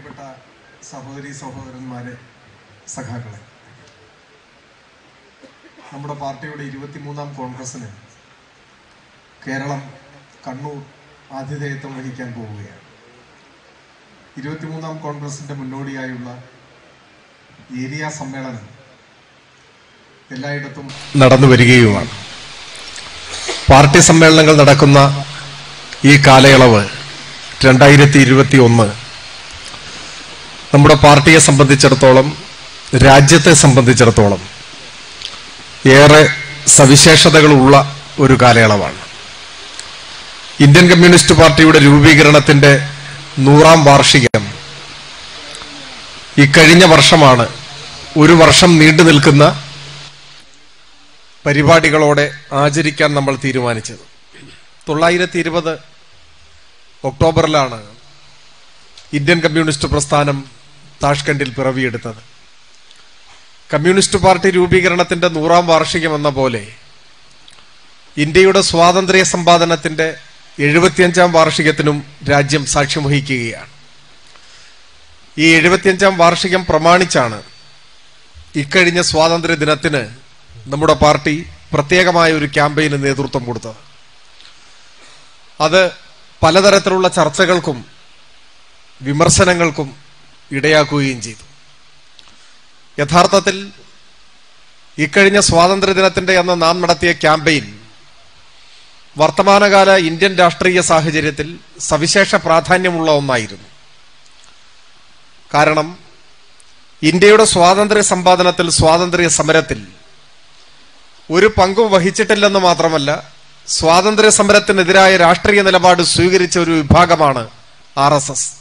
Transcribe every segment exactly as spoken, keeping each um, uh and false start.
പ്രിയപ്പെട്ട സഹോദരി സഹോദരന്മാരെ, സഖാക്കളെ, നമ്മുടെ പാർട്ടിയുടെ ഇരുപത്തിമൂന്നാം കോൺഗ്രസിന് കേരളം കണ്ണൂർ ആതിഥേയത്വം വഹിക്കാൻ പോവുകയാണ്. ഇരുപത്തിമൂന്നാം കോൺഗ്രസിന്റെ മുന്നോടിയായുള്ള ഏരിയ സമ്മേളനം എല്ലായിടത്തും നടന്നു വരികയുമാണ്. പാർട്ടി സമ്മേളനങ്ങൾ നടക്കുന്ന ഈ കാലയളവ് രണ്ടായിരത്തി ഇരുപത്തി ഒന്ന് നമ്മുടെ പാർട്ടിയെ സംബന്ധിച്ചിടത്തോളം, രാജ്യത്തെ സംബന്ധിച്ചിടത്തോളം ഏറെ സവിശേഷതകളുള്ള ഒരു കാലയളവാണ്. ഇന്ത്യൻ കമ്മ്യൂണിസ്റ്റ് പാർട്ടിയുടെ രൂപീകരണത്തിന്റെ നൂറാം വാർഷികം ഇക്കഴിഞ്ഞ വർഷമാണ് ഒരു വർഷം നീണ്ടു നിൽക്കുന്ന പരിപാടികളോടെ ആചരിക്കാൻ നമ്മൾ തീരുമാനിച്ചത്. തൊള്ളായിരത്തി ഇരുപത് ഒക്ടോബറിലാണ് ഇന്ത്യൻ കമ്മ്യൂണിസ്റ്റ് പ്രസ്ഥാനം താഷ്കണ്ടിൽ പിറവിയെടുത്തത്. കമ്മ്യൂണിസ്റ്റ് പാർട്ടി രൂപീകരണത്തിന്റെ നൂറാം വാർഷികം എന്ന പോലെ ഇന്ത്യയുടെ സ്വാതന്ത്ര്യ സമ്പാദനത്തിന്റെ എഴുപത്തിയഞ്ചാം വാർഷികത്തിനും രാജ്യം സാക്ഷ്യം വഹിക്കുകയാണ്. ഈ എഴുപത്തിയഞ്ചാം വാർഷികം പ്രമാണിച്ചാണ് ഇക്കഴിഞ്ഞ സ്വാതന്ത്ര്യ ദിനത്തിന് നമ്മുടെ പാർട്ടി പ്രത്യേകമായ ഒരു ക്യാമ്പയിന് നേതൃത്വം കൊടുത്തത്. അത് പലതരത്തിലുള്ള ചർച്ചകൾക്കും വിമർശനങ്ങൾക്കും ഇടയാക്കുകയും ചെയ്തു. യഥാർത്ഥത്തിൽ ഇക്കഴിഞ്ഞ സ്വാതന്ത്ര്യദിനത്തിന്റെ അന്ന് നാം നടത്തിയ ക്യാമ്പയിൻ വർത്തമാനകാല ഇന്ത്യൻ രാഷ്ട്രീയ സാഹചര്യത്തിൽ സവിശേഷ പ്രാധാന്യമുള്ള ഒന്നായിരുന്നു. കാരണം ഇന്ത്യയുടെ സ്വാതന്ത്ര്യ സമ്പാദനത്തിൽ, സ്വാതന്ത്ര്യ സമരത്തിൽ ഒരു പങ്കും വഹിച്ചിട്ടില്ലെന്ന് മാത്രമല്ല, സ്വാതന്ത്ര്യ സമരത്തിനെതിരായ രാഷ്ട്രീയ നിലപാട് സ്വീകരിച്ച ഒരു വിഭാഗമാണ് ആർ എസ് എസ്.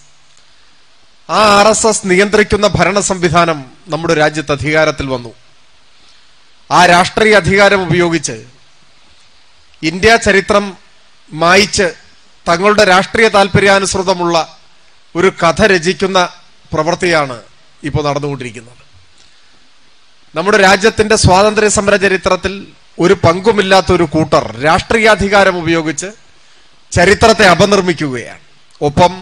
ആ ആർ എസ് എസ് നിയന്ത്രിക്കുന്ന ഭരണ സംവിധാനം നമ്മുടെ രാജ്യത്ത് അധികാരത്തിൽ വന്നു. ആ രാഷ്ട്രീയ അധികാരം ഉപയോഗിച്ച് ഇന്ത്യ ചരിത്രം മായിച്ച് തങ്ങളുടെ രാഷ്ട്രീയ താല്പര്യാനുസൃതമുള്ള ഒരു കഥ രചിക്കുന്ന പ്രവൃത്തിയാണ് ഇപ്പോൾ നടന്നുകൊണ്ടിരിക്കുന്നത്. നമ്മുടെ രാജ്യത്തിന്റെ സ്വാതന്ത്ര്യ സമര ചരിത്രത്തിൽ ഒരു പങ്കുമില്ലാത്ത ഒരു കൂട്ടർ രാഷ്ട്രീയാധികാരം ഉപയോഗിച്ച് ചരിത്രത്തെ അപനിർമ്മിക്കുകയാണ്. ഒപ്പം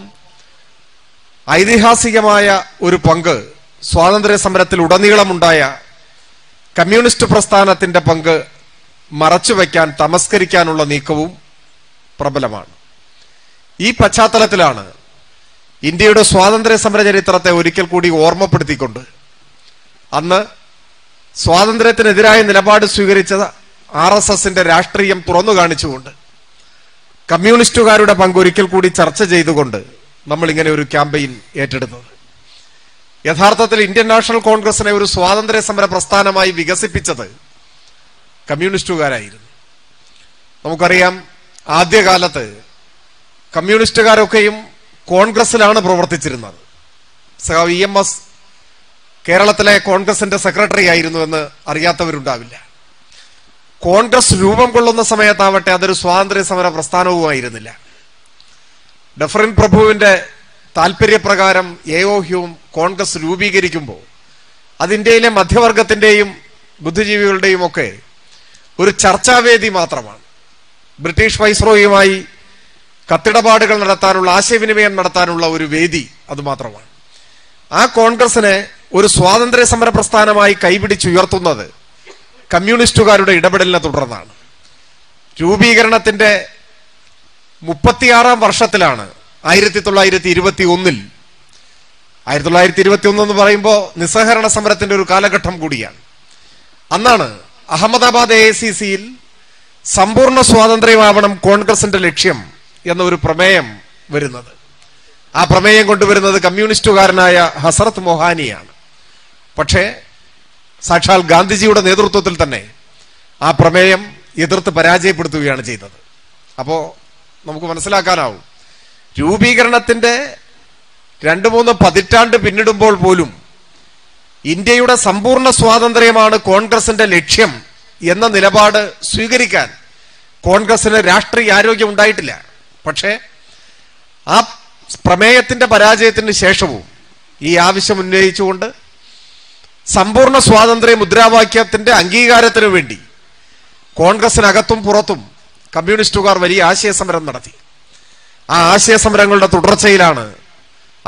ഐതിഹാസികമായ ഒരു പങ്ക് സ്വാതന്ത്ര്യ സമരത്തിൽ ഉടനീളമുണ്ടായ കമ്മ്യൂണിസ്റ്റ് പ്രസ്ഥാനത്തിന്റെ പങ്ക് മറച്ചുവെക്കാൻ, തമസ്കരിക്കാനുള്ള നീക്കവും പ്രബലമാണ്. ഈ പശ്ചാത്തലത്തിലാണ് ഇന്ത്യയുടെ സ്വാതന്ത്ര്യ സമര ചരിത്രത്തെ ഒരിക്കൽ കൂടി ഓർമ്മപ്പെടുത്തിക്കൊണ്ട് അന്ന് സ്വാതന്ത്ര്യത്തിനെതിരായ നിലപാട് സ്വീകരിച്ച ആർ എസ് എസിന്റെ രാഷ്ട്രീയം തുറന്നു കാണിച്ചുകൊണ്ട് കമ്മ്യൂണിസ്റ്റുകാരുടെ പങ്ക് ഒരിക്കൽ കൂടി ചർച്ച ചെയ്തുകൊണ്ട് നമ്മൾ ഇങ്ങനെ ഒരു ക്യാമ്പയിൻ ഏറ്റെടുത്തത്. യഥാർത്ഥത്തിൽ ഇന്ത്യൻ നാഷണൽ കോൺഗ്രസിനെ ഒരു സ്വാതന്ത്ര്യ സമര പ്രസ്ഥാനമായി വികസിപ്പിച്ചത് കമ്മ്യൂണിസ്റ്റുകാരായിരുന്നു. നമുക്കറിയാം, ആദ്യകാലത്ത് കമ്മ്യൂണിസ്റ്റുകാരൊക്കെയും കോൺഗ്രസിലാണ് പ്രവർത്തിച്ചിരുന്നത്. സഖാവ് ഇ എം എസ് കേരളത്തിലെ കോൺഗ്രസിന്റെ സെക്രട്ടറി ആയിരുന്നു എന്ന് അറിയാത്തവരുണ്ടാവില്ല. കോൺഗ്രസ് രൂപം കൊള്ളുന്ന സമയത്താവട്ടെ അതൊരു സ്വാതന്ത്ര്യ സമര പ്രസ്ഥാനവുമായിരുന്നില്ല. ഡഫറിൻ പ്രഭുവിന്റെ താല്പര്യപ്രകാരം എ ഒ ഹ്യൂം കോൺഗ്രസ് രൂപീകരിക്കുമ്പോൾ അത് ഇന്ത്യയിലെ മധ്യവർഗത്തിന്റെയും ബുദ്ധിജീവികളുടെയും ഒക്കെ ഒരു ചർച്ചാവേദി മാത്രമാണ്. ബ്രിട്ടീഷ് വൈസ്രോയുമായി കത്തിടപാടുകൾ നടത്താനുള്ള, ആശയവിനിമയം നടത്താനുള്ള ഒരു വേദി അത് മാത്രമാണ്. ആ കോൺഗ്രസിനെ ഒരു സ്വാതന്ത്ര്യ സമര പ്രസ്ഥാനമായി കൈപിടിച്ചുയർത്തുന്നത് കമ്മ്യൂണിസ്റ്റുകാരുടെ ഇടപെടലിനെ തുടർന്നാണ്. രൂപീകരണത്തിന്റെ മുപ്പത്തിയാറാം വർഷത്തിലാണ് ആയിരത്തി തൊള്ളായിരത്തി ഇരുപത്തി ഒന്നിൽ ആയിരത്തി തൊള്ളായിരത്തി ഇരുപത്തി ഒന്ന് എന്ന് പറയുമ്പോൾ നിസ്സഹകരണ സമരത്തിന്റെ ഒരു കാലഘട്ടം കൂടിയാണ്. അന്നാണ് അഹമ്മദാബാദ് എ ഐ സി സിയിൽ സമ്പൂർണ്ണ സ്വാതന്ത്ര്യമാവണം കോൺഗ്രസിന്റെ ലക്ഷ്യം എന്ന ഒരു പ്രമേയം വരുന്നത്. ആ പ്രമേയം കൊണ്ടുവരുന്നത് കമ്മ്യൂണിസ്റ്റുകാരനായ ഹസ്രത്ത് മൊഹാനിയാണ്. പക്ഷേ സാക്ഷാൽ ഗാന്ധിജിയുടെ നേതൃത്വത്തിൽ തന്നെ ആ പ്രമേയം എതിർത്ത് പരാജയപ്പെടുത്തുകയാണ് ചെയ്തത്. അപ്പോ നമുക്ക് മനസ്സിലാക്കാനാവും, രൂപീകരണത്തിന്റെ രണ്ടു മൂന്ന് പതിറ്റാണ്ട് പിന്നിടുമ്പോൾ പോലും ഇന്ത്യയുടെ സമ്പൂർണ്ണ സ്വാതന്ത്ര്യമാണ് കോൺഗ്രസിന്റെ ലക്ഷ്യം എന്ന നിലപാട് സ്വീകരിക്കാൻ കോൺഗ്രസിന് രാഷ്ട്രീയ ആരോഗ്യം ഉണ്ടായിട്ടില്ല. പക്ഷേ ആ പ്രമേയത്തിന്റെ പരാജയത്തിന് ശേഷവും ഈ ആവശ്യം ഉന്നയിച്ചുകൊണ്ട് സമ്പൂർണ്ണ സ്വാതന്ത്ര്യ മുദ്രാവാക്യത്തിന്റെ അംഗീകാരത്തിനു വേണ്ടി കോൺഗ്രസിനകത്തും പുറത്തും കമ്മ്യൂണിസ്റ്റുകാർ വലിയ ആശയ സമരം നടത്തി. ആ ആശയ സമരങ്ങളുടെ തുടർച്ചയിലാണ്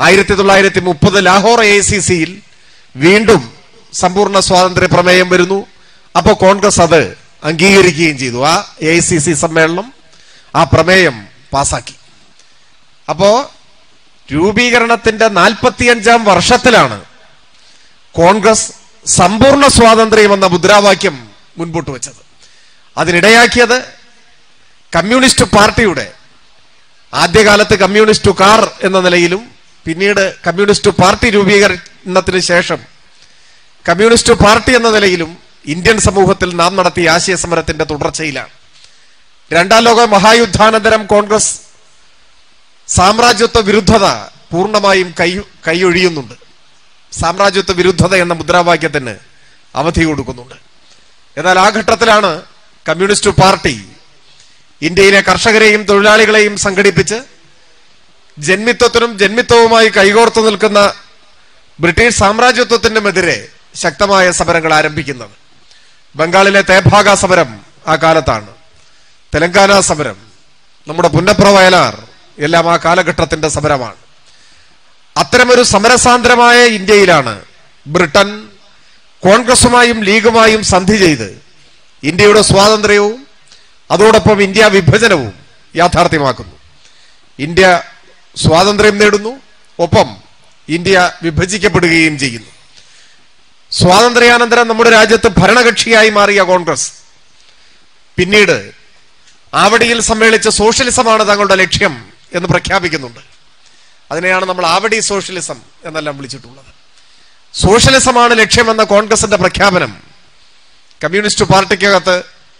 ആയിരത്തി തൊള്ളായിരത്തി മുപ്പത് ലാഹോർ എ ഐ സി സിയിൽ വീണ്ടും സമ്പൂർണ്ണ സ്വാതന്ത്ര്യ പ്രമേയം വരുന്നു. അപ്പോൾ കോൺഗ്രസ് അത് അംഗീകരിക്കുകയും ചെയ്തു. ആ എ ഐ സി സി സമ്മേളനം ആ പ്രമേയം പാസാക്കി. അപ്പോ രൂപീകരണത്തിന്റെ നാൽപ്പത്തിയഞ്ചാം വർഷത്തിലാണ് കോൺഗ്രസ് സമ്പൂർണ്ണ സ്വാതന്ത്ര്യം എന്ന മുദ്രാവാക്യം മുൻപോട്ട് വെച്ചത്. അതിനിടയാക്കിയത് കമ്മ്യൂണിസ്റ്റ് പാർട്ടിയുടെ ആദ്യകാലത്ത് കമ്മ്യൂണിസ്റ്റുകാർ എന്ന നിലയിലും പിന്നീട് കമ്മ്യൂണിസ്റ്റ് പാർട്ടി രൂപീകരണത്തിന് ശേഷം കമ്മ്യൂണിസ്റ്റ് പാർട്ടി എന്ന നിലയിലും ഇന്ത്യൻ സമൂഹത്തിൽ നാം നടത്തിയ ആശയ സമരത്തിന്റെ തുടർച്ചയിലാണ്. രണ്ടാം ലോക മഹായുദ്ധാനന്തരം കോൺഗ്രസ് സാമ്രാജ്യത്വ വിരുദ്ധത പൂർണ്ണമായും കൈ കൈയൊഴിയുന്നുണ്ട്. സാമ്രാജ്യത്വ വിരുദ്ധത എന്ന മുദ്രാവാക്യത്തിന് അവധി കൊടുക്കുന്നുണ്ട്. എന്നാൽ ആ ഘട്ടത്തിലാണ് കമ്മ്യൂണിസ്റ്റ് പാർട്ടി ഇന്ത്യയിലെ കർഷകരെയും തൊഴിലാളികളെയും സംഘടിപ്പിച്ച് ജന്മിത്വത്തിനും ജന്മിത്വവുമായി കൈകോർത്തു നിൽക്കുന്ന ബ്രിട്ടീഷ് സാമ്രാജ്യത്വത്തിനുമെതിരെ ശക്തമായ സമരങ്ങൾ ആരംഭിക്കുന്നത്. ബംഗാളിലെ തേഭാഗ സമരം ആ കാലത്താണ്, തെലങ്കാന സമരം, നമ്മുടെ പുന്നപ്ര വയലാർ എല്ലാം ആ കാലഘട്ടത്തിന്റെ സമരമാണ്. അത്തരമൊരു സമരസാന്ദ്രമായ ഇന്ത്യയിലാണ് ബ്രിട്ടൻ കോൺഗ്രസുമായും ലീഗുമായും സന്ധി ചെയ്ത് ഇന്ത്യയുടെ സ്വാതന്ത്ര്യവും അതോടൊപ്പം ഇന്ത്യ വിഭജനവും യാഥാർത്ഥ്യമാക്കുന്നു. ഇന്ത്യ സ്വാതന്ത്ര്യം നേടുന്നു, ഒപ്പം ഇന്ത്യ വിഭജിക്കപ്പെടുകയും ചെയ്യുന്നു. സ്വാതന്ത്ര്യാനന്തരം നമ്മുടെ രാജ്യത്ത് ഭരണകക്ഷിയായി മാറിയ കോൺഗ്രസ് പിന്നീട് ആവടിയിൽ സമ്മേളിച്ച സോഷ്യലിസമാണ് തങ്ങളുടെ ലക്ഷ്യം എന്ന് പ്രഖ്യാപിക്കുന്നുണ്ട്. അതിനെയാണ് നമ്മൾ ആവടി സോഷ്യലിസം എന്നെല്ലാം വിളിച്ചിട്ടുള്ളത്. സോഷ്യലിസമാണ് ലക്ഷ്യമെന്ന കോൺഗ്രസിന്റെ പ്രഖ്യാപനം കമ്മ്യൂണിസ്റ്റ് പാർട്ടിക്കകത്ത്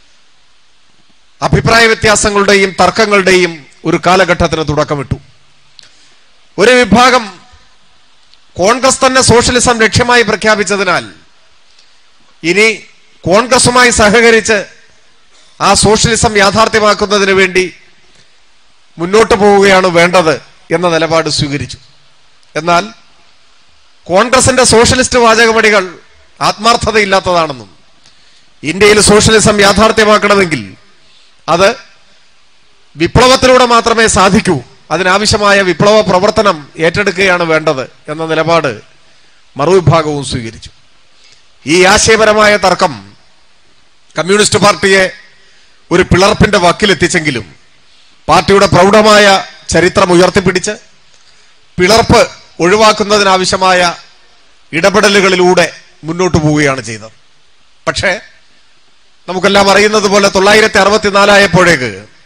അഭിപ്രായ വ്യത്യാസങ്ങളുടെയും തർക്കങ്ങളുടെയും ഒരു കാലഘട്ടത്തിന് തുടക്കമിട്ടു. ഒരു വിഭാഗം കോൺഗ്രസ് തന്നെ സോഷ്യലിസം ലക്ഷ്യമായി പ്രഖ്യാപിച്ചതിനാൽ ഇനി കോൺഗ്രസുമായി സഹകരിച്ച് ആ സോഷ്യലിസം യാഥാർത്ഥ്യമാക്കുന്നതിന് വേണ്ടി മുന്നോട്ട് പോവുകയാണ് വേണ്ടത് എന്ന നിലപാട് സ്വീകരിച്ചു. എന്നാൽ കോൺഗ്രസിന്റെ സോഷ്യലിസ്റ്റ് വാചകമടികൾ ആത്മാർത്ഥതയില്ലാത്തതാണെന്നും ഇന്ത്യയിൽ സോഷ്യലിസം യാഥാർത്ഥ്യമാക്കണമെങ്കിൽ അത് വിപ്ലവത്തിലൂടെ മാത്രമേ സാധിക്കൂ, അതിനാവശ്യമായ വിപ്ലവ പ്രവർത്തനം ഏറ്റെടുക്കുകയാണ് വേണ്ടത് എന്ന നിലപാട് മറുവിഭാഗവും സ്വീകരിച്ചു. ഈ ആശയപരമായ തർക്കം കമ്മ്യൂണിസ്റ്റ് പാർട്ടിയെ ഒരു പിളർപ്പിന്റെ വക്കിലെത്തിച്ചെങ്കിലും പാർട്ടിയുടെ പ്രൗഢമായ ചരിത്രം ഉയർത്തിപ്പിടിച്ച് പിളർപ്പ് ഒഴിവാക്കുന്നതിനാവശ്യമായ ഇടപെടലുകളിലൂടെ മുന്നോട്ട് പോവുകയാണ് ചെയ്തത്. പക്ഷേ നമുക്കെല്ലാം അറിയുന്നത് പോലെ തൊള്ളായിരത്തി അറുപത്തിനാലായപ്പോഴേക്ക്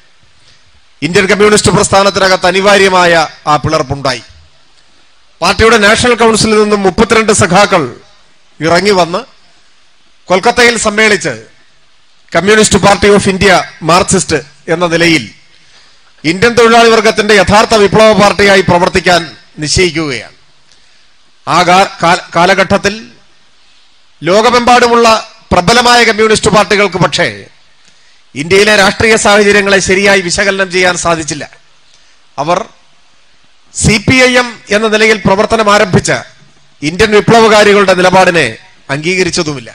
ഇന്ത്യൻ കമ്മ്യൂണിസ്റ്റ് പ്രസ്ഥാനത്തിനകത്ത് അനിവാര്യമായ ആ പിളർപ്പുണ്ടായി. പാർട്ടിയുടെ നാഷണൽ കൗൺസിലിൽ നിന്നും മുപ്പത്തിരണ്ട് സഖാക്കൾ ഇറങ്ങി വന്ന് കൊൽക്കത്തയിൽ സമ്മേളിച്ച് communist party of India Marxist എന്ന നിലയിൽ ഇന്ത്യൻ തൊഴിലാളി വർഗത്തിന്റെ യഥാർത്ഥ വിപ്ലവ പാർട്ടിയായി പ്രവർത്തിക്കാൻ നിശ്ചയിക്കുകയാണ്. ആ കാലഘട്ടത്തിൽ ലോകമെമ്പാടുമുള്ള പ്രബലമായ കമ്മ്യൂണിസ്റ്റ് പാർട്ടികൾക്ക് പക്ഷേ ഇന്ത്യയിലെ രാഷ്ട്രീയ സാഹചര്യങ്ങളെ ശരിയായി വിശകലനം ചെയ്യാൻ സാധിച്ചില്ല. അവർ സി പി ഐ എം എന്ന നിലയിൽ പ്രവർത്തനം ആരംഭിച്ച ഇന്ത്യൻ വിപ്ലവകാരികളുടെ നിലപാടിനെ അംഗീകരിച്ചതുമില്ല.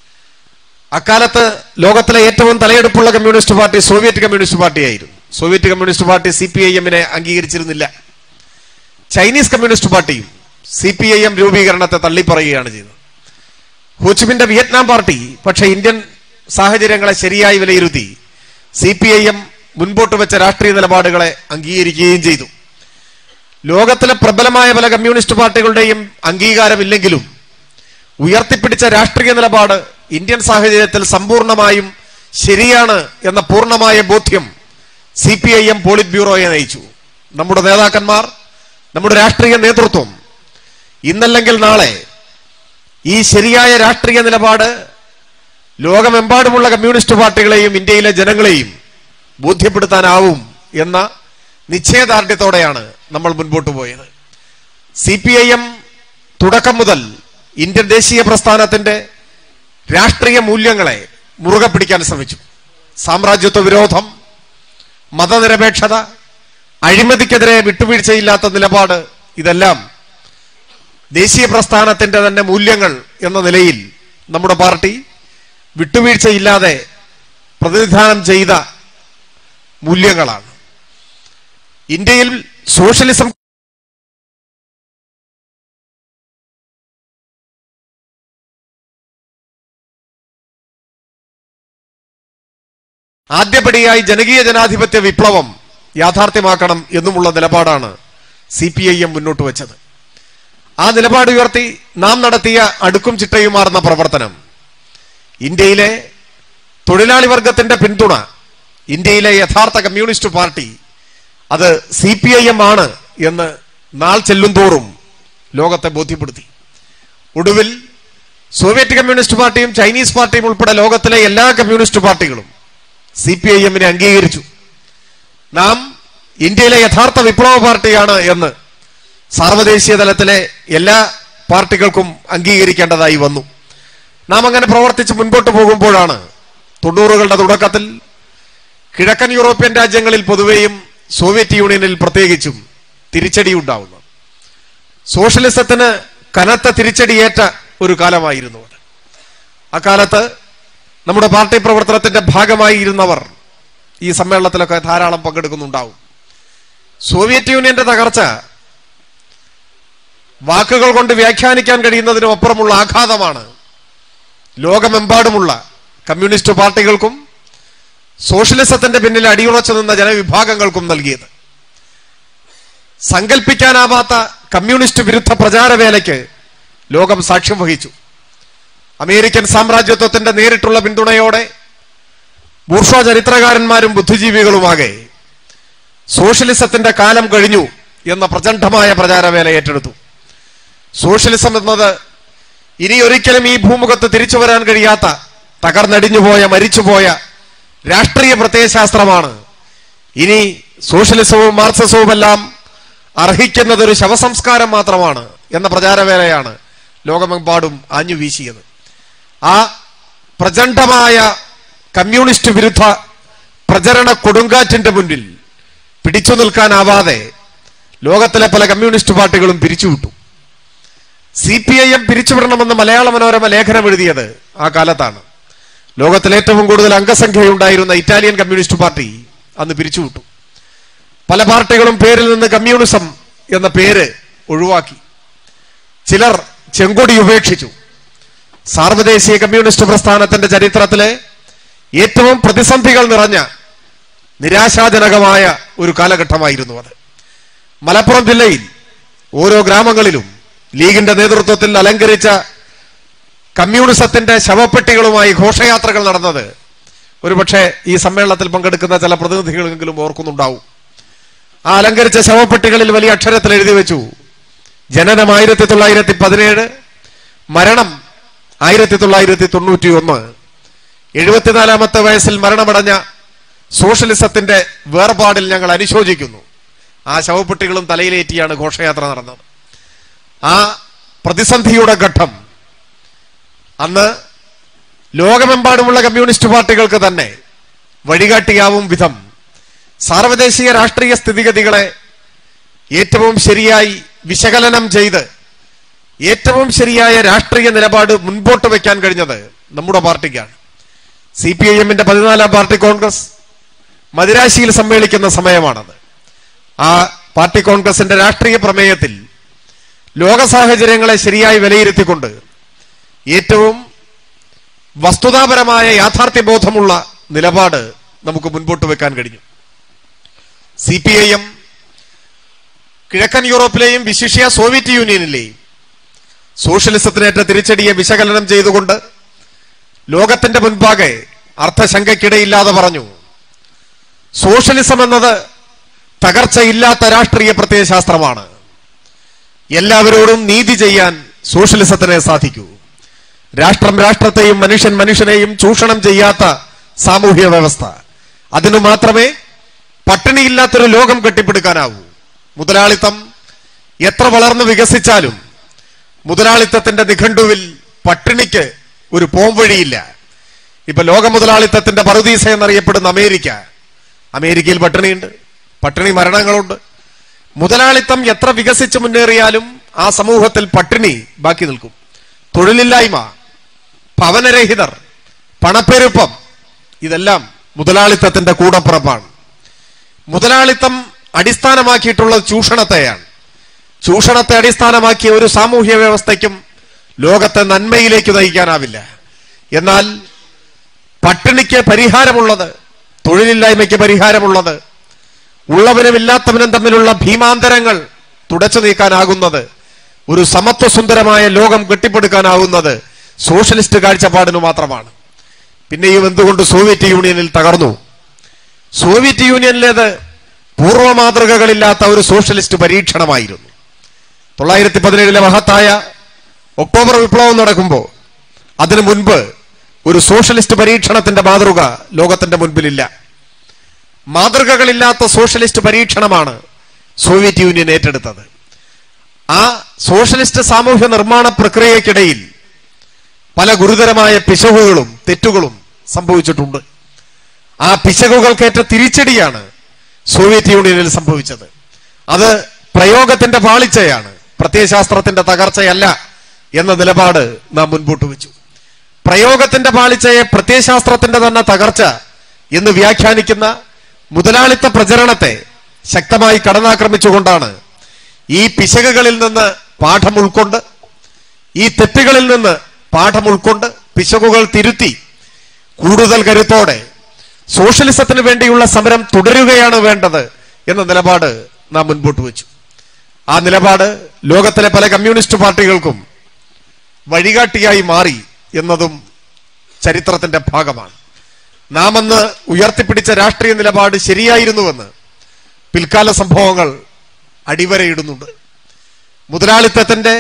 അക്കാലത്ത് ലോകത്തിലെ ഏറ്റവും തലയെടുപ്പുള്ള കമ്മ്യൂണിസ്റ്റ് പാർട്ടി സോവിയറ്റ് കമ്മ്യൂണിസ്റ്റ് പാർട്ടിയായിരുന്നു. Soviet communist party C P I എമ്മിനെ അംഗീകരിച്ചിരുന്നില്ല. ചൈനീസ് കമ്മ്യൂണിസ്റ്റ് പാർട്ടിയും സി പി ഐ എം രൂപീകരണത്തെ തള്ളിപ്പറയുകയാണ് ചെയ്തത്. ഹോച്ചിമിന്റെ വിയറ്റ്നാം പാർട്ടി പക്ഷേ ഇന്ത്യൻ സാഹചര്യങ്ങളെ ശരിയായി വിലയിരുത്തി സി പി ഐ എം മുൻപോട്ട് വെച്ച രാഷ്ട്രീയ നിലപാടുകളെ അംഗീകരിക്കുകയും ചെയ്തു. ലോകത്തിലെ പ്രബലമായ പല കമ്മ്യൂണിസ്റ്റ് പാർട്ടികളുടെയും അംഗീകാരമില്ലെങ്കിലും ഉയർത്തിപ്പിടിച്ച രാഷ്ട്രീയ നിലപാട് ഇന്ത്യൻ സാഹചര്യത്തിൽ സമ്പൂർണമായും ശരിയാണ് എന്ന പൂർണ്ണമായ ബോധ്യം C P I M polit ബ്യൂറോയെ നയിച്ചു. നമ്മുടെ നേതാക്കന്മാർ, നമ്മുടെ രാഷ്ട്രീയ നേതൃത്വം ഇന്നല്ലെങ്കിൽ നാളെ ഈ ശരിയായ രാഷ്ട്രീയ നിലപാട് ലോകമെമ്പാടുമുള്ള കമ്മ്യൂണിസ്റ്റ് പാർട്ടികളെയും ഇന്ത്യയിലെ ജനങ്ങളെയും ബോധ്യപ്പെടുത്താനാവും എന്ന നിശ്ചയദാർഢ്യത്തോടെയാണ് നമ്മൾ മുൻപോട്ട് പോയത്. സി പി ഐ എം തുടക്കം മുതൽ ഇന്ത്യൻ ദേശീയ പ്രസ്ഥാനത്തിന്റെ രാഷ്ട്രീയ മൂല്യങ്ങളെ മുറുകെ പിടിക്കാൻ ശ്രമിച്ചു. സാമ്രാജ്യത്വ വിരോധം, മതനിരപേക്ഷത, അഴിമതിക്കെതിരെ വിട്ടുവീഴ്ചയില്ലാത്ത നിലപാട്, ഇതെല്ലാം ദേശീയ പ്രസ്ഥാനത്തിന്റെ തന്നെ മൂല്യങ്ങൾ എന്ന നിലയിൽ നമ്മുടെ പാർട്ടി വിട്ടുവീഴ്ചയില്ലാതെ പ്രതിനിധാനം ചെയ്ത മൂല്യങ്ങളാണ്. ഇന്ത്യയിൽ സോഷ്യലിസം ആദ്യപടിയായി ജനകീയ ജനാധിപത്യ വിപ്ലവം യാഥാർത്ഥ്യമാക്കണം എന്നുമുള്ള നിലപാടാണ് സി പി ഐ എം മുന്നോട്ട് വെച്ചത്. ആ നിലപാട് ഉയർത്തി നാം നടത്തിയ അടുക്കും ചിട്ടയുമാർന്ന പ്രവർത്തനം ഇന്ത്യയിലെ തൊഴിലാളി വർഗത്തിന്റെ പിന്തുണ, ഇന്ത്യയിലെ യഥാർത്ഥ കമ്മ്യൂണിസ്റ്റ് പാർട്ടി അത് സി പി ഐ എം ആണ് എന്ന് നാൾ ചെല്ലുംതോറും ലോകത്തെ ബോധ്യപ്പെടുത്തി. ഒടുവിൽ സോവിയറ്റ് കമ്മ്യൂണിസ്റ്റ് പാർട്ടിയും ചൈനീസ് പാർട്ടിയും ഉൾപ്പെടെ ലോകത്തിലെ എല്ലാ കമ്മ്യൂണിസ്റ്റ് പാർട്ടികളും സി പി ഐ എമ്മിനെ അംഗീകരിച്ചു. നാം ഇന്ത്യയിലെ യഥാർത്ഥ വിപ്ലവ പാർട്ടിയാണ് എന്ന് സാർവദേശീയ തലത്തിലെ എല്ലാ പാർട്ടികൾക്കും അംഗീകരിക്കേണ്ടതായി വന്നു. നാം അങ്ങനെ പ്രവർത്തിച്ച് മുൻപോട്ട് പോകുമ്പോഴാണ് തൊണ്ണൂറുകളുടെ തുടക്കത്തിൽ കിഴക്കൻ യൂറോപ്യൻ രാജ്യങ്ങളിൽ പൊതുവെയും സോവിയറ്റ് യൂണിയനിൽ പ്രത്യേകിച്ചും തിരിച്ചടി ഉണ്ടാവുന്നത്. സോഷ്യലിസത്തിന് കനത്ത തിരിച്ചടിയേറ്റ ഒരു കാലമായിരുന്നു അത്. അക്കാലത്ത് നമ്മുടെ പാർട്ടി പ്രവർത്തനത്തിന്റെ ഭാഗമായി ഇരുന്നവർ ഈ സമ്മേളനത്തിലൊക്കെ ധാരാളം പങ്കെടുക്കുന്നുണ്ടാവും. സോവിയറ്റ് യൂണിയന്റെ തകർച്ച വാക്കുകൾ കൊണ്ട് വ്യാഖ്യാനിക്കാൻ കഴിയുന്നതിനും അപ്പുറമുള്ള ആഘാതമാണ് ലോകമെമ്പാടുമുള്ള കമ്മ്യൂണിസ്റ്റ് പാർട്ടികൾക്കും സോഷ്യലിസത്തിന്റെ പിന്നിൽ അടിയുറച്ചു നിന്ന ജനവിഭാഗങ്ങൾക്കും നൽകിയത്. സങ്കല്പിക്കാനാവാത്ത കമ്മ്യൂണിസ്റ്റ് വിരുദ്ധ പ്രചാരവേലയ്ക്ക് ലോകം സാക്ഷ്യം വഹിച്ചു. അമേരിക്കൻ സാമ്രാജ്യത്വത്തിന്റെ നേരിട്ടുള്ള പിന്തുണയോടെ ബൂർഷ്വാ ചരിത്രകാരന്മാരും ബുദ്ധിജീവികളുമാകെ സോഷ്യലിസത്തിന്റെ കാലം കഴിഞ്ഞു എന്ന പ്രചണ്ഡമായ പ്രചാരവേല ഏറ്റെടുത്തു. സോഷ്യലിസം എന്നത് ഇനി ഒരിക്കലും ഈ ഭൂമുഖത്ത് തിരിച്ചു വരാൻ കഴിയാത്ത, തകർന്നടിഞ്ഞുപോയ, മരിച്ചുപോയ രാഷ്ട്രീയ പ്രത്യയശാസ്ത്രമാണ്. ഇനി സോഷ്യലിസവും മാർക്സിസവുമെല്ലാം അർഹിക്കുന്നത് ഒരു ശവസംസ്കാരം മാത്രമാണ് എന്ന പ്രചാരവേലയാണ് ലോകമെമ്പാടും ആഞ്ഞു വീശിയത്. ആ പ്രചണ്ഡമായ കമ്മ്യൂണിസ്റ്റ് വിരുദ്ധ പ്രചരണ കൊടുങ്കാറ്റിന്റെ മുന്നിൽ പിടിച്ചു നിൽക്കാനാവാതെ ലോകത്തിലെ പല കമ്മ്യൂണിസ്റ്റ് പാർട്ടികളും പിരിച്ചുവിട്ടു. സി പി ഐ എം പിരിച്ചുവിടണമെന്ന് മലയാള മനോരമ ലേഖനം എഴുതിയത് ആ കാലത്താണ്. ലോകത്തിൽ ഏറ്റവും കൂടുതൽ അംഗസംഖ്യയുണ്ടായിരുന്ന ഇറ്റാലിയൻ കമ്മ്യൂണിസ്റ്റ് പാർട്ടി അന്ന് പിരിച്ചുവിട്ടു. പല പാർട്ടികളും പേരിൽ നിന്ന് കമ്മ്യൂണിസം എന്ന പേര് ഒഴിവാക്കി. ചിലർ ചെങ്കൊടി ഉപേക്ഷിച്ചു. സാർവദേശീയ കമ്മ്യൂണിസ്റ്റ് പ്രസ്ഥാനത്തിന്റെ ചരിത്രത്തിലെ ഏറ്റവും പ്രതിസന്ധികൾ നിറഞ്ഞ നിരാശാജനകമായ ഒരു കാലഘട്ടമായിരുന്നു അത്. മലപ്പുറം ജില്ലയിൽ ഓരോ ഗ്രാമങ്ങളിലും ലീഗിന്റെ നേതൃത്വത്തിൽ അലങ്കരിച്ച കമ്മ്യൂണിസത്തിന്റെ ശവപ്പെട്ടികളുമായി ഘോഷയാത്രകൾ നടന്നത് ഒരുപക്ഷെ ഈ സമ്മേളനത്തിൽ പങ്കെടുക്കുന്ന ചില പ്രതിനിധികളെങ്കിലും ഓർക്കുന്നുണ്ടാവും. ആ അലങ്കരിച്ച ശവപ്പെട്ടികളിൽ വലിയ അക്ഷരത്തിൽ എഴുതി വെച്ചു: ജനനം ആയിരത്തി തൊള്ളായിരത്തി പതിനേഴ്, മരണം ആയിരത്തി തൊള്ളായിരത്തി തൊണ്ണൂറ്റി ഒന്ന്. എഴുപത്തിനാലാമത്തെ വയസ്സിൽ മരണമടഞ്ഞ സോഷ്യലിസത്തിന്റെ വേർപാടിൽ ഞങ്ങൾ അനുശോചിക്കുന്നു. ആ ശവപ്പെട്ടികളും തലയിലേറ്റിയാണ് ഘോഷയാത്ര നടന്നത്. ആ പ്രതിസന്ധിയുടെ ഘട്ടം അന്ന് ലോകമെമ്പാടുമുള്ള കമ്മ്യൂണിസ്റ്റ് പാർട്ടികൾക്ക് തന്നെ വഴികാട്ടിയാവും വിധം സാർവദേശീയ രാഷ്ട്രീയ സ്ഥിതിഗതികളെ ഏറ്റവും ശരിയായി വിശകലനം ചെയ്ത് ഏറ്റവും ശരിയായ രാഷ്ട്രീയ നിലപാട് മുൻപോട്ട് വയ്ക്കാൻ കഴിഞ്ഞത് നമ്മുടെ പാർട്ടിക്കാണ്. സി പി ഐ എമ്മിന്റെ പതിനാലാം പാർട്ടി കോൺഗ്രസ് മദിരാശിയിൽ സമ്മേളിക്കുന്ന സമയമാണത്. ആ പാർട്ടി കോൺഗ്രസിന്റെ രാഷ്ട്രീയ പ്രമേയത്തിൽ ലോക സാഹചര്യങ്ങളെ ശരിയായി വിലയിരുത്തിക്കൊണ്ട് ഏറ്റവും വസ്തുതാപരമായ യാഥാർത്ഥ്യബോധമുള്ള നിലപാട് നമുക്ക് മുൻപോട്ട് വെക്കാൻ കഴിഞ്ഞു. സി പി ഐ എം കിഴക്കൻ യൂറോപ്പിലെയും വിശിഷ്യ സോവിയറ്റ് യൂണിയനിലെയും സോഷ്യലിസത്തിനേറ്റ തിരിച്ചടിയെ വിശകലനം ചെയ്തുകൊണ്ട് ലോകത്തിന്റെ മുൻപാകെ അർത്ഥശങ്കയ്ക്കിടയില്ലാതെ പറഞ്ഞു: സോഷ്യലിസം എന്നത് തകർച്ചയില്ലാത്ത രാഷ്ട്രീയ പ്രത്യയശാസ്ത്രമാണ്. എല്ലാവരോടും നീതി ചെയ്യാൻ സോഷ്യലിസത്തിനെ സാധിക്കൂ. രാഷ്ട്രം രാഷ്ട്രത്തെയും മനുഷ്യൻ മനുഷ്യനെയും ചൂഷണം ചെയ്യാത്ത സാമൂഹ്യ വ്യവസ്ഥ, അതിനു മാത്രമേ പട്ടിണിയില്ലാത്തൊരു ലോകം കെട്ടിപ്പടുക്കാനാവൂ. മുതലാളിത്തം എത്ര വളർന്നു വികസിച്ചാലും മുതലാളിത്തത്തിന്റെ നിഘണ്ടുവിൽ പട്ടിണിക്ക് ഒരു പോംവഴിയില്ല. ഇപ്പൊ ലോക മുതലാളിത്തത്തിന്റെ പറുദീസ എന്നറിയപ്പെടുന്ന അമേരിക്ക, അമേരിക്കയിൽ പട്ടിണിയുണ്ട്, പട്ടിണി മരണങ്ങളുണ്ട്. മുതലാളിത്തം എത്ര വികസിച്ച് മുന്നേറിയാലും ആ സമൂഹത്തിൽ പട്ടിണി ബാക്കി നിൽക്കും. തൊഴിലില്ലായ്മ, ഭവനരഹിതർ, പണപ്പെരുപ്പം, ഇതെല്ലാം മുതലാളിത്തത്തിന്റെ കൂടപ്പിറപ്പാണ്. മുതലാളിത്തം അടിസ്ഥാനമാക്കിയിട്ടുള്ള ചൂഷണത്തെയാണ്. ചൂഷണത്തെ അടിസ്ഥാനമാക്കിയ ഒരു സാമൂഹ്യ വ്യവസ്ഥയ്ക്കും ലോകത്തെ നന്മയിലേക്ക് നയിക്കാനാവില്ല. എന്നാൽ പട്ടിണിക്ക് പരിഹാരമുള്ളത് തൊഴിലില്ലായ്മയ്ക്ക് പരിഹാരമുള്ളത്, ഉള്ളവനും ഇല്ലാത്തവനും തമ്മിലുള്ള ഭീമാന്തരങ്ങൾ തുടച്ചു നീക്കാനാകുന്നത്, ഒരു സമത്വസുന്ദരമായ ലോകം കെട്ടിപ്പടുക്കാനാവുന്നത് സോഷ്യലിസ്റ്റ് കാഴ്ചപ്പാടിന് മാത്രമാണ്. പിന്നെയും എന്തുകൊണ്ട് സോവിയറ്റ് യൂണിയനിൽ തകർന്നു? സോവിയറ്റ് യൂണിയനിലേത് പൂർവ്വ മാതൃകകളില്ലാത്ത ഒരു സോഷ്യലിസ്റ്റ് പരീക്ഷണമായിരുന്നു. തൊള്ളായിരത്തി പതിനേഴിലെ മഹത്തായ ഒക്ടോബർ വിപ്ലവം നടക്കുമ്പോൾ അതിനു മുൻപ് ഒരു സോഷ്യലിസ്റ്റ് പരീക്ഷണത്തിന്റെ മാതൃക ലോകത്തിന്റെ മുൻപിലില്ല. മാതൃകകളില്ലാത്ത സോഷ്യലിസ്റ്റ് പരീക്ഷണമാണ് സോവിയറ്റ് യൂണിയൻ ഏറ്റെടുത്തത്. ആ സോഷ്യലിസ്റ്റ് സാമൂഹ്യ നിർമ്മാണ പ്രക്രിയക്കിടയിൽ പല ഗുരുതരമായ പിശകുകളും തെറ്റുകളും സംഭവിച്ചിട്ടുണ്ട്. ആ പിശകുകൾക്കേറ്റ തിരിച്ചടിയാണ് സോവിയറ്റ് യൂണിയനിൽ സംഭവിച്ചത്. അത് പ്രയോഗത്തിന്റെ പാളിച്ചയാണ്, പ്രത്യയശാസ്ത്രത്തിന്റെ തകർച്ചയല്ല എന്ന നിലപാട് നാം മുൻപോട്ട് വെച്ചു. പ്രയോഗത്തിന്റെ പാളിച്ചയെ പ്രത്യയശാസ്ത്രത്തിന്റെ തന്നെ തകർച്ച എന്ന് വ്യാഖ്യാനിക്കുന്ന മുതലാളിത്ത പ്രചരണത്തെ ശക്തമായി കടന്നാക്രമിച്ചുകൊണ്ടാണ് ഈ പിശകുകളിൽ നിന്ന് പാഠം ഉൾക്കൊണ്ട്, ഈ തെറ്റുകളിൽ നിന്ന് പാഠം ഉൾക്കൊണ്ട് പിശകുകൾ തിരുത്തി കൂടുതൽ കരുത്തോടെ സോഷ്യലിസത്തിന് വേണ്ടിയുള്ള സമരം തുടരുകയാണ് വേണ്ടത് എന്ന നിലപാട് നാം മുൻപോട്ട് വെച്ചു. ആ നിലപാട് ലോകത്തിലെ പല കമ്മ്യൂണിസ്റ്റ് പാർട്ടികൾക്കും വഴികാട്ടിയായി മാറി എന്നതും ചരിത്രത്തിന്റെ ഭാഗമാണ്. നാം അന്ന് ഉയർത്തിപ്പിടിച്ച രാഷ്ട്രീയ നിലപാട് ശരിയായിരുന്നുവെന്ന് പിൽക്കാല സംഭവങ്ങൾ അടിവരയിടുന്നുണ്ട്. മുതലാളിത്തത്തിന്റെ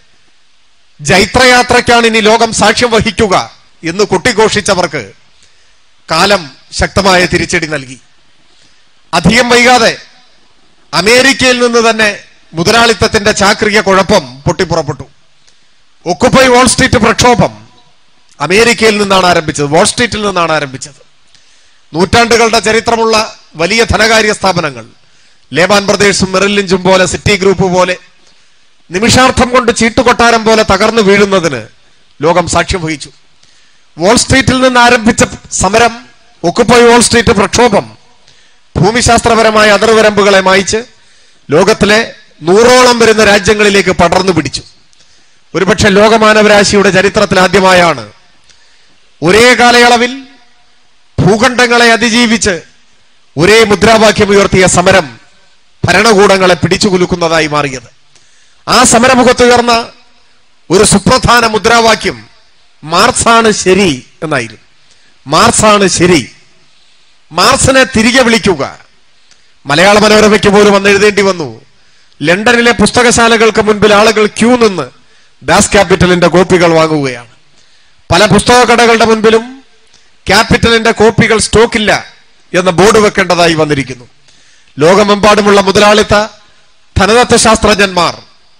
ജൈത്രയാത്രയ്ക്കാണ് ഇനി ലോകം സാക്ഷ്യം വഹിക്കുക എന്ന് കൊട്ടിഘോഷിച്ചവർക്ക് കാലം ശക്തമായ തിരിച്ചടി നൽകി. അധികം വൈകാതെ അമേരിക്കയിൽ നിന്ന് തന്നെ മുതലാളിത്തത്തിന്റെ ചാക്രിക കുഴപ്പം പൊട്ടിപ്പുറപ്പെട്ടു. ഒക്കുപൈ വാൾസ്ട്രീറ്റ് പ്രക്ഷോഭം അമേരിക്കയിൽ നിന്നാണ് ആരംഭിച്ചത്, വാൾസ്ട്രീറ്റിൽ നിന്നാണ് ആരംഭിച്ചത്. നൂറ്റാണ്ടുകളുടെ ചരിത്രമുള്ള വലിയ ധനകാര്യ സ്ഥാപനങ്ങൾ, ലേമാൻ ബ്രദേഴ്സും മെറിൽ ലിഞ്ചും പോലെ, സിറ്റി ഗ്രൂപ്പ് പോലെ, നിമിഷാർത്ഥം കൊണ്ട് ചീട്ടുകൊട്ടാരം പോലെ തകർന്നു വീഴുന്നതിന് ലോകം സാക്ഷ്യം വഹിച്ചു. വാൾസ്ട്രീറ്റിൽ നിന്ന് ആരംഭിച്ച സമരം, ഒക്കുപൈ വാൾസ്ട്രീറ്റ് പ്രക്ഷോഭം, ഭൂമിശാസ്ത്രപരമായ അതിർവരമ്പുകളെ മായിച്ച് ലോകത്തിലെ നൂറോളം വരുന്ന രാജ്യങ്ങളിലേക്ക് പടർന്നു പിടിച്ചു. ഒരുപക്ഷെ ലോകമാനവരാശിയുടെ ചരിത്രത്തിൽ ആദ്യമായാണ് ഒരേ കാലയളവിൽ ഭൂഖണ്ഡങ്ങളെ അതിജീവിച്ച് ഒരേ മുദ്രാവാക്യം ഉയർത്തിയ സമരം ഭരണകൂടങ്ങളെ പിടിച്ചുകുലുക്കുന്നതായി മാറിയത്. ആ സമരമുഖത്തുയർന്ന ഒരു സുപ്രധാന മുദ്രാവാക്യം മാർക്സാണ് ശരി എന്നായിരുന്നു. മാർക്സാണ് ശരി, മാർക്സിനെ തിരികെ വിളിക്കുക. മലയാള മനോരമയ്ക്ക് പോലും അന്ന് എഴുതേണ്ടി വന്നു. ലണ്ടനിലെ പുസ്തകശാലകൾക്ക് മുൻപിൽ ആളുകൾ ക്യൂ നിന്ന് ദാസ് ക്യാപിറ്റലിന്റെ കോപ്പികൾ വാങ്ങുകയാണ്. പല പുസ്തക കടകളുടെ മുൻപിലും ക്യാപിറ്റലിന്റെ കോപ്പികൾ സ്റ്റോക്കില്ല എന്ന ബോർഡ് വെക്കേണ്ടതായി വന്നിരിക്കുന്നു. ലോകമെമ്പാടുമുള്ള മുതലാളിത്ത ധനതത്വ ശാസ്ത്രജ്ഞന്മാർ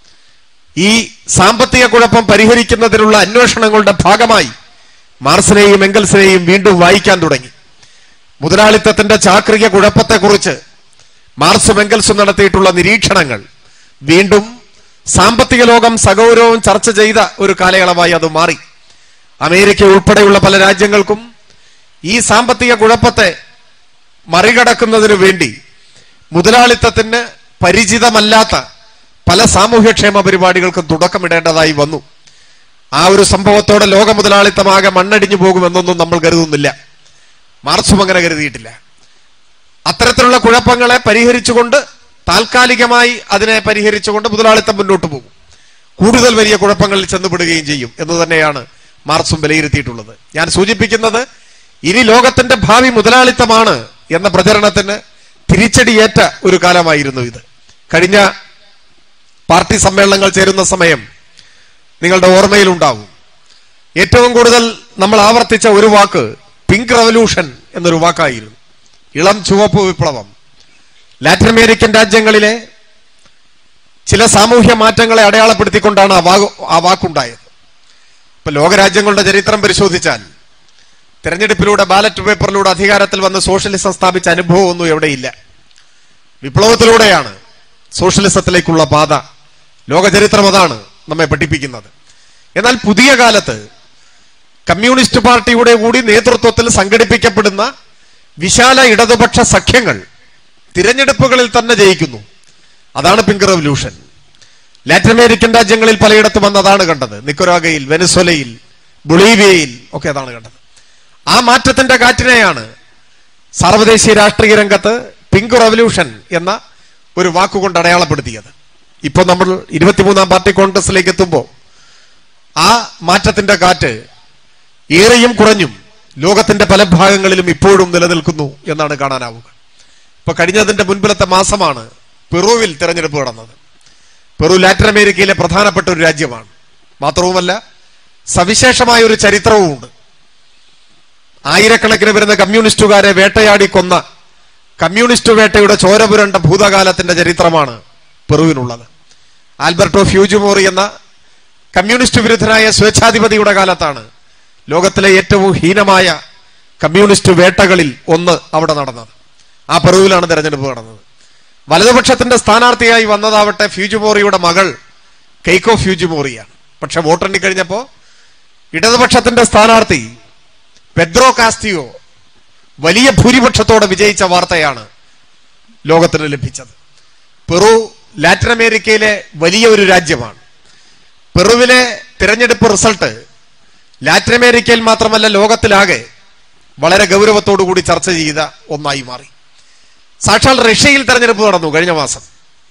ഈ സാമ്പത്തിക കുഴപ്പം പരിഹരിക്കുന്നതിനുള്ള അന്വേഷണങ്ങളുടെ ഭാഗമായി മാർക്സിനെയും എംഗൽസിനെയും വീണ്ടും വായിക്കാൻ തുടങ്ങി. മുതലാളിത്തത്തിന്റെ ചാക്രിക കുഴപ്പത്തെക്കുറിച്ച് മാർക്സും എംഗൽസും നടത്തിയിട്ടുള്ള നിരീക്ഷണങ്ങൾ വീണ്ടും സാമ്പത്തിക ലോകം സഗൗരവം ചർച്ച ചെയ്ത ഒരു കാലയളവായി അത് മാറി. അമേരിക്ക ഉൾപ്പെടെയുള്ള പല രാജ്യങ്ങൾക്കും ഈ സാമ്പത്തിക കുഴപ്പത്തെ മറികടക്കുന്നതിനു വേണ്ടി മുതലാളിത്തത്തിന് പരിചിതമല്ലാത്ത പല സാമൂഹ്യക്ഷേമ പരിപാടികൾക്കും തുടക്കമിടേണ്ടതായി വന്നു. ആ ഒരു സംഭവത്തോടെ ലോക മുതലാളിത്തമാകെ മണ്ണടിഞ്ഞു പോകുമെന്നൊന്നും നമ്മൾ കരുതുന്നില്ല. മാർക്സും അങ്ങനെ കരുതിയിട്ടില്ല. അത്തരത്തിലുള്ള കുഴപ്പങ്ങളെ പരിഹരിച്ചുകൊണ്ട്, താൽക്കാലികമായി അതിനെ പരിഹരിച്ചുകൊണ്ട് മുതലാളിത്തം മുന്നോട്ട് പോകും, കൂടുതൽ വലിയ കുഴപ്പങ്ങളിൽ ചെന്നുപെടുകയും ചെയ്യും എന്ന് തന്നെയാണ് മാർക്സും വിലയിരുത്തിയിട്ടുള്ളത്. ഞാൻ സൂചിപ്പിക്കുന്നത്, ഇനി ലോകത്തിന്റെ ഭാവി മുതലാളിത്തമാണ് എന്ന പ്രചരണത്തിന് തിരിച്ചടിയേറ്റ ഒരു കാലമായിരുന്നു ഇത്. കഴിഞ്ഞ പാർട്ടി സമ്മേളനങ്ങൾ ചേരുന്ന സമയം നിങ്ങളുടെ ഓർമ്മയിലുണ്ടാവും. ഏറ്റവും കൂടുതൽ നമ്മൾ ആവർത്തിച്ച ഒരു വാക്ക് പിങ്ക് റവല്യൂഷൻ എന്നൊരു വാക്കായിരുന്നു. ഇളം ചുവപ്പ് വിപ്ലവം. ലാറ്റിൻ അമേരിക്കൻ രാജ്യങ്ങളിലെ ചില സാമൂഹ്യ മാറ്റങ്ങളെ അടയാളപ്പെടുത്തിക്കൊണ്ടാണ് ആ വാക്ക് ആ വാക്കുണ്ടായത്. ഇപ്പൊ ലോകരാജ്യങ്ങളുടെ ചരിത്രം പരിശോധിച്ചാൽ തെരഞ്ഞെടുപ്പിലൂടെ, ബാലറ്റ് പേപ്പറിലൂടെ അധികാരത്തിൽ വന്ന് സോഷ്യലിസം സ്ഥാപിച്ച അനുഭവമൊന്നും എവിടെയില്ല. വിപ്ലവത്തിലൂടെയാണ് സോഷ്യലിസത്തിലേക്കുള്ള പാത. ലോകചരിത്രം അതാണ് നമ്മെ പഠിപ്പിക്കുന്നത്. എന്നാൽ പുതിയ കാലത്ത് കമ്മ്യൂണിസ്റ്റ് പാർട്ടിയുടെ കൂടി നേതൃത്വത്തിൽ സംഘടിപ്പിക്കപ്പെടുന്ന വിശാല ഇടതുപക്ഷ സഖ്യങ്ങൾ തിരഞ്ഞെടുപ്പുകളിൽ തന്നെ ജയിക്കുന്നു. അതാണ് പിങ്ക് റവല്യൂഷൻ. ലാറ്റിൻ അമേരിക്കൻ രാജ്യങ്ങളിൽ പലയിടത്തും വന്ന് അതാണ് കണ്ടത്. നിക്കരാഗയിൽ, വെനസ്വേലയിൽ, ബൊളീവിയയിൽ ഒക്കെ അതാണ് കണ്ടത്. ആ മാറ്റത്തിന്റെ കാറ്റിനെയാണ് സാർവദേശീയ രാഷ്ട്രീയ രംഗത്ത് പിങ്ക് റവല്യൂഷൻ എന്ന ഒരു വാക്കുകൊണ്ട് അടയാളപ്പെടുത്തിയത്. ഇപ്പൊ നമ്മൾ ഇരുപത്തിമൂന്നാം പാർട്ടി കോൺഗ്രസിലേക്ക് എത്തുമ്പോൾ ആ മാറ്റത്തിന്റെ കാറ്റ് ഏറെയും കുറഞ്ഞും ലോകത്തിന്റെ പല ഭാഗങ്ങളിലും ഇപ്പോഴും നിലനിൽക്കുന്നു എന്നാണ് കാണാനാവുക. ഇപ്പൊ കഴിഞ്ഞതിന്റെ മുൻപിലത്തെ മാസമാണ് പെറുവിൽ തെരഞ്ഞെടുപ്പ് നടന്നത്. പെറു ലാറ്റിൻ അമേരിക്കയിലെ പ്രധാനപ്പെട്ട ഒരു രാജ്യമാണ്. മാത്രവുമല്ല സവിശേഷമായ ഒരു ചരിത്രവുമുണ്ട്. ആയിരക്കണക്കിന് വരുന്ന കമ്മ്യൂണിസ്റ്റുകാരെ വേട്ടയാടി കൊന്ന കമ്മ്യൂണിസ്റ്റ് വേട്ടയുടെ ചോരപുരണ്ട ഭൂതകാലത്തിന്റെ ചരിത്രമാണ് പെറുവിനുള്ളത്. ആൽബർട്ടോ ഫ്യൂജിമോറി എന്ന കമ്മ്യൂണിസ്റ്റ് വിരുദ്ധനായ സ്വേച്ഛാധിപതിയുടെ കാലത്താണ് ലോകത്തിലെ ഏറ്റവും ഹീനമായ കമ്മ്യൂണിസ്റ്റ് വേട്ടകളിൽ ഒന്ന് അവിടെ നടന്നത്. ആ പെറുവിലാണ് തെരഞ്ഞെടുപ്പ് നടന്നത്. വലതുപക്ഷത്തിന്റെ സ്ഥാനാർത്ഥിയായി വന്നതാവട്ടെ ഫ്യൂജിമോറിയുടെ മകൾ കെയ്കോ ഫ്യൂജിമോറിയാണ്. പക്ഷെ വോട്ടെണ്ണി കഴിഞ്ഞപ്പോ ഇടതുപക്ഷത്തിന്റെ സ്ഥാനാർത്ഥി പെദ്രോ കാസ്റ്റിയോ വലിയ ഭൂരിപക്ഷത്തോടെ വിജയിച്ച വാർത്തയാണ് ലോകത്തിന് ലഭിച്ചത്. പെറു ലാറ്റിൻ അമേരിക്കയിലെ വലിയ ഒരു രാജ്യമാണ്. പെറുവിലെ തിരഞ്ഞെടുപ്പ് റിസൾട്ട് ലാറ്റിൻ അമേരിക്കയിൽ മാത്രമല്ല ലോകത്തിലാകെ വളരെ ഗൗരവത്തോടു കൂടി ചർച്ച ചെയ്ത ഒന്നായി മാറി. സാക്ഷാൽ റഷ്യയിൽ തെരഞ്ഞെടുപ്പ് നടന്നു കഴിഞ്ഞ മാസം.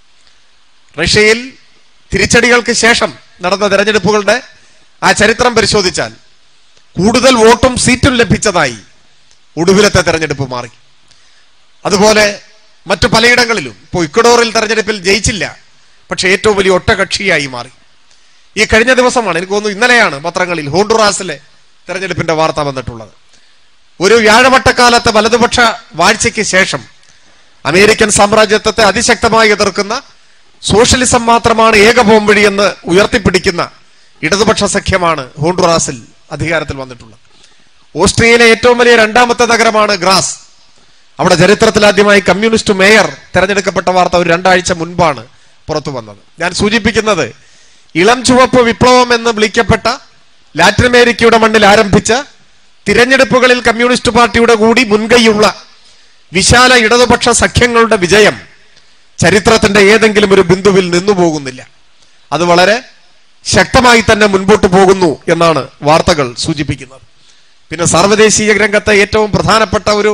റഷ്യയിൽ തിരിച്ചടികൾക്ക് ശേഷം നടന്ന തെരഞ്ഞെടുപ്പുകളുടെ ആ ചരിത്രം പരിശോധിച്ചാൽ കൂടുതൽ വോട്ടും സീറ്റും ലഭിച്ചതായി ഒടുവിലത്തെ തെരഞ്ഞെടുപ്പ് മാറി. അതുപോലെ മറ്റു പലയിടങ്ങളിലും ഇപ്പോൾ ഇക്വഡോറിൽ തെരഞ്ഞെടുപ്പിൽ ജയിച്ചില്ല, പക്ഷെ ഏറ്റവും വലിയ ഒറ്റകക്ഷിയായി മാറി. ഈ കഴിഞ്ഞ ദിവസമാണ്, എനിക്ക് തോന്നുന്നു ഇന്നലെയാണ് പത്രങ്ങളിൽ ഹോണ്ടുറാസിലെ തെരഞ്ഞെടുപ്പിന്റെ വാർത്ത വന്നിട്ടുള്ളത്. ഒരു വ്യാഴവട്ടക്കാലത്തെ വലതുപക്ഷ വാഴ്ചയ്ക്ക് ശേഷം അമേരിക്കൻ സാമ്രാജ്യത്വത്തെ അതിശക്തമായി എതിർക്കുന്ന സോഷ്യലിസം മാത്രമാണ് ഏക പോംവഴി എന്ന് ഉയർത്തിപ്പിടിക്കുന്ന ഇടതുപക്ഷ സഖ്യമാണ് ഹോണ്ടുറാസിൽ അധികാരത്തിൽ വന്നിട്ടുള്ളത്. ഓസ്ട്രിയയിലെ ഏറ്റവും വലിയ രണ്ടാമത്തെ നഗരമാണ് ഗ്രാസ്. അവിടെ ചരിത്രത്തിലാദ്യമായി കമ്മ്യൂണിസ്റ്റ് മേയർ തെരഞ്ഞെടുക്കപ്പെട്ട വാർത്ത ഒരു രണ്ടാഴ്ച മുൻപാണ് പുറത്തു വന്നത്. ഞാൻ സൂചിപ്പിക്കുന്നത് ഇളം ചുവപ്പ് വിപ്ലവം എന്ന് വിളിക്കപ്പെട്ട ലാറ്റിൻ അമേരിക്കയുടെ മണ്ണിൽ ആരംഭിച്ച തിരഞ്ഞെടുപ്പുകളിൽ കമ്മ്യൂണിസ്റ്റ് പാർട്ടിയുടെ കൂടി മുൻകൈയുള്ള വിശാല ഇടതുപക്ഷ സഖ്യങ്ങളുടെ വിജയം ചരിത്രത്തിന്റെ ഏതെങ്കിലും ഒരു ബിന്ദുവിൽ നിന്നു പോകുന്നില്ല. അത് വളരെ ശക്തമായി തന്നെ മുൻപോട്ട് പോകുന്നു എന്നാണ് വാർത്തകൾ സൂചിപ്പിക്കുന്നത്. പിന്നെ സാർവദേശീയ രംഗത്തെ ഏറ്റവും പ്രധാനപ്പെട്ട ഒരു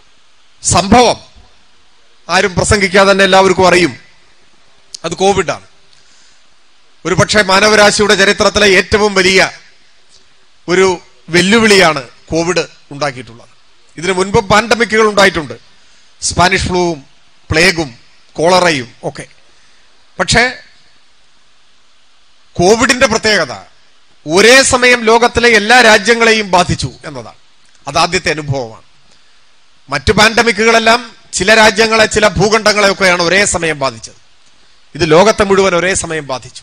സംഭവം ആരും പ്രസംഗിക്കാതെ തന്നെ എല്ലാവർക്കും അറിയും, അത് കോവിഡാണ്. ഒരുപക്ഷെ മാനവരാശിയുടെ ചരിത്രത്തിലെ ഏറ്റവും വലിയ ഒരു വെല്ലുവിളിയാണ് കോവിഡ് ഉണ്ടാക്കിയിട്ടുള്ളത്. ഇതിനു മുൻപും പാൻഡമിക്കുകൾ ഉണ്ടായിട്ടുണ്ട്, സ്പാനിഷ് ഫ്ലൂവും പ്ലേഗും കോളറയും ഒക്കെ. പക്ഷേ കോവിഡിന്റെ പ്രത്യേകത ഒരേ സമയം ലോകത്തിലെ എല്ലാ രാജ്യങ്ങളെയും ബാധിച്ചു എന്നതാണ്. അതാദ്യത്തെ അനുഭവമാണ്. മറ്റു പാൻഡമിക്കുകളെല്ലാം ചില രാജ്യങ്ങളെ ചില ഭൂഖണ്ഡങ്ങളെ ഒക്കെയാണ് ഒരേ സമയം ബാധിച്ചത്. ഇത് ലോകത്തെ മുഴുവൻ ഒരേ സമയം ബാധിച്ചു.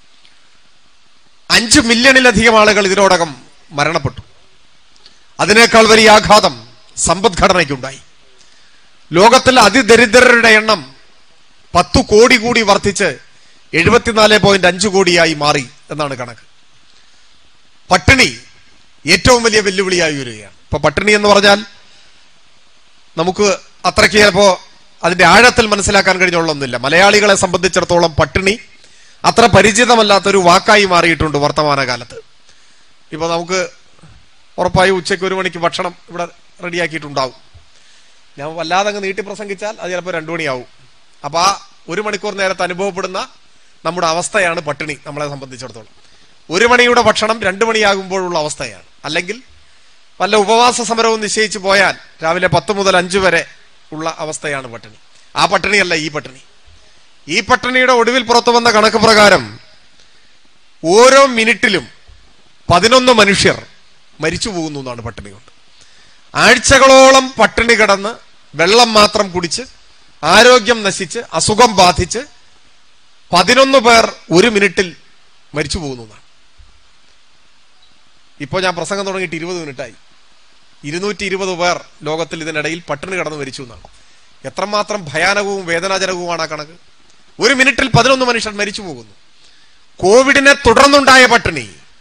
അഞ്ചു മില്യണിലധികം ആളുകൾ ഇതിനോടകം മരണപ്പെട്ടു. അതിനേക്കാൾ വലിയ ആഘാതം സമ്പദ്ഘടനയ്ക്കുണ്ടായി. ലോകത്തിൽ അതിദരിദ്രരുടെ എണ്ണം പത്തു കോടി കൂടി വർദ്ധിച്ച് എഴുപത്തിനാല് പോയിന്റ് അഞ്ചു കോടിയായി മാറി എന്നാണ് കണക്ക്. പട്ടിണി ഏറ്റവും വലിയ വെല്ലുവിളിയായി വരികയാണ്. ഇപ്പൊ പട്ടിണി എന്ന് പറഞ്ഞാൽ നമുക്ക് അത്രയ്ക്ക് ചിലപ്പോ അതിന്റെ ആഴത്തിൽ മനസ്സിലാക്കാൻ കഴിഞ്ഞുള്ളൊന്നുമില്ല. മലയാളികളെ സംബന്ധിച്ചിടത്തോളം പട്ടിണി അത്ര പരിചിതമല്ലാത്തൊരു വാക്കായി മാറിയിട്ടുണ്ട് വർത്തമാനകാലത്ത്. ഇപ്പൊ നമുക്ക് ഉറപ്പായും ഉച്ചയ്ക്ക് ഒരു മണിക്ക് ഭക്ഷണം ഇവിടെ റെഡിയാക്കിയിട്ടുണ്ടാവും. ഞാൻ വല്ലാതെ അങ്ങ് നീട്ടി പ്രസംഗിച്ചാൽ അത് ചിലപ്പോൾ രണ്ടു മണിയാവും. അപ്പൊ ആ ഒരു മണിക്കൂർ നേരത്തെ അനുഭവപ്പെടുന്ന നമ്മുടെ അവസ്ഥയാണ് പട്ടിണി നമ്മളെ സംബന്ധിച്ചിടത്തോളം. ഒരു മണിയുടെ ഭക്ഷണം രണ്ടു മണിയാകുമ്പോഴുള്ള അവസ്ഥയാണ്. അല്ലെങ്കിൽ വല്ല ഉപവാസ സമരവും നിശ്ചയിച്ചു പോയാൽ രാവിലെ പത്ത് മുതൽ അഞ്ചു വരെ ഉള്ള അവസ്ഥയാണ് പട്ടിണി. ആ പട്ടിണിയല്ല ഈ പട്ടിണി. ഈ പട്ടിണിയുടെ ഒടുവിൽ പുറത്തു വന്ന കണക്ക് പ്രകാരം ഓരോ മിനിറ്റിലും പതിനൊന്ന് മനുഷ്യർ മരിച്ചു പോകുന്നു എന്നാണ് പട്ടിണി കൊണ്ട്. ആഴ്ചകളോളം പട്ടിണി കിടന്ന് വെള്ളം മാത്രം കുടിച്ച് ആരോഗ്യം നശിച്ച് അസുഖം ബാധിച്ച് പതിനൊന്ന് പേർ ഒരു മിനിറ്റിൽ മരിച്ചു പോകുന്നു എന്നാണ്. ഇപ്പോൾ ഞാൻ പ്രസംഗം തുടങ്ങിയിട്ട് ഇരുപത് മിനിറ്റായി. ഇരുന്നൂറ്റി ഇരുപത് പേർ ലോകത്തിൽ ഇതിനിടയിൽ പട്ടിണി കിടന്ന് മരിച്ചു എന്നാണ്. എത്രമാത്രം ഭയാനകവും വേദനാജനകവുമാണ് ആ കണക്ക്. ഒരു മിനിറ്റിൽ പതിനൊന്ന് മനുഷ്യർ മരിച്ചു പോകുന്നു. കോവിഡിനെ തുടർന്നുണ്ടായ പട്ടിണി,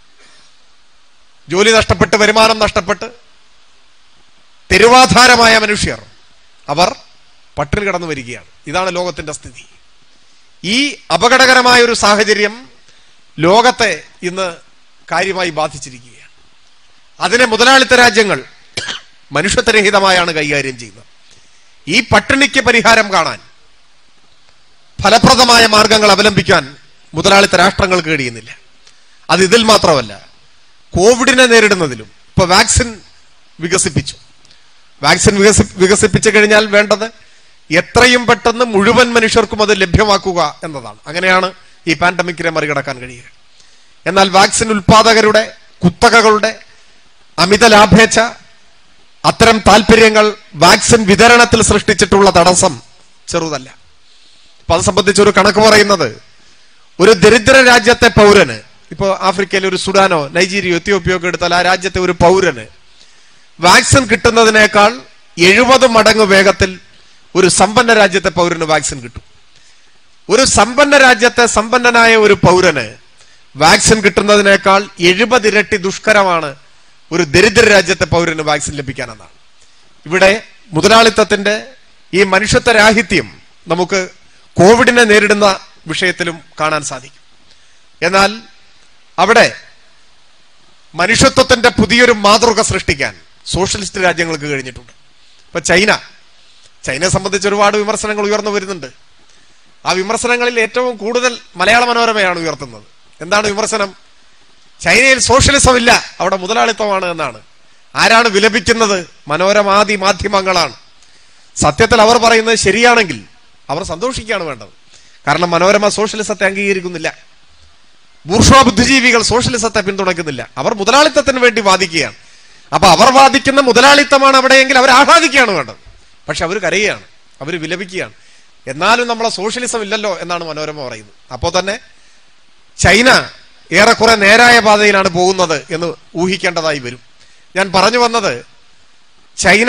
ജോലി നഷ്ടപ്പെട്ട് വരുമാനം നഷ്ടപ്പെട്ട് തെരുവാധാരമായ മനുഷ്യർ അവർ പട്ടിണി കിടന്നു വരികയാണ്. ഇതാണ് ലോകത്തിന്റെ സ്ഥിതി. ഈ അപകടകരമായ ഒരു സാഹചര്യം ലോകത്തെ ഇന്ന് കാര്യമായി ബാധിച്ചിരിക്കുകയാണ്. അതിനെ മുതലാളിത്ത രാജ്യങ്ങൾ മനുഷ്യത്വരഹിതമായാണ് കൈകാര്യം ചെയ്യുന്നത്. ഈ പട്ടിണിക്ക് പരിഹാരം കാണാൻ ഫലപ്രദമായ മാർഗങ്ങൾ അവലംബിക്കാൻ മുതലാളിത്ത രാഷ്ട്രങ്ങൾക്ക് കഴിയുന്നില്ല. അത് ഇതിൽ മാത്രമല്ല, കോവിഡിനെ നേരിടുന്നതിലും ഇപ്പൊ വാക്സിൻ വികസിപ്പിച്ചു. വാക്സിൻ വികസി വികസിപ്പിച്ചു കഴിഞ്ഞാൽ വേണ്ടത് എത്രയും പെട്ടെന്ന് മുഴുവൻ മനുഷ്യർക്കും അത് ലഭ്യമാക്കുക എന്നതാണ്. അങ്ങനെയാണ് ഈ പാൻഡമിക്കിനെ മറികടക്കാൻ കഴിയുക. എന്നാൽ വാക്സിൻ ഉൽപാദകരുടെ കുത്തകകളുടെ അമിത ലാഭേച്ഛ, അത്തരം താല്പര്യങ്ങൾ വാക്സിൻ വിതരണത്തിൽ സൃഷ്ടിച്ചിട്ടുള്ള തടസ്സം ചെറുതല്ല. അപ്പൊ അത് സംബന്ധിച്ച് ഒരു കണക്ക് പറയുന്നത്, ഒരു ദരിദ്ര രാജ്യത്തെ പൗരന്, ഇപ്പോ ആഫ്രിക്കയിലെ ഒരു സുഡാനോ നൈജീരിയോ എത്യോപ്യയോ ഒക്കെ എടുത്താൽ ആ രാജ്യത്തെ ഒരു പൗരന് വാക്സിൻ കിട്ടുന്നതിനേക്കാൾ എഴുപത് മടങ്ങ് വേഗത്തിൽ ഒരു സമ്പന്ന രാജ്യത്തെ പൗരന് വാക്സിൻ കിട്ടും. ഒരു സമ്പന്ന രാജ്യത്തെ സമ്പന്നനായ ഒരു പൗരന് വാക്സിൻ കിട്ടുന്നതിനേക്കാൾ എഴുപത് ഇരട്ടി ദുഷ്കരമാണ് ഒരു ദരിദ്ര രാജ്യത്തെ പൗരന് വാക്സിൻ ലഭിക്കാനെന്നാണ്. ഇവിടെ മുതലാളിത്തത്തിന്റെ ഈ മനുഷ്യത്വരാഹിത്യം നമുക്ക് കോവിഡിനെ നേരിടുന്ന വിഷയത്തിലും കാണാൻ സാധിക്കും. എന്നാൽ അവിടെ മനുഷ്യത്വത്തിന്റെ പുതിയൊരു മാതൃക സൃഷ്ടിക്കാൻ സോഷ്യലിസ്റ്റ് രാജ്യങ്ങൾക്ക് കഴിഞ്ഞിട്ടുണ്ട്. ഇപ്പൊ ചൈന ചൈനയെ സംബന്ധിച്ച് ഒരുപാട് വിമർശനങ്ങൾ ഉയർന്നു വരുന്നുണ്ട്. ആ വിമർശനങ്ങളിൽ ഏറ്റവും കൂടുതൽ മലയാള മനോരമയാണ് ഉയർത്തുന്നത്. എന്താണ് വിമർശനം? ചൈനയിൽ സോഷ്യലിസം ഇല്ല, അവിടെ മുതലാളിത്തമാണ് എന്നാണ്. ആരാണ് വിലപിക്കുന്നത്? മനോരമാദി മാധ്യമങ്ങളാണ്. സത്യത്തിൽ അവർ പറയുന്നത് ശരിയാണെങ്കിൽ അവർ സന്തോഷിക്കുകയാണ് വേണ്ടത്. കാരണം മനോരമ സോഷ്യലിസത്തെ അംഗീകരിക്കുന്നില്ല. ബൂർഷ്വാ ബുദ്ധിജീവികൾ സോഷ്യലിസത്തെ പിന്തുണയ്ക്കുന്നില്ല. അവർ മുതലാളിത്തത്തിന് വേണ്ടി വാദിക്കുകയാണ്. അപ്പൊ അവർ വാദിക്കുന്ന മുതലാളിത്തമാണ് അവിടെയെങ്കിൽ അവർ ആഹ്ലാദിക്കുകയാണ് വേണ്ടത്. പക്ഷെ അവർ കരയുകയാണ്, അവർ വിലപിക്കുകയാണ്. എന്നാലും നമ്മളെ സോഷ്യലിസം ഇല്ലല്ലോ എന്നാണ് മനോരമ പറയുന്നത്. അപ്പോൾ തന്നെ ചൈന ഏറെക്കുറെ നേരായ പാതയിലാണ് പോകുന്നത് എന്ന് ഊഹിക്കേണ്ടതായി വരും. ഞാൻ പറഞ്ഞു വന്നത്, ചൈന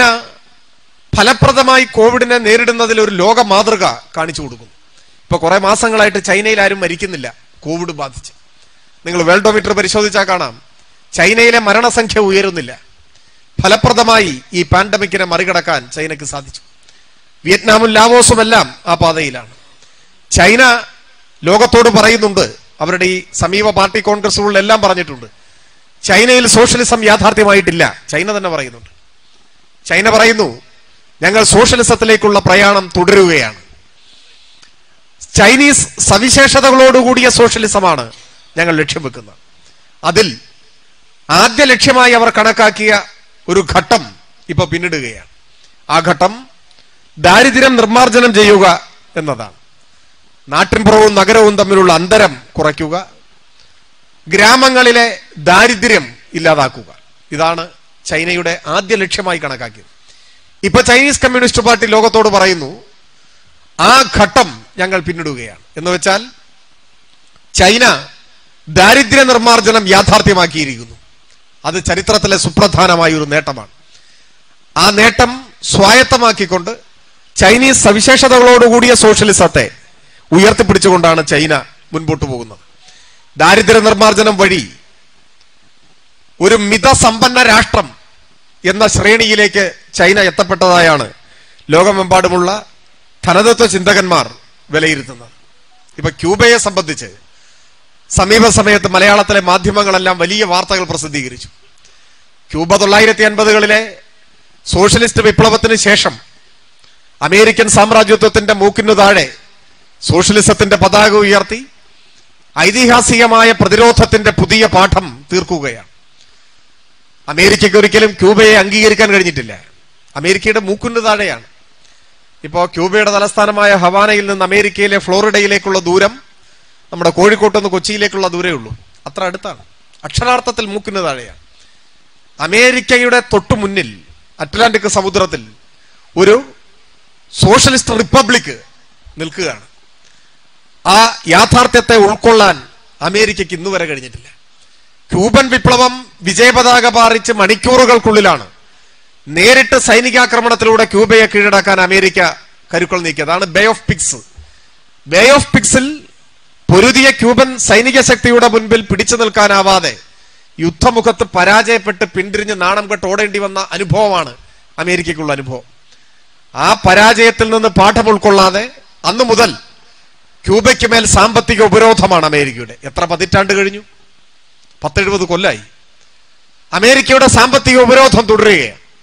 ഫലപ്രദമായി കോവിഡിനെ നേരിടുന്നതിൽ ഒരു ലോക മാതൃക കാണിച്ചു കൊടുക്കുന്നു. ഇപ്പൊ കുറെ മാസങ്ങളായിട്ട് ചൈനയിൽ ആരും മരിക്കുന്നില്ല കോവിഡ് ബാധിച്ച്. നിങ്ങൾ വേൾഡോമീറ്റർ പരിശോധിച്ചാൽ കാണാം, ചൈനയിലെ മരണസംഖ്യ ഉയരുന്നില്ല. ഫലപ്രദമായി ഈ പാൻഡമിക്കിനെ മറികടക്കാൻ ചൈനയ്ക്ക് സാധിച്ചു. വിയറ്റ്നാമും ലാവോസും എല്ലാം ആ പാതയിലാണ്. ചൈന ലോകത്തോട് പറയുന്നുണ്ട്, അവരുടെ ഈ സമീപ പാർട്ടി കോൺഗ്രസുകളിലെല്ലാം പറഞ്ഞിട്ടുണ്ട്, ചൈനയിൽ സോഷ്യലിസം യാഥാർത്ഥ്യമായിട്ടില്ല. ചൈന തന്നെ പറയുന്നുണ്ട്. ചൈന പറയുന്നു, ഞങ്ങൾ സോഷ്യലിസത്തിലേക്കുള്ള പ്രയാണം തുടരുകയാണ്. ചൈനീസ് സവിശേഷതകളോടുകൂടിയ സോഷ്യലിസമാണ് ഞങ്ങൾ ലക്ഷ്യം വെക്കുന്നത്. അതിൽ ആദ്യ ലക്ഷ്യമായി അവർ കണക്കാക്കിയ ഒരു ഘട്ടം ഇപ്പൊ പിന്നിടുകയാണ്. ആ ഘട്ടം ദാരിദ്ര്യം നിർമ്മാർജ്ജനം ചെയ്യുക എന്നതാണ്. നാട്ടിൻപുറവും നഗരവും തമ്മിലുള്ള അന്തരം കുറയ്ക്കുക, ഗ്രാമങ്ങളിലെ ദാരിദ്ര്യം ഇല്ലാതാക്കുക. ഇതാണ് ചൈനയുടെ ആദ്യ ലക്ഷ്യമായി കണക്കാക്കിയത്. ഇപ്പൊ ചൈനീസ് കമ്മ്യൂണിസ്റ്റ് പാർട്ടി ലോകത്തോട് പറയുന്നു, ആ ഘട്ടം ഞങ്ങൾ പിന്നിടുകയാണ്. എന്ന് വെച്ചാൽ ചൈന ദാരിദ്ര്യ നിർമ്മാർജ്ജനം യാഥാർത്ഥ്യമാക്കിയിരിക്കുന്നു. അത് ചരിത്രത്തിലെ സുപ്രധാനമായ ഒരു നേട്ടമാണ്. ആ നേട്ടം സ്വായത്തമാക്കിക്കൊണ്ട് ചൈനീസ് സവിശേഷതകളോടുകൂടിയ സോഷ്യലിസത്തെ ഉയർത്തിപ്പിടിച്ചുകൊണ്ടാണ് ചൈന മുൻപോട്ട് പോകുന്നത്. ദാരിദ്ര്യ നിർമ്മാർജ്ജനം വഴി ഒരു മിതസമ്പന്ന രാഷ്ട്രം എന്ന ശ്രേണിയിലേക്ക് ചൈന എത്തപ്പെട്ടതായാണ് ലോകമെമ്പാടുമുള്ള ധനതത്വ ചിന്തകന്മാർ വിലയിരുത്തുന്നത്. ഇപ്പൊ ക്യൂബയെ സംബന്ധിച്ച് സമീപ സമയത്ത് മലയാളത്തിലെ മാധ്യമങ്ങളെല്ലാം വലിയ വാർത്തകൾ പ്രസിദ്ധീകരിച്ചു. ക്യൂബ തൊള്ളായിരത്തി അൻപതുകളിലെ സോഷ്യലിസ്റ്റ് വിപ്ലവത്തിന് ശേഷം അമേരിക്കൻ സാമ്രാജ്യത്വത്തിന്റെ മൂക്കിനു താഴെ സോഷ്യലിസത്തിന്റെ പതാക ഉയർത്തി ഐതിഹാസികമായ പ്രതിരോധത്തിന്റെ പുതിയ പാഠം തീർക്കുകയാണ്. അമേരിക്കയ്ക്ക് ഒരിക്കലും ക്യൂബയെ അംഗീകരിക്കാൻ കഴിഞ്ഞിട്ടില്ല. അമേരിക്കയുടെ മൂക്കിനു താഴെയാണ്. ഇപ്പോ ക്യൂബയുടെ തലസ്ഥാനമായ ഹവാനയിൽ നിന്ന് അമേരിക്കയിലെ ഫ്ലോറിഡയിലേക്കുള്ള ദൂരം നമ്മുടെ കോഴിക്കോട്ട് നിന്ന് കൊച്ചിയിലേക്കുള്ള ദൂരേ ഉള്ളൂ. അത്ര അടുത്താണ്. അക്ഷരാർത്ഥത്തിൽ മൂക്കിന് താഴെയാണ്. അമേരിക്കയുടെ തൊട്ടു മുന്നിൽ അറ്റ്ലാന്റിക് സമുദ്രത്തിൽ ഒരു സോഷ്യലിസ്റ്റ് റിപ്പബ്ലിക് നിൽക്കുകയാണ്. ആ യാഥാർത്ഥ്യത്തെ ഉൾക്കൊള്ളാൻ അമേരിക്കയ്ക്ക് ഇന്നുവരെ കഴിഞ്ഞിട്ടില്ല. ക്യൂബൻ വിപ്ലവം വിജയപതാക പാറിച്ച് മണിക്കൂറുകൾക്കുള്ളിലാണ് നേരിട്ട് സൈനികാക്രമണത്തിലൂടെ ക്യൂബയെ കീഴടക്കാൻ അമേരിക്ക കരുക്കൾ നീക്കി. അതാണ് Bay of Pigs. Bay of പിഗ്സിൽ പൊരുതിയ ക്യൂബൻ സൈനിക ശക്തിയുടെ മുൻപിൽ പിടിച്ചു നിൽക്കാനാവാതെ യുദ്ധമുഖത്ത് പരാജയപ്പെട്ട് പിന്തിരിഞ്ഞ് നാണം കെട്ട് ഓടേണ്ടി വന്ന അനുഭവമാണ് അമേരിക്കയ്ക്കുള്ള അനുഭവം. ആ പരാജയത്തിൽ നിന്ന് പാഠം ഉൾക്കൊള്ളാതെ അന്നു മുതൽ ക്യൂബയ്ക്ക് മേൽ സാമ്പത്തിക ഉപരോധമാണ് അമേരിക്കയുടെ. എത്ര പതിറ്റാണ്ട് കഴിഞ്ഞു? പത്തെഴുപത് കൊല്ലായി അമേരിക്കയുടെ സാമ്പത്തിക ഉപരോധം തുടരുകയാണ്.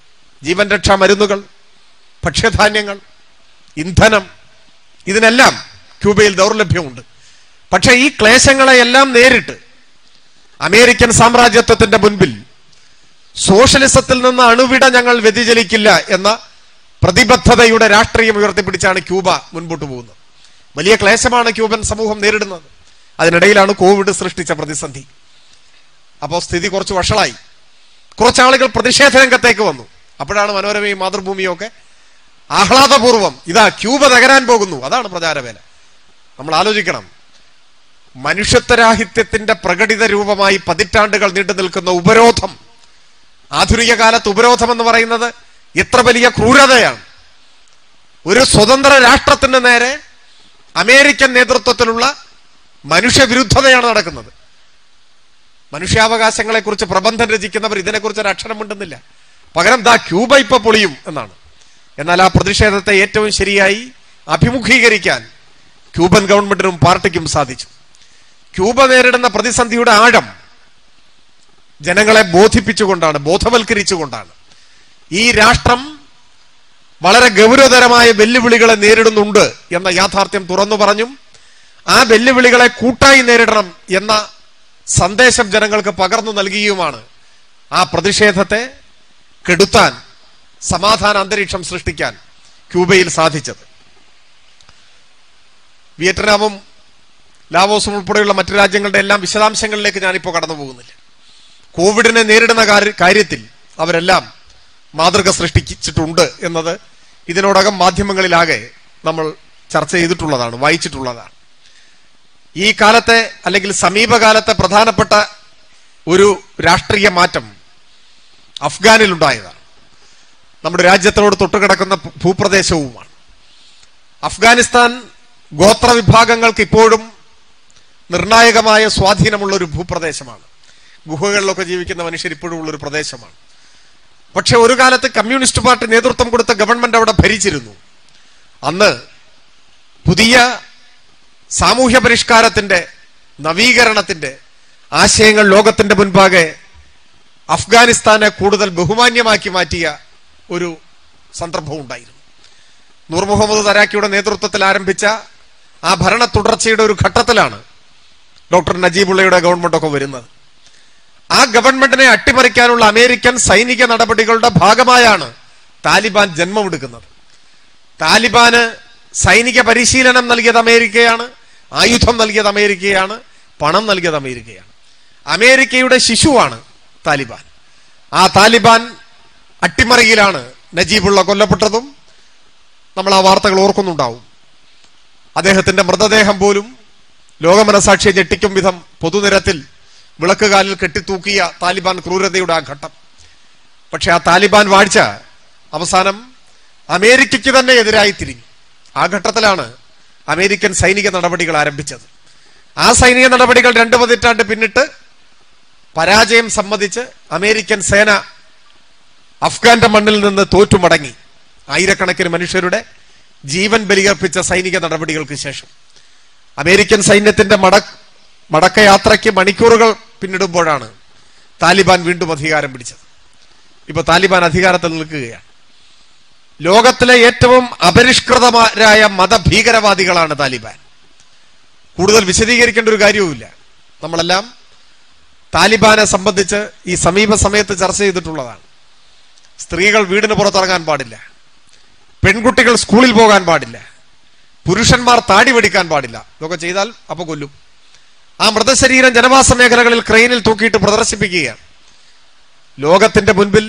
ജീവൻ രക്ഷാ മരുന്നുകൾ, ഭക്ഷ്യധാന്യങ്ങൾ, ഇന്ധനം, ഇതിനെല്ലാം ക്യൂബയിൽ ദൗർലഭ്യമുണ്ട്. പക്ഷെ ഈ ക്ലേശങ്ങളെയെല്ലാം നേരിട്ട് അമേരിക്കൻ സാമ്രാജ്യത്വത്തിന്റെ മുൻപിൽ സോഷ്യലിസത്തിൽ നിന്ന് അണുവിട ഞങ്ങൾ വ്യതിചലിക്കില്ല എന്ന പ്രതിബദ്ധതയുടെ രാഷ്ട്രീയം ഉയർത്തിപ്പിടിച്ചാണ് ക്യൂബ മുൻപോട്ട് പോകുന്നത്. വലിയ ക്ലേശമാണ് ക്യൂബൻ സമൂഹം നേരിടുന്നത്. അതിനിടയിലാണ് കോവിഡ് സൃഷ്ടിച്ച പ്രതിസന്ധി. അപ്പോൾ സ്ഥിതി കുറച്ച് വഷളായി. കുറച്ചാളുകൾ പ്രതിഷേധ രംഗത്തേക്ക് വന്നു. അപ്പോഴാണ് മനോരമയും മാതൃഭൂമിയും ഒക്കെ ആഹ്ലാദപൂർവം ഇതാ ക്യൂബ തകരാൻ പോകുന്നു, അതാണ് പ്രചാരവേല. നമ്മൾ ആലോചിക്കണം, മനുഷ്യത്വരാഹിത്യത്തിന്റെ പ്രകടിത രൂപമായി പതിറ്റാണ്ടുകൾ നീണ്ടു നിൽക്കുന്ന ഉപരോധം, ആധുനിക കാലത്ത് ഉപരോധം എന്ന് പറയുന്നത് എത്ര വലിയ ക്രൂരതയാണ്. ഒരു സ്വതന്ത്ര രാഷ്ട്രത്തിന് നേരെ അമേരിക്കൻ നേതൃത്വത്തിലുള്ള മനുഷ്യവിരുദ്ധതയാണ് നടക്കുന്നത്. മനുഷ്യാവകാശങ്ങളെ കുറിച്ച് പ്രബന്ധം രചിക്കുന്നവർ ഇതിനെക്കുറിച്ച് ഒരു അക്ഷരം മിണ്ടുന്നില്ല. പകരം ദാ ക്യൂബ ഇപ്പൊ പൊളിയും എന്നാണ്. എന്നാൽ ആ പ്രതിഷേധത്തെ ഏറ്റവും ശരിയായി അഭിമുഖീകരിക്കാൻ ക്യൂബൻ ഗവൺമെന്റിനും പാർട്ടിക്കും സാധിച്ചു. ക്യൂബ നേരിടുന്ന പ്രതിസന്ധിയുടെ ആഴം ജനങ്ങളെ ബോധിപ്പിച്ചുകൊണ്ടാണ്, ബോധവൽക്കരിച്ചുകൊണ്ടാണ്. ഈ രാഷ്ട്രം വളരെ ഗൗരവതരമായ വെല്ലുവിളികളെ നേരിടുന്നുണ്ട് എന്ന യാഥാർത്ഥ്യം തുറന്നു പറഞ്ഞും ആ വെല്ലുവിളികളെ കൂട്ടായി നേരിടണം എന്ന സന്ദേശം ജനങ്ങൾക്ക് പകർന്നു നൽകിയുമാണ് ആ പ്രതിഷേധത്തെ കെടുത്താൻ, സമാധാന അന്തരീക്ഷം സൃഷ്ടിക്കാൻ ക്യൂബയിൽ സാധിച്ചത്. വിയറ്റ്നാമും ലാവോസും ഉൾപ്പെടെയുള്ള മറ്റു രാജ്യങ്ങളുടെ എല്ലാം വിശദാംശങ്ങളിലേക്ക് ഞാനിപ്പോൾ കടന്നു പോകുന്നില്ല. കോവിഡിനെ നേരിടുന്ന കാര്യത്തിൽ അവരെല്ലാം മാതൃക സൃഷ്ടിച്ചിട്ടുണ്ട് എന്നത് ഇതിനോടകം മാധ്യമങ്ങളിലാകെ നമ്മൾ ചർച്ച ചെയ്തിട്ടുള്ളതാണ്, വായിച്ചിട്ടുള്ളതാണ്. ഈ കാലത്തെ അല്ലെങ്കിൽ സമീപകാലത്തെ പ്രധാനപ്പെട്ട ഒരു രാഷ്ട്രീയ മാറ്റം അഫ്ഗാനിലുണ്ടായതാണ്. നമ്മുടെ രാജ്യത്തോട് തൊട്ടുകിടക്കുന്ന ഭൂപ്രദേശവുമാണ്. അഫ്ഗാനിസ്ഥാൻ ഗോത്ര വിഭാഗങ്ങൾക്ക് ഇപ്പോഴും നിർണായകമായ സ്വാധീനമുള്ള ഒരു ഭൂപ്രദേശമാണ്. ഗുഹകളിലൊക്കെ ജീവിക്കുന്ന മനുഷ്യർ ഇപ്പോഴും ഉള്ളൊരു പ്രദേശമാണ്. പക്ഷെ ഒരു കാലത്ത് കമ്മ്യൂണിസ്റ്റ് പാർട്ടി നേതൃത്വം കൊടുത്ത ഗവൺമെന്റ് അവിടെ ഭരിച്ചിരുന്നു. അന്ന് പുതിയ സാമൂഹ്യ പരിഷ്കാരത്തിന്റെ, നവീകരണത്തിന്റെ ആശയങ്ങൾ ലോകത്തിന്റെ മുൻപാകെ അഫ്ഗാനിസ്ഥാനെ കൂടുതൽ ബഹുമാന്യമാക്കി മാറ്റിയ ഒരു സന്ദർഭം ഉണ്ടായിരുന്നു. നൂർ മുഹമ്മദ് തരാക്കിയുടെ നേതൃത്വത്തിൽ ആരംഭിച്ച ആ ഭരണ തുടർച്ചയുടെ ഒരു ഘട്ടത്തിലാണ് ഡോക്ടർ നജീബുള്ളയുടെ ഗവൺമെന്റ് ഒക്കെ വരുന്നത്. ആ ഗവൺമെന്റിനെ അട്ടിമറിക്കാനുള്ള അമേരിക്കൻ സൈനിക നടപടികളുടെ ഭാഗമായാണ് താലിബാൻ ജന്മമെടുക്കുന്നത്. താലിബാന് സൈനിക പരിശീലനം നൽകിയത് അമേരിക്കയാണ്, ആയുധം നൽകിയത് അമേരിക്കയാണ്, പണം നൽകിയത് അമേരിക്കയാണ്. അമേരിക്കയുടെ ശിശുവാണ് താലിബാൻ. ആ താലിബാൻ അട്ടിമറിയിലാണ് നജീബുള്ള കൊല്ലപ്പെട്ടതും നമ്മൾ ആ വാർത്തകൾ ഓർക്കുന്നുണ്ടാവും. അദ്ദേഹത്തിന്റെ മൃതദേഹം പോലും ലോകമനസാക്ഷിയെ ഞെട്ടിക്കും വിധം പൊതുനിരത്തിൽ വിളക്കുകാലിൽ കെട്ടിത്തൂക്കിയ താലിബാൻ ക്രൂരതയുടെ ആ ഘട്ടം. പക്ഷെ ആ താലിബാൻ വാഴ്ച അവസാനം അമേരിക്കയ്ക്ക് തന്നെ എതിരായി തിരിഞ്ഞു. ആ ഘട്ടത്തിലാണ് അമേരിക്കൻ സൈനിക നടപടികൾ ആരംഭിച്ചത്. ആ സൈനിക നടപടികൾ രണ്ടു പതിറ്റാണ്ട് പിന്നിട്ട് പരാജയം സമ്മതിച്ച് അമേരിക്കൻ സേന അഫ്ഗാന്റെ മണ്ണിൽ നിന്ന് തോറ്റുമടങ്ങി. ആയിരക്കണക്കിന് മനുഷ്യരുടെ ജീവൻ ബലിയർപ്പിച്ച സൈനിക നടപടികൾക്ക് ശേഷം അമേരിക്കൻ സൈന്യത്തിന്റെ മട മടക്കയാത്രയ്ക്ക് മണിക്കൂറുകൾ പിന്നിടുമ്പോഴാണ് താലിബാൻ വീണ്ടും അധികാരം പിടിച്ചത്. ഇപ്പൊ താലിബാൻ അധികാരത്തിൽ നിൽക്കുകയാണ്. ലോകത്തിലെ ഏറ്റവും അപരിഷ്കൃതരായ മതഭീകരവാദികളാണ് താലിബാൻ. കൂടുതൽ വിശദീകരിക്കേണ്ട ഒരു കാര്യവുമില്ല. നമ്മളെല്ലാം താലിബാനെ സംബന്ധിച്ച് ഈ സമീപ സമയത്ത് ചർച്ച ചെയ്തിട്ടുള്ളതാണ്. സ്ത്രീകൾ വീടിന് പുറത്തിറങ്ങാൻ പാടില്ല, പെൺകുട്ടികൾ സ്കൂളിൽ പോകാൻ പാടില്ല, പുരുഷന്മാർ താടി വെടിക്കാൻ പാടില്ല. ഇതൊക്കെ ചെയ്താൽ അപ്പൊ കൊല്ലും. ആ മൃതശരീരം ജനവാസ മേഖലകളിൽ ക്രെയിനിൽ തൂക്കിയിട്ട് പ്രദർശിപ്പിക്കുകയാണ്. ലോകത്തിന്റെ മുൻപിൽ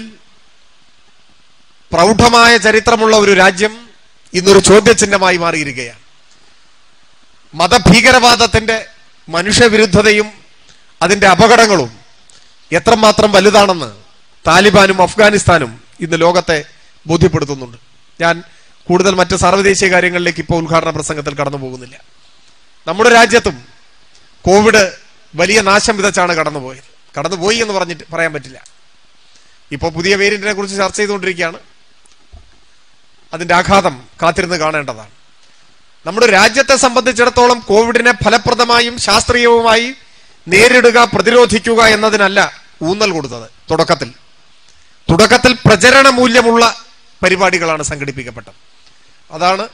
പ്രൗഢമായ ചരിത്രമുള്ള ഒരു രാജ്യം ഇന്നൊരു ചോദ്യചിഹ്നമായി മാറിയിരിക്കുകയാണ്. മതഭീകരവാദത്തിന്റെ മനുഷ്യവിരുദ്ധതയും അതിന്റെ അപകടങ്ങളും എത്രമാത്രം വലുതാണെന്ന് താലിബാനും അഫ്ഗാനിസ്ഥാനും ഇന്ന് ലോകത്തെ ബോധ്യപ്പെടുത്തുന്നുണ്ട്. ഞാൻ കൂടുതൽ മറ്റ് സാർവദേശീയ കാര്യങ്ങളിലേക്ക് ഇപ്പോൾ ഉദ്ഘാടന പ്രസംഗത്തിൽ കടന്നു പോകുന്നില്ല. നമ്മുടെ രാജ്യത്തും കോവിഡ് വലിയ നാശം വിതച്ചാണ് കടന്നുപോയത്. കടന്നുപോയി എന്ന് പറഞ്ഞിട്ട് പറയാൻ പറ്റില്ല. ഇപ്പോൾ പുതിയ വേരിയന്റിനെ കുറിച്ച് ചർച്ച ചെയ്തുകൊണ്ടിരിക്കുകയാണ്. അതിന്റെ ആഘാതം കാത്തിരുന്ന് കാണേണ്ടതാണ്. നമ്മുടെ രാജ്യത്തെ സംബന്ധിച്ചിടത്തോളം കോവിഡിനെ ഫലപ്രദമായും ശാസ്ത്രീയവുമായി നേരിടുക, പ്രതിരോധിക്കുക എന്നതിനല്ല ഊന്നൽ കൊടുത്തത്. തുടക്കത്തിൽ തുടക്കത്തിൽ പ്രചരണ മൂല്യമുള്ള പരിപാടികളാണ് സംഘടിപ്പിക്കപ്പെട്ടത്. അതാണ്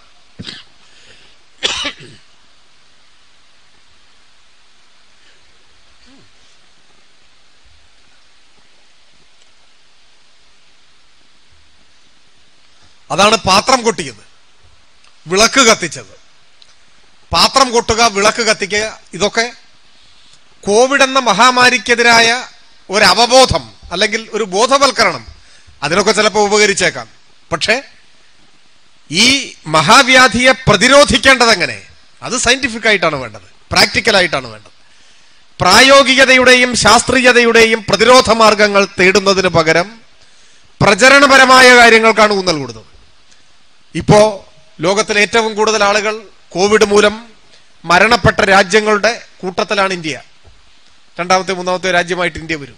അതാണ് പാത്രം കൊട്ടിയത്, വിളക്ക് കത്തിച്ചത്. പാത്രം കൊട്ടുക, വിളക്ക് കത്തിക്കുക, ഇതൊക്കെ കോവിഡ് എന്ന മഹാമാരിക്കെതിരായ ഒരു അവബോധം അല്ലെങ്കിൽ ഒരു ബോധവൽക്കരണം, അതിനൊക്കെ ചിലപ്പോൾ ഉപകരിച്ചേക്കാം. പക്ഷേ ഈ മഹാവ്യാധിയെ പ്രതിരോധിക്കേണ്ടത് എങ്ങനെ, അത് സയന്റിഫിക് ആയിട്ടാണ് വേണ്ടത്, പ്രാക്ടിക്കലായിട്ടാണ് വേണ്ടത്. പ്രായോഗികതയുടെയും ശാസ്ത്രീയതയുടെയും പ്രതിരോധ മാർഗങ്ങൾ തേടുന്നതിന് പകരം പ്രചരണപരമായ കാര്യങ്ങൾക്കാണ് ഊന്നൽ കൊടുത്തത്. ഇപ്പോ ലോകത്തിലെ ഏറ്റവും കൂടുതൽ ആളുകൾ കോവിഡ് മൂലം മരണപ്പെട്ട രാജ്യങ്ങളുടെ കൂട്ടത്തിലാണ് ഇന്ത്യ. രണ്ടാമത്തെ മൂന്നാമത്തെ രാജ്യമായിട്ട് ഇന്ത്യ വരും.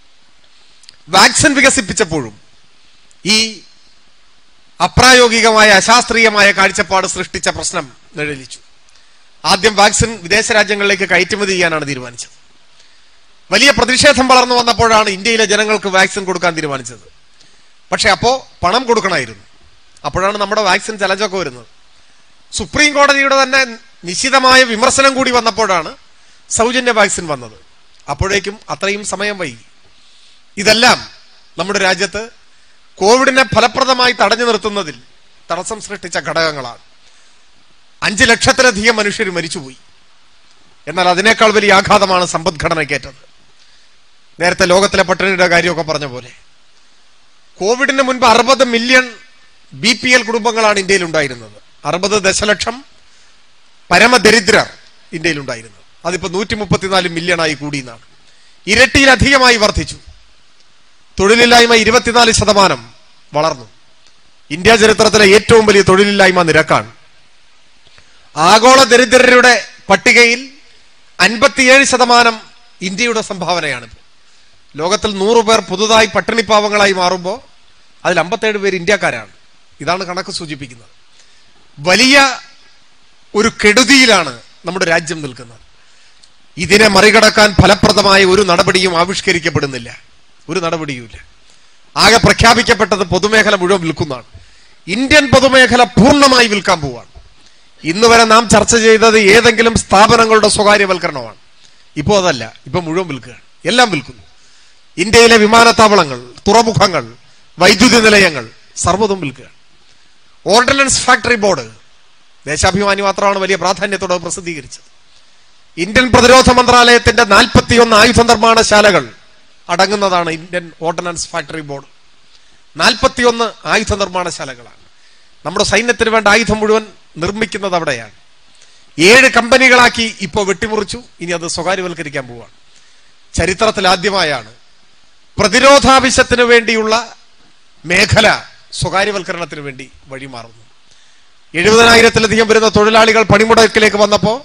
വാക്സിൻ വികസിപ്പിച്ചപ്പോഴും ഈ അപ്രായോഗികമായ അശാസ്ത്രീയമായ കാഴ്ചപ്പാട് സൃഷ്ടിച്ച പ്രശ്നം നിഴലിച്ചു. ആദ്യം വാക്സിൻ വിദേശ രാജ്യങ്ങളിലേക്ക് കയറ്റുമതി ചെയ്യാനാണ് തീരുമാനിച്ചത്. വലിയ പ്രതിഷേധം വളർന്നു വന്നപ്പോഴാണ് ഇന്ത്യയിലെ ജനങ്ങൾക്ക് വാക്സിൻ കൊടുക്കാൻ തീരുമാനിച്ചത്. പക്ഷെ അപ്പോ പണം കൊടുക്കണമായിരുന്നു. അപ്പോഴാണ് നമ്മുടെ വാക്സിൻ ചലഞ്ചൊക്കെ വരുന്നത്. സുപ്രീം കോടതിയുടെ തന്നെ നിശിതമായ വിമർശനം കൂടി വന്നപ്പോഴാണ് സൗജന്യ വാക്സിൻ വന്നത്. അപ്പോഴേക്കും അത്രയും സമയം വൈകി. ഇതെല്ലാം നമ്മുടെ രാജ്യത്ത് കോവിഡിനെ ഫലപ്രദമായി തടഞ്ഞു നിർത്തുന്നതിൽ തടസ്സം സൃഷ്ടിച്ച ഘടകങ്ങളാണ്. അഞ്ചു ലക്ഷത്തിലധികം മനുഷ്യർ മരിച്ചുപോയി. എന്നാൽ അതിനേക്കാൾ വലിയ ആഘാതമാണ് സമ്പദ്ഘടനയ്ക്കേറ്റത്. നേരത്തെ ലോകത്തിലെ പട്ടിണിയുടെ കാര്യമൊക്കെ പറഞ്ഞ പോലെ കോവിഡിന് മുൻപ് അറുപത് മില്യൺ ബി പി എൽ കുടുംബങ്ങളാണ് ഇന്ത്യയിൽ ഉണ്ടായിരുന്നത്. അറുപത് ദശലക്ഷം പരമദരിദ്രർ ഇന്ത്യയിൽ ഉണ്ടായിരുന്നത്. അതിപ്പോ നൂറ്റി മുപ്പത്തിനാല് മില്യണായി കൂടി എന്നാണ്. ഇരട്ടിയിലധികമായി വർദ്ധിച്ചു. തൊഴിലില്ലായ്മ ഇരുപത്തിനാല് ശതമാനം വളർന്നു. ഇന്ത്യ ചരിത്രത്തിലെ ഏറ്റവും വലിയ തൊഴിലില്ലായ്മ നിരക്കാണ്. ആഗോള ദരിദ്രരുടെ പട്ടികയിൽ അൻപത്തിയേഴ് ശതമാനം ഇന്ത്യയുടെ സംഭാവനയാണ്. ലോകത്തിൽ നൂറു പേർ പുതുതായി പട്ടിണിപ്പാവങ്ങളായി മാറുമ്പോൾ അതിൽ അമ്പത്തേഴ് പേര് ഇന്ത്യക്കാരാണ്. ഇതാണ് കണക്ക് സൂചിപ്പിക്കുന്നത്. വലിയ ഒരു കെടുതിയിലാണ് നമ്മുടെ രാജ്യം നിൽക്കുന്നത്. ഇതിനെ മറികടക്കാൻ ഫലപ്രദമായ ഒരു നടപടിയും ആവിഷ്കരിക്കപ്പെടുന്നില്ല. ഒരു നടപടിയുമില്ല. ആകെ പ്രഖ്യാപിക്കപ്പെട്ടത് പൊതുമേഖല മുഴുവൻ വിൽക്കുന്നതാണ്. ഇന്ത്യൻ പൊതുമേഖല പൂർണ്ണമായി വിൽക്കാൻ പോവാണ്. ഇന്ന് വരെ നാം ചർച്ച ചെയ്തത് ഏതെങ്കിലും സ്ഥാപനങ്ങളുടെ സ്വകാര്യവൽക്കരണമാണ്. ഇപ്പോ അതല്ല, ഇപ്പൊ മുഴുവൻ വിൽക്കുകയാണ്. എല്ലാം വിൽക്കുന്നു. ഇന്ത്യയിലെ വിമാനത്താവളങ്ങൾ, തുറമുഖങ്ങൾ, വൈദ്യുതി നിലയങ്ങൾ സർവ്വതും വിൽക്കുകയാണ്. ഓർഡിനൻസ് ഫാക്ടറി ബോർഡ്, ദേശാഭിമാനി മാത്രമാണ് വലിയ പ്രാധാന്യത്തോടെ പ്രസിദ്ധീകരിച്ചത്. ഇന്ത്യൻ പ്രതിരോധ മന്ത്രാലയത്തിന്റെ നാൽപ്പത്തിയൊന്ന് ആയുധ നിർമ്മാണശാലകൾ അടങ്ങുന്നതാണ് ഇന്ത്യൻ ഓർഡിനൻസ് ഫാക്ടറി ബോർഡ്. നാൽപ്പത്തിയൊന്ന് ആയുധ നിർമ്മാണശാലകളാണ്. നമ്മുടെ സൈന്യത്തിന് വേണ്ട ആയുധം മുഴുവൻ നിർമ്മിക്കുന്നത് അവിടെയാണ്. ഏഴ് കമ്പനികളാക്കി ഇപ്പോൾ വെട്ടിമുറിച്ചു. ഇനി അത് സ്വകാര്യവൽക്കരിക്കാൻ പോവുകയാണ്. ചരിത്രത്തിൽ ആദ്യമായാണ് പ്രതിരോധാവശ്യത്തിന് വേണ്ടിയുള്ള മേഖല സ്വകാര്യവൽക്കരണത്തിന് വേണ്ടി വഴിമാറുന്നു. എഴുപതിനായിരത്തിലധികം വരുന്ന തൊഴിലാളികൾ പണിമുടക്കിലേക്ക് വന്നപ്പോൾ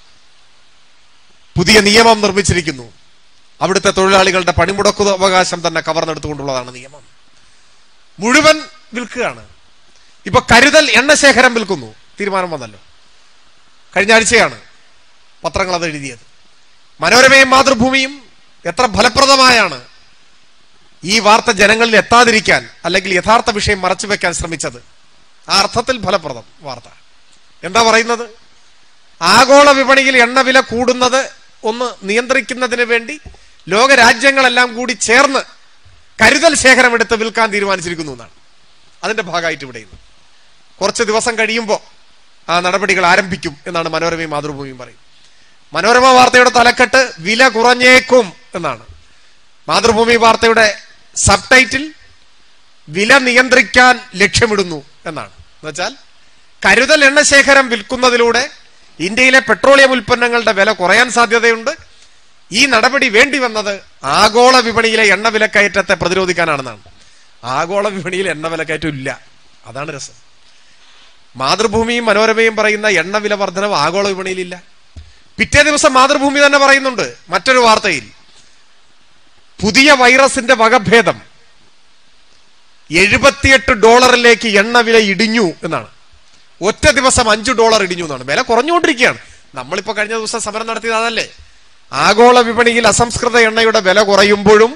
പുതിയ നിയമം നിർമ്മിച്ചിരിക്കുന്നു. അവിടുത്തെ തൊഴിലാളികളുടെ പണിമുടക്കു അവകാശം തന്നെ കവർന്നെടുത്തുകൊണ്ടുള്ളതാണ് നിയമം. മുഴുവൻ വിൽക്കുകയാണ്. ഇപ്പൊ കരുതൽ എണ്ണശേഖരം വിൽക്കുന്നു. തീരുമാനം വന്നല്ലോ. കഴിഞ്ഞ ആഴ്ചയാണ് പത്രങ്ങൾ അത് എഴുതിയത്. മനോരമയും മാതൃഭൂമിയും എത്ര ഫലപ്രദമായാണ് ഈ വാർത്ത ജനങ്ങളിൽ എത്താതിരിക്കാൻ അല്ലെങ്കിൽ യഥാർത്ഥ വിഷയം മറച്ചുവെക്കാൻ ശ്രമിച്ചത്. ആ അർത്ഥത്തിൽ ഫലപ്രദം വാർത്ത. എന്താ പറയുന്നത്? ആഗോള വിപണിയിൽ എണ്ണവില കൂടുന്നത് ഒന്ന് നിയന്ത്രിക്കുന്നതിന് വേണ്ടി ലോകരാജ്യങ്ങളെല്ലാം കൂടി ചേർന്ന് കരുതൽ ശേഖരം എടുത്ത് വിൽക്കാൻ തീരുമാനിച്ചിരിക്കുന്നു എന്നാണ്. അതിന്റെ ഭാഗമായിട്ട് ഇവിടെ ഇന്ന് കുറച്ച് ദിവസം കഴിയുമ്പോൾ ആ നടപടികൾ ആരംഭിക്കും എന്നാണ് മനോരമയും മാതൃഭൂമിയും പറയും. മനോരമ വാർത്തയുടെ തലക്കെട്ട് വില കുറഞ്ഞേക്കും എന്നാണ്. മാതൃഭൂമി വാർത്തയുടെ സബ് ടൈറ്റിൽ വില നിയന്ത്രിക്കാൻ ലക്ഷ്യമിടുന്നു എന്നാണ്. എന്നുവെച്ചാൽ കരുതൽ എണ്ണശേഖരം വിൽക്കുന്നതിലൂടെ ഇന്ത്യയിലെ പെട്രോളിയം ഉൽപ്പന്നങ്ങളുടെ വില കുറയാൻ സാധ്യതയുണ്ട്. ഈ നടപടി വേണ്ടി വന്നത് ആഗോള വിപണിയിലെ എണ്ണ വിലക്കയറ്റത്തെ പ്രതിരോധിക്കാനാണെന്നാണ്. ആഗോള വിപണിയിൽ എണ്ണ വിലക്കയറ്റം ഇല്ല. അതാണ് രസം. മാതൃഭൂമിയും മനോരമയും പറയുന്ന എണ്ണ വില വർധനവ് ആഗോള വിപണിയിലില്ല. പിറ്റേ ദിവസം മാതൃഭൂമി തന്നെ പറയുന്നുണ്ട് മറ്റൊരു വാർത്തയിൽ, പുതിയ വൈറസിന്റെ വകഭേദം എഴുപത്തിയെട്ട് ഡോളറിലേക്ക് എണ്ണ വില ഇടിഞ്ഞു എന്നാണ്. ഒറ്റ ദിവസം അഞ്ചു ഡോളർ ഇടിഞ്ഞു എന്നാണ്. വില കുറഞ്ഞുകൊണ്ടിരിക്കുകയാണ്. നമ്മളിപ്പോ കഴിഞ്ഞ ദിവസം സമരം നടത്തിയത് അതല്ലേ? ആഗോള വിപണിയിൽ അസംസ്കൃത എണ്ണയുടെ വില കുറയുമ്പോഴും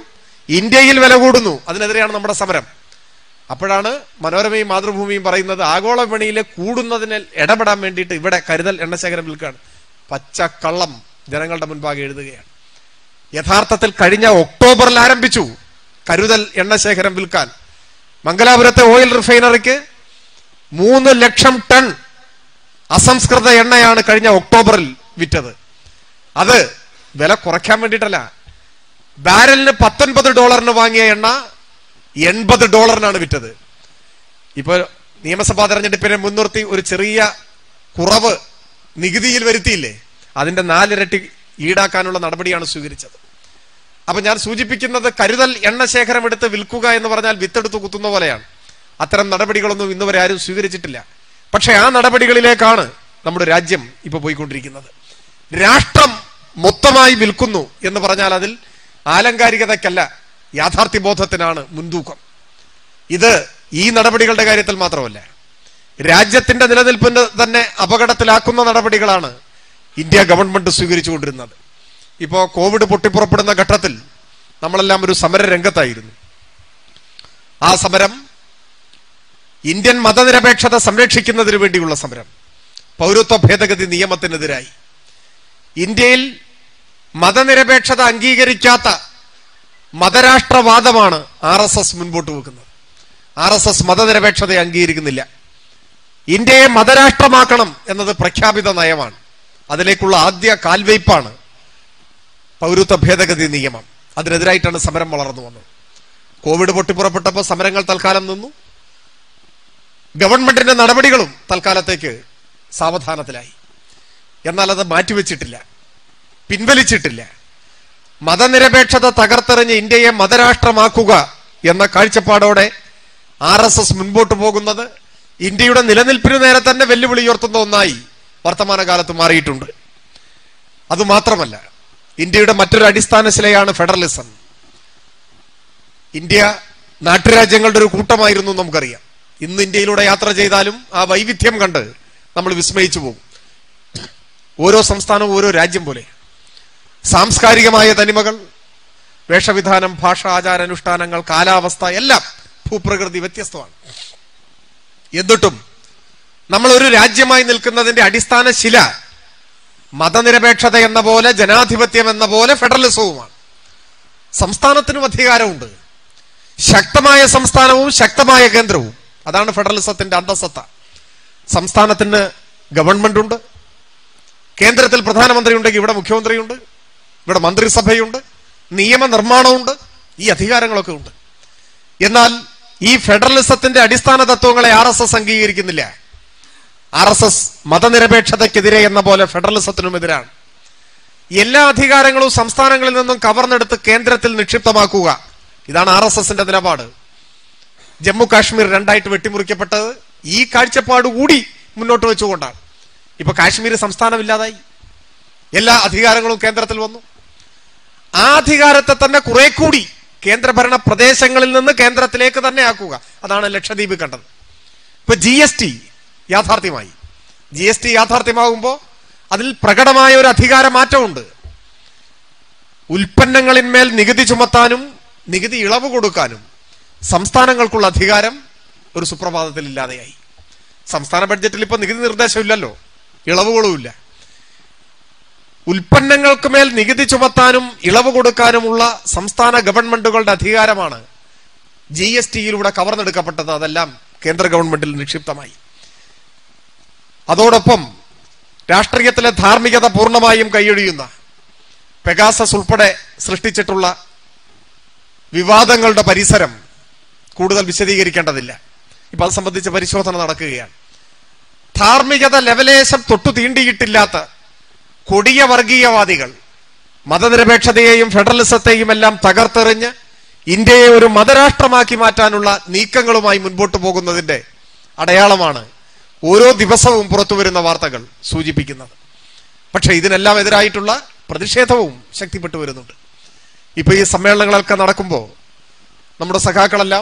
ഇന്ത്യയിൽ വില കൂടുന്നു, അതിനെതിരെയാണ് നമ്മുടെ സമരം. അപ്പോഴാണ് മനോരമയും മാതൃഭൂമിയും പറയുന്നത് ആഗോള വിപണിയിലെ കൂടുന്നതിന് ഇടപെടാൻ വേണ്ടിയിട്ട് ഇവിടെ കരുതൽ എണ്ണശേഖരം വിൽക്കുകയാണ്. പച്ചക്കള്ളം ജനങ്ങളുടെ മുൻപാകെ എഴുതുകയാണ്. യഥാർത്ഥത്തിൽ കഴിഞ്ഞ ഒക്ടോബറിൽ ആരംഭിച്ചു കരുതൽ എണ്ണശേഖരം വിൽക്കാൻ. മംഗലാപുരത്തെ ഓയിൽ റിഫൈനറിക്ക് മൂന്ന് ലക്ഷം ടൺ അസംസ്കൃത എണ്ണയാണ് കഴിഞ്ഞ ഒക്ടോബറിൽ വിറ്റത്. അത് വില കുറയ്ക്കാൻ വേണ്ടിയിട്ടല്ല, ബാരലിന് പത്തൊൻപത് ഡോളറിന് വാങ്ങിയ എണ്ണ എൺപത് ഡോളറിനാണ് വിറ്റത്. ഇപ്പൊ നിയമസഭാ തെരഞ്ഞെടുപ്പിനെ മുൻനിർത്തി ഒരു ചെറിയ കുറവ് നികുതിയിൽ വരുത്തിയില്ലേ, അതിന്റെ നാലിരട്ടി ഈടാക്കാനുള്ള നടപടിയാണ് സ്വീകരിച്ചത്. അപ്പൊ ഞാൻ സൂചിപ്പിക്കുന്നത് കരുതൽ എണ്ണശേഖരം എടുത്ത് വിൽക്കുക എന്ന് പറഞ്ഞാൽ വിത്തെടുത്ത് കുത്തുന്ന പോലെയാണ്. അത്തരം നടപടികളൊന്നും ഇന്നുവരെ ആരും സ്വീകരിച്ചിട്ടില്ല. പക്ഷെ ആ നടപടികളിലേക്കാണ് നമ്മുടെ രാജ്യം ഇപ്പൊ പോയിക്കൊണ്ടിരിക്കുന്നത്. രാഷ്ട്രം മൊത്തമായി വിൽക്കുന്നു എന്ന് പറഞ്ഞാൽ അതിൽ ആലങ്കാരികതയ്ക്കല്ല, യാഥാർത്ഥ്യബോധത്തിനാണ് മുൻതൂക്കം. ഇത് ഈ നടപടികളുടെ കാര്യത്തിൽ മാത്രമല്ല, രാജ്യത്തിന്റെ നിലനിൽപ്പിന് തന്നെ അപകടത്തിലാക്കുന്ന നടപടികളാണ് ഇന്ത്യ ഗവൺമെന്റ് സ്വീകരിച്ചുകൊണ്ടിരുന്നത്. ഇപ്പോ കോവിഡ് പൊട്ടിപ്പുറപ്പെടുന്ന ഘട്ടത്തിൽ നമ്മളെല്ലാം ഒരു സമര രംഗത്തായിരുന്നു. ആ സമരം ഇന്ത്യൻ മതനിരപേക്ഷത സംരക്ഷിക്കുന്നതിന് വേണ്ടിയുള്ള സമരം, പൗരത്വ ഭേദഗതി നിയമത്തിനെതിരായി. ഇന്ത്യയിൽ മതനിരപേക്ഷത അംഗീകരിക്കാത്ത മതരാഷ്ട്രവാദമാണ് ആർ എസ് എസ് മുൻപോട്ട് വെക്കുന്നത്. ആർ എസ് എസ് മതനിരപേക്ഷതയെ അംഗീകരിക്കുന്നില്ല. ഇന്ത്യയെ മതരാഷ്ട്രമാക്കണം എന്നത് പ്രഖ്യാപിത നയമാണ്. അതിലേക്കുള്ള ആദ്യ കാൽവയ്പാണ് പൗരത്വ ഭേദഗതി നിയമം. അതിനെതിരായിട്ടാണ് സമരം വളർന്നു വന്നത്. കോവിഡ് പൊട്ടിപ്പുറപ്പെട്ടപ്പോൾ സമരങ്ങൾ തൽക്കാലം നിന്നു. ഗവൺമെന്റിന്റെ നടപടികളും തൽക്കാലത്തേക്ക് സാവധാനത്തിലായി. എന്നാൽ അത് മാറ്റിവെച്ചിട്ടില്ല, പിൻവലിച്ചിട്ടില്ല. മതനിരപേക്ഷത തകർത്തെറിഞ്ഞ് ഇന്ത്യയെ മതരാഷ്ട്രമാക്കുക എന്ന കാഴ്ചപ്പാടോടെ ആർ എസ് എസ് മുൻപോട്ട് പോകുന്നത് ഇന്ത്യയുടെ നിലനിൽപ്പിന് നേരെ തന്നെ വെല്ലുവിളി ഉയർത്തുന്ന ഒന്നായി വർത്തമാനകാലത്ത് മാറിയിട്ടുണ്ട്. അതുമാത്രമല്ല, ഇന്ത്യയുടെ മറ്റൊരു അടിസ്ഥാന ശിലയാണ് ഫെഡറലിസം. ഇന്ത്യ നാട്ടുരാജ്യങ്ങളുടെ ഒരു കൂട്ടമായിരുന്നു നമുക്കറിയാം. ഇന്ന് ഇന്ത്യയിലൂടെ യാത്ര ചെയ്താലും ആ വൈവിധ്യം കണ്ട് നമ്മൾ വിസ്മയിച്ചു പോകും. ഓരോ സംസ്ഥാനവും ഓരോ രാജ്യം പോലെ. സാംസ്കാരികമായ തനിമകൾ, വേഷവിധാനം, ഭാഷ, ആചാരാനുഷ്ഠാനങ്ങൾ, കാലാവസ്ഥ എല്ലാം ഭൂപ്രകൃതി വ്യത്യസ്തമാണ്. എന്നിട്ടും നമ്മൾ ഒരു രാജ്യമായി നിൽക്കുന്നതിന്റെ അടിസ്ഥാന ശില മതനിരപേക്ഷത എന്ന പോലെ, ജനാധിപത്യം എന്ന പോലെ ഫെഡറലിസവുമാണ്. സംസ്ഥാനത്തിനും അധികാരമുണ്ട്. ശക്തമായ സംസ്ഥാനവും ശക്തമായ കേന്ദ്രവും. അതാണ് ഫെഡറലിസത്തിന്റെ അന്തസത്ത. സംസ്ഥാനത്തിന് ഗവൺമെന്റ് ഉണ്ട്, കേന്ദ്രത്തിൽ പ്രധാനമന്ത്രി ഉണ്ടെങ്കിൽ ഇവിടെ മുഖ്യമന്ത്രിയുണ്ട്, ഇവിടെ മന്ത്രിസഭയുണ്ട്, നിയമനിർമ്മാണമുണ്ട്, ഈ അധികാരങ്ങളൊക്കെ ഉണ്ട്. എന്നാൽ ഈ ഫെഡറലിസത്തിന്റെ അടിസ്ഥാന തത്വങ്ങളെ ആർ എസ് എസ് അംഗീകരിക്കുന്നില്ല. ആർ എസ് എസ് മതനിരപേക്ഷതയ്ക്കെതിരെ എന്ന പോലെ ഫെഡറലിസത്തിനും എതിരാണ്. എല്ലാ അധികാരങ്ങളും സംസ്ഥാനങ്ങളിൽ നിന്നും കവർന്നെടുത്ത് കേന്ദ്രത്തിൽ നിക്ഷിപ്തമാക്കുക, ഇതാണ് ആർ എസ് എസിന്റെ നിലപാട്. ജമ്മു കാശ്മീർ രണ്ടായിട്ട് വെട്ടിമുറിക്കപ്പെട്ടത് ഈ കാഴ്ചപ്പാട് കൂടി മുന്നോട്ട് വെച്ചുകൊണ്ടാണ്. ഇപ്പൊ കാശ്മീർ സംസ്ഥാനമില്ലാതായി, എല്ലാ അധികാരങ്ങളും കേന്ദ്രത്തിൽ വന്നു. ആ അധികാരത്തെ തന്നെ കുറെ കൂടി കേന്ദ്രഭരണ പ്രദേശങ്ങളിൽ നിന്ന് കേന്ദ്രത്തിലേക്ക് തന്നെ ആക്കുക, അതാണ് ലക്ഷദ്വീപ് കണ്ടത്. ഇപ്പൊ ജി എസ് ടി യാഥാർത്ഥ്യമായി. ജി എസ് ടി യാഥാർത്ഥ്യമാകുമ്പോൾ അതിൽ പ്രകടമായ ഒരു അധികാര മാറ്റമുണ്ട്. ഉൽപ്പന്നങ്ങളിന്മേൽ നികുതി ചുമത്താനും നികുതി ഇളവ് കൊടുക്കാനും സംസ്ഥാനങ്ങൾക്കുള്ള അധികാരം ഒരു സുപ്രഭാതത്തിൽ ഇല്ലാതെയായി. സംസ്ഥാന ബഡ്ജറ്റിൽ ഇപ്പൊ നികുതി നിർദ്ദേശമില്ലല്ലോ, ഇളവുകളുമില്ല. ഉൽപ്പന്നങ്ങൾക്ക് മേൽ നികുതി ചുമത്താനും ഇളവ് കൊടുക്കാനുമുള്ള സംസ്ഥാന ഗവൺമെന്റുകളുടെ അധികാരമാണ് ജി എസ് ടിയിലൂടെ കവർന്നെടുക്കപ്പെട്ടത്. അതെല്ലാം കേന്ദ്ര ഗവൺമെന്റിൽ നിക്ഷിപ്തമായി. അതോടൊപ്പം രാഷ്ട്രീയത്തിലെ ധാർമ്മികത പൂർണ്ണമായും കൈയൊഴിയുന്ന പെഗാസസ് ഉൾപ്പെടെ സൃഷ്ടിച്ചിട്ടുള്ള വിവാദങ്ങളുടെ പരിസരം കൂടുതൽ വിശദീകരിക്കേണ്ടതില്ല. ഇപ്പൊ അത് സംബന്ധിച്ച് പരിശോധന നടക്കുകയാണ്. ധാർമ്മികത ലെവലേശം തൊട്ടു തീണ്ടിയിട്ടില്ലാത്ത കൊടിയ വർഗീയവാദികൾ മതനിരപേക്ഷതയെയും ഫെഡറലിസത്തെയും എല്ലാം തകർത്തെറിഞ്ഞ് ഇന്ത്യയെ ഒരു മതരാഷ്ട്രമാക്കി മാറ്റാനുള്ള നീക്കങ്ങളുമായി മുൻപോട്ട് പോകുന്നതിന്റെ അടയാളമാണ് ഓരോ ദിവസവും പുറത്തു വരുന്ന വാർത്തകൾ സൂചിപ്പിക്കുന്നത്. പക്ഷെ ഇതിനെല്ലാം എതിരായിട്ടുള്ള പ്രതിഷേധവും ശക്തിപ്പെട്ടു വരുന്നുണ്ട്. ഇപ്പൊ ഈ സമ്മേളനങ്ങളൊക്കെ നടക്കുമ്പോൾ നമ്മുടെ സഖാക്കളെല്ലാം,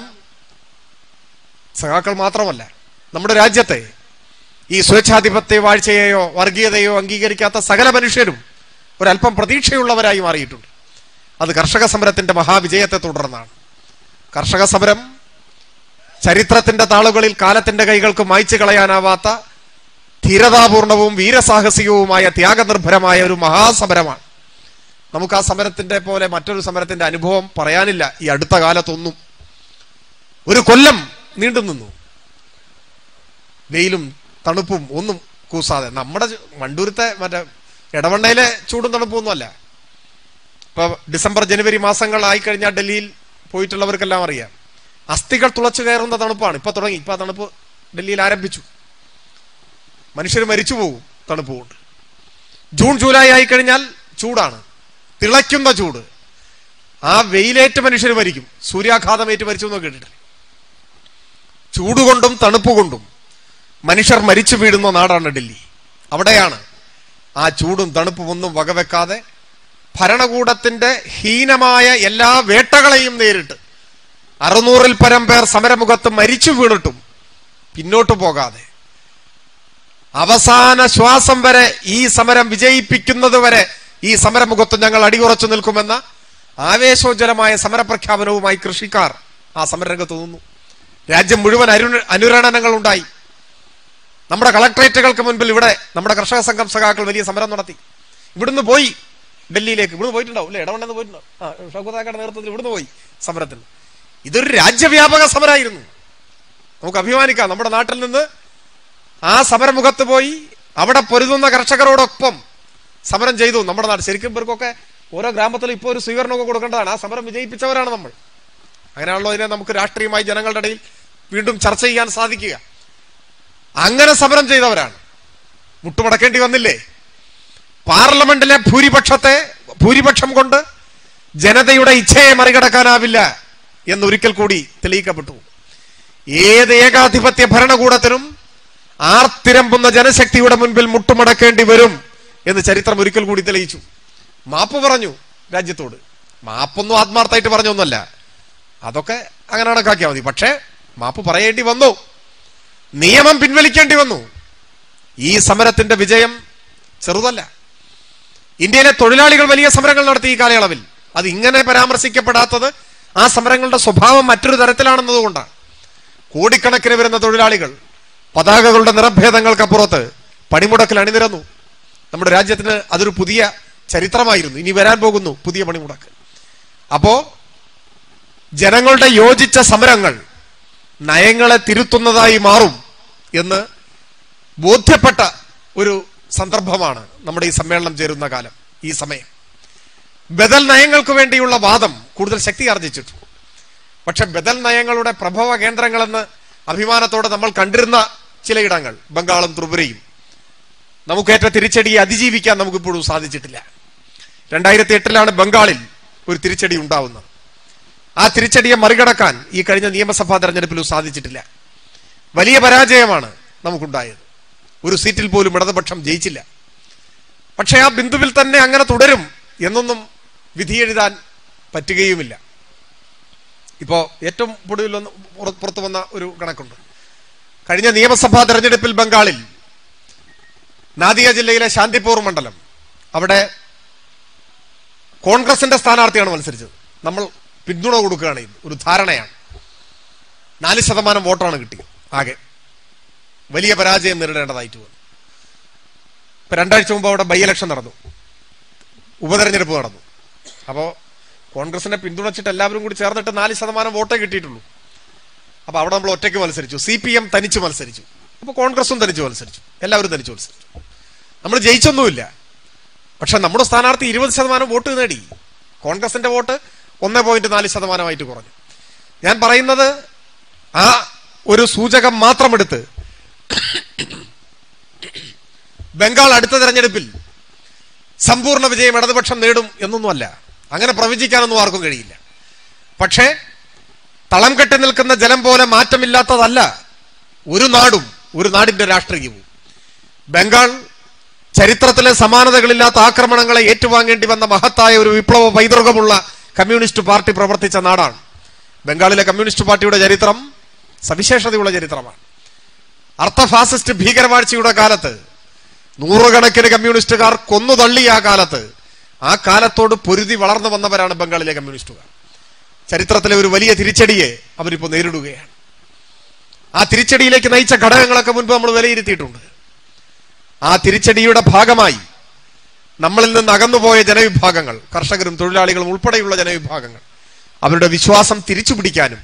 സഖാക്കൾ മാത്രമല്ല, നമ്മുടെ രാജ്യത്തെ ഈ സ്വേച്ഛാധിപത്യ വാഴ്ചയെയോ വർഗീയതയോ അംഗീകരിക്കാത്ത സകല മനുഷ്യരും ഒരല്പം പ്രതീക്ഷയുള്ളവരായി മാറിയിട്ടുണ്ട്. അത് കർഷക സമരത്തിന്റെ മഹാവിജയത്തെ തുടർന്നാണ്. കർഷക സമരം ചരിത്രത്തിന്റെ താളുകളിൽ കാലത്തിന്റെ കൈകൾക്ക് മായ്ച്ചു കളയാനാവാത്ത ധീരതാപൂർണവും വീരസാഹസികവുമായ ത്യാഗനിർഭരമായ ഒരു മഹാസമരമാണ്. നമുക്ക് ആ സമരത്തിന്റെ പോലെ മറ്റൊരു സമരത്തിന്റെ അനുഭവം പറയാനില്ല ഈ അടുത്ത കാലത്തൊന്നും. ഒരു കൊല്ലം നീണ്ടു നിന്നു, വെയിലും തണുപ്പും ഒന്നും കൂസാതെ. നമ്മുടെ വണ്ടൂരത്തെ മറ്റേ ഇടവണ്ണയിലെ ചൂടും തണുപ്പൊന്നും അല്ല. ഇപ്പൊ ഡിസംബർ ജനുവരി മാസങ്ങളായി കഴിഞ്ഞാൽ ഡൽഹിയിൽ പോയിട്ടുള്ളവർക്കെല്ലാം അറിയാം, അസ്ഥികൾ തുളച്ചു കയറുന്ന തണുപ്പാണ്. ഇപ്പൊ തുടങ്ങി, ഇപ്പൊ ആ തണുപ്പ് ഡൽഹിയിൽ ആരംഭിച്ചു. മനുഷ്യർ മരിച്ചു പോകും തണുപ്പ് കൊണ്ട്. ജൂൺ ജൂലൈ ആയി കഴിഞ്ഞാൽ ചൂടാണ്, തിളയ്ക്കുന്ന ചൂട്. ആ വെയിലേറ്റ് മനുഷ്യർ മരിക്കും, സൂര്യാഘാതമേറ്റ് മരിച്ചു എന്ന് കേട്ടിട്ടില്ല. ചൂടുകൊണ്ടും തണുപ്പ് കൊണ്ടും മനുഷ്യർ മരിച്ചു വീഴുന്ന നാടാണ് ഡൽഹി. അവിടെയാണ് ആ ചൂടും തണുപ്പും ഒന്നും വകവെക്കാതെ ഭരണകൂടത്തിന്റെ ഹീനമായ എല്ലാ വേട്ടകളെയും നേരിട്ട് അറുന്നൂറിൽ പരം പേർ സമരമുഖത്ത് മരിച്ചു വീണിട്ടും പിന്നോട്ടു പോകാതെ അവസാന ശ്വാസം വരെ ഈ സമരം വിജയിപ്പിക്കുന്നത് വരെ ഈ സമരമുഖത്ത് ഞങ്ങൾ അടിയുറച്ചു നിൽക്കുമെന്ന ആവേശോജ്വലമായ സമരപ്രഖ്യാപനവുമായി കൃഷിക്കാർ ആ സമരരംഗത്ത് നിന്നു. രാജ്യം മുഴുവൻ അരു അനുരണനങ്ങൾ ഉണ്ടായി. നമ്മുടെ കളക്ടറേറ്റുകൾക്ക് മുൻപിൽ ഇവിടെ നമ്മുടെ കർഷക സംഘം സഖാക്കൾ വലിയ സമരം നടത്തി. ഇവിടുന്ന് പോയി ഡൽഹിയിലേക്ക്, ഇവിടുന്ന് പോയിട്ടുണ്ടാവും അല്ലെ, ഇടവണ്ണെന്ന് പോയിട്ടുണ്ടാവും. ആ ഷൗക്കത്താക്കയുടെ നേതൃത്വത്തിൽ ഇവിടുന്ന് പോയി സമരത്തിന്. ഇതൊരു രാജ്യവ്യാപക സമരമായിരുന്നു. നമുക്ക് അഭിമാനിക്കാം, നമ്മുടെ നാട്ടിൽ നിന്ന് ആ സമരമുഖത്ത് പോയി അവിടെ പൊരുതുന്ന കർഷകരോടൊപ്പം സമരം ചെയ്തു നമ്മുടെ നാട്. ശരിക്കും ഇവർക്കൊക്കെ ഓരോ ഗ്രാമത്തിലും ഇപ്പോൾ ഒരു സ്വീകരണമൊക്കെ കൊടുക്കേണ്ടതാണ്. ആ സമരം വിജയിപ്പിച്ചവരാണ് നമ്മൾ. അങ്ങനെയാണല്ലോ ഇതിനെ നമുക്ക് രാഷ്ട്രീയമായി ജനങ്ങളുടെ ഇടയിൽ വീണ്ടും ചർച്ച ചെയ്യാൻ സാധിക്കുക. അങ്ങനെ സമരം ചെയ്തവരാണ്. മുട്ടുമടക്കേണ്ടി വന്നില്ലേ? പാർലമെന്റിലെ ഭൂരിപക്ഷത്തെ ഭൂരിപക്ഷം കൊണ്ട് ജനതയുടെ ഇച്ഛയെ മറികടക്കാനാവില്ല എന്നൊരിക്കൽ കൂടി തെളിയിക്കപ്പെട്ടു. ഏത് ഏകാധിപത്യ ഭരണകൂടത്തിനും ആർത്തിരമ്പുന്ന ജനശക്തിയുടെ മുൻപിൽ മുട്ടുമടക്കേണ്ടി വരും എന്ന് ചരിത്രം ഒരിക്കൽ കൂടി തെളിയിച്ചു. മാപ്പ് പറഞ്ഞു രാജ്യത്തോട്. മാപ്പൊന്നും ആത്മാർത്ഥമായിട്ട് പറഞ്ഞൊന്നുമല്ല, അതൊക്കെ അങ്ങനെ കണക്കാക്കിയാൽ മതി. പക്ഷേ മാപ്പ് പറയേണ്ടി വന്നു, നിയമം പിൻവലിക്കേണ്ടി വന്നു. ഈ സമരത്തിന്റെ വിജയം ചെറുതല്ല. ഇന്ത്യയിലെ തൊഴിലാളികൾ വലിയ സമരങ്ങൾ നടത്തി ഈ കാലയളവിൽ. അത് ഇങ്ങനെ പരാമർശിക്കപ്പെടാത്തത് ആ സമരങ്ങളുടെ സ്വഭാവം മറ്റൊരു തരത്തിലാണെന്നതുകൊണ്ടാണ്. കോടിക്കണക്കിന് വരുന്ന തൊഴിലാളികൾ പതാകകളുടെ നിറഭേദങ്ങൾക്കപ്പുറത്ത് പണിമുടക്കിൽ അണിനിരന്നു. നമ്മുടെ രാജ്യത്തിന് അതൊരു പുതിയ ചരിത്രമായിരുന്നു. ഇനി വരാൻ പോകുന്നു പുതിയ പണിമുടക്ക്. അപ്പോ ജനങ്ങളുടെ യോജിച്ച സമരങ്ങൾ നയങ്ങളെ തിരുത്തുന്നതായി മാറും എന്ന് ബോധ്യപ്പെട്ട ഒരു സന്ദർഭമാണ് നമ്മുടെ ഈ സമ്മേളനം ചേരുന്ന കാലം, ഈ സമയം. ബദൽ നയങ്ങൾക്ക് വേണ്ടിയുള്ള വാദം കൂടുതൽ ശക്തി ആർജിച്ചിട്ടു. പക്ഷെ ബദൽ നയങ്ങളുടെ പ്രഭവ കേന്ദ്രങ്ങളെന്ന് അഭിമാനത്തോടെ നമ്മൾ കണ്ടിരുന്ന ചിലയിടങ്ങൾ, ബംഗാളും ത്രിപുരയും, നമുക്കേറ്റ തിരിച്ചടിയെ അതിജീവിക്കാൻ നമുക്കിപ്പോഴും സാധിച്ചിട്ടില്ല. രണ്ടായിരത്തി എട്ടിലാണ് ബംഗാളിൽ ഒരു തിരിച്ചടി ഉണ്ടാവുന്നത്. ആ തിരിച്ചടിയെ മറികടക്കാൻ ഈ കഴിഞ്ഞ നിയമസഭാ തെരഞ്ഞെടുപ്പിലും സാധിച്ചിട്ടില്ല. വലിയ പരാജയമാണ് നമുക്കുണ്ടായത്. ഒരു സീറ്റിൽ പോലും ഇടതുപക്ഷം ജയിച്ചില്ല. പക്ഷെ ആ ബിന്ദുവിൽ തന്നെ അങ്ങനെ തുടരും എന്നൊന്നും വിധിയെഴുതാൻ പറ്റുകയുമില്ല. ഇപ്പോ ഏറ്റവും പൊടുവിൽ പുറത്തു വന്ന ഒരു കണക്കുണ്ട്. കഴിഞ്ഞ നിയമസഭാ തെരഞ്ഞെടുപ്പിൽ ബംഗാളിൽ നാദിയ ജില്ലയിലെ ശാന്തിപൂർ മണ്ഡലം, അവിടെ കോൺഗ്രസിന്റെ സ്ഥാനാർത്ഥിയാണ് മത്സരിച്ചത്. നമ്മൾ പിന്തുണ കൊടുക്കുകയാണ്. ഒരു ധാരണയാണ്. നാല് ശതമാനം വോട്ടാണ് കിട്ടിയത് ആകെ. വലിയ പരാജയം നേരിടേണ്ടതായിട്ട് വന്നു. ഇപ്പൊ രണ്ടാഴ്ച മുമ്പ് അവിടെ ബൈ ഇലക്ഷൻ നടന്നു, ഉപതെരഞ്ഞെടുപ്പ് നടന്നു. അപ്പോ കോൺഗ്രസിനെ പിന്തുണച്ചിട്ട് എല്ലാവരും കൂടി ചേർന്നിട്ട് നാല് ശതമാനം വോട്ടേ കിട്ടിയിട്ടുള്ളൂ. അപ്പൊ അവിടെ നമ്മൾ ഒറ്റയ്ക്ക് മത്സരിച്ചു. സി പി എം തനിച്ച് മത്സരിച്ചു. അപ്പൊ കോൺഗ്രസും തനിച്ച് മത്സരിച്ചു. എല്ലാവരും തനിച്ച് മത്സരിച്ചു. നമ്മൾ ജയിച്ചൊന്നുമില്ല. പക്ഷെ നമ്മുടെ സ്ഥാനാർത്ഥി ഇരുപത് ശതമാനം വോട്ട് നേടി. കോൺഗ്രസിന്റെ വോട്ട് ഒന്ന് പോയിന്റ് നാല് ശതമാനമായിട്ട് കുറഞ്ഞു. ഞാൻ പറയുന്നത് ആ ഒരു സൂചകം മാത്രമെടുത്ത് ബംഗാൾ അടുത്ത തെരഞ്ഞെടുപ്പിൽ സമ്പൂർണ്ണ വിജയം ഇടതുപക്ഷം നേടും എന്നൊന്നുമല്ല. അങ്ങനെ പ്രവചിക്കാനൊന്നും ആർക്കും കഴിയില്ല. പക്ഷേ തളം കെട്ടി നിൽക്കുന്ന ജലം പോലെ മാറ്റമില്ലാത്തതല്ല ഒരു നാടും ഒരു നാടിന്റെ രാഷ്ട്രീയവും. ബംഗാൾ ചരിത്രത്തിലെ സമാനതകളില്ലാത്ത ആക്രമണങ്ങളെ ഏറ്റുവാങ്ങേണ്ടി വന്ന മഹത്തായ ഒരു വിപ്ലവ പൈതൃകമുള്ള കമ്മ്യൂണിസ്റ്റ് പാർട്ടി പ്രവർത്തിച്ച നാടാണ്. ബംഗാളിലെ കമ്മ്യൂണിസ്റ്റ് പാർട്ടിയുടെ ചരിത്രം സവിശേഷതയുള്ള ചരിത്രമാണ്. അർത്ഥ ഫാസിസ്റ്റ് ഭീകരവാഴ്ചയുടെ കാലത്ത് നൂറുകണക്കിന് കമ്മ്യൂണിസ്റ്റുകാർ കൊന്നു തള്ളിയ ആ കാലത്ത് ആ കാലത്തോട് പൊരുതി വളർന്നു വന്നവരാണ് ബംഗാളിലെ കമ്മ്യൂണിസ്റ്റുകാർ. ചരിത്രത്തിലെ ഒരു വലിയ തിരിച്ചടിയെ അവരിപ്പോൾ നേരിടുകയാണ്. ആ തിരിച്ചടിയിലേക്ക് നയിച്ച ഘടകങ്ങളൊക്കെ മുൻപ് നമ്മൾ വിലയിരുത്തിയിട്ടുണ്ട്. ആ തിരിച്ചടിയുടെ ഭാഗമായി നമ്മളിൽ നിന്ന് അകന്നുപോയ ജനവിഭാഗങ്ങൾ, കർഷകരും തൊഴിലാളികളും ഉൾപ്പെടെയുള്ള ജനവിഭാഗങ്ങൾ, അവരുടെ വിശ്വാസം തിരിച്ചു പിടിക്കാനും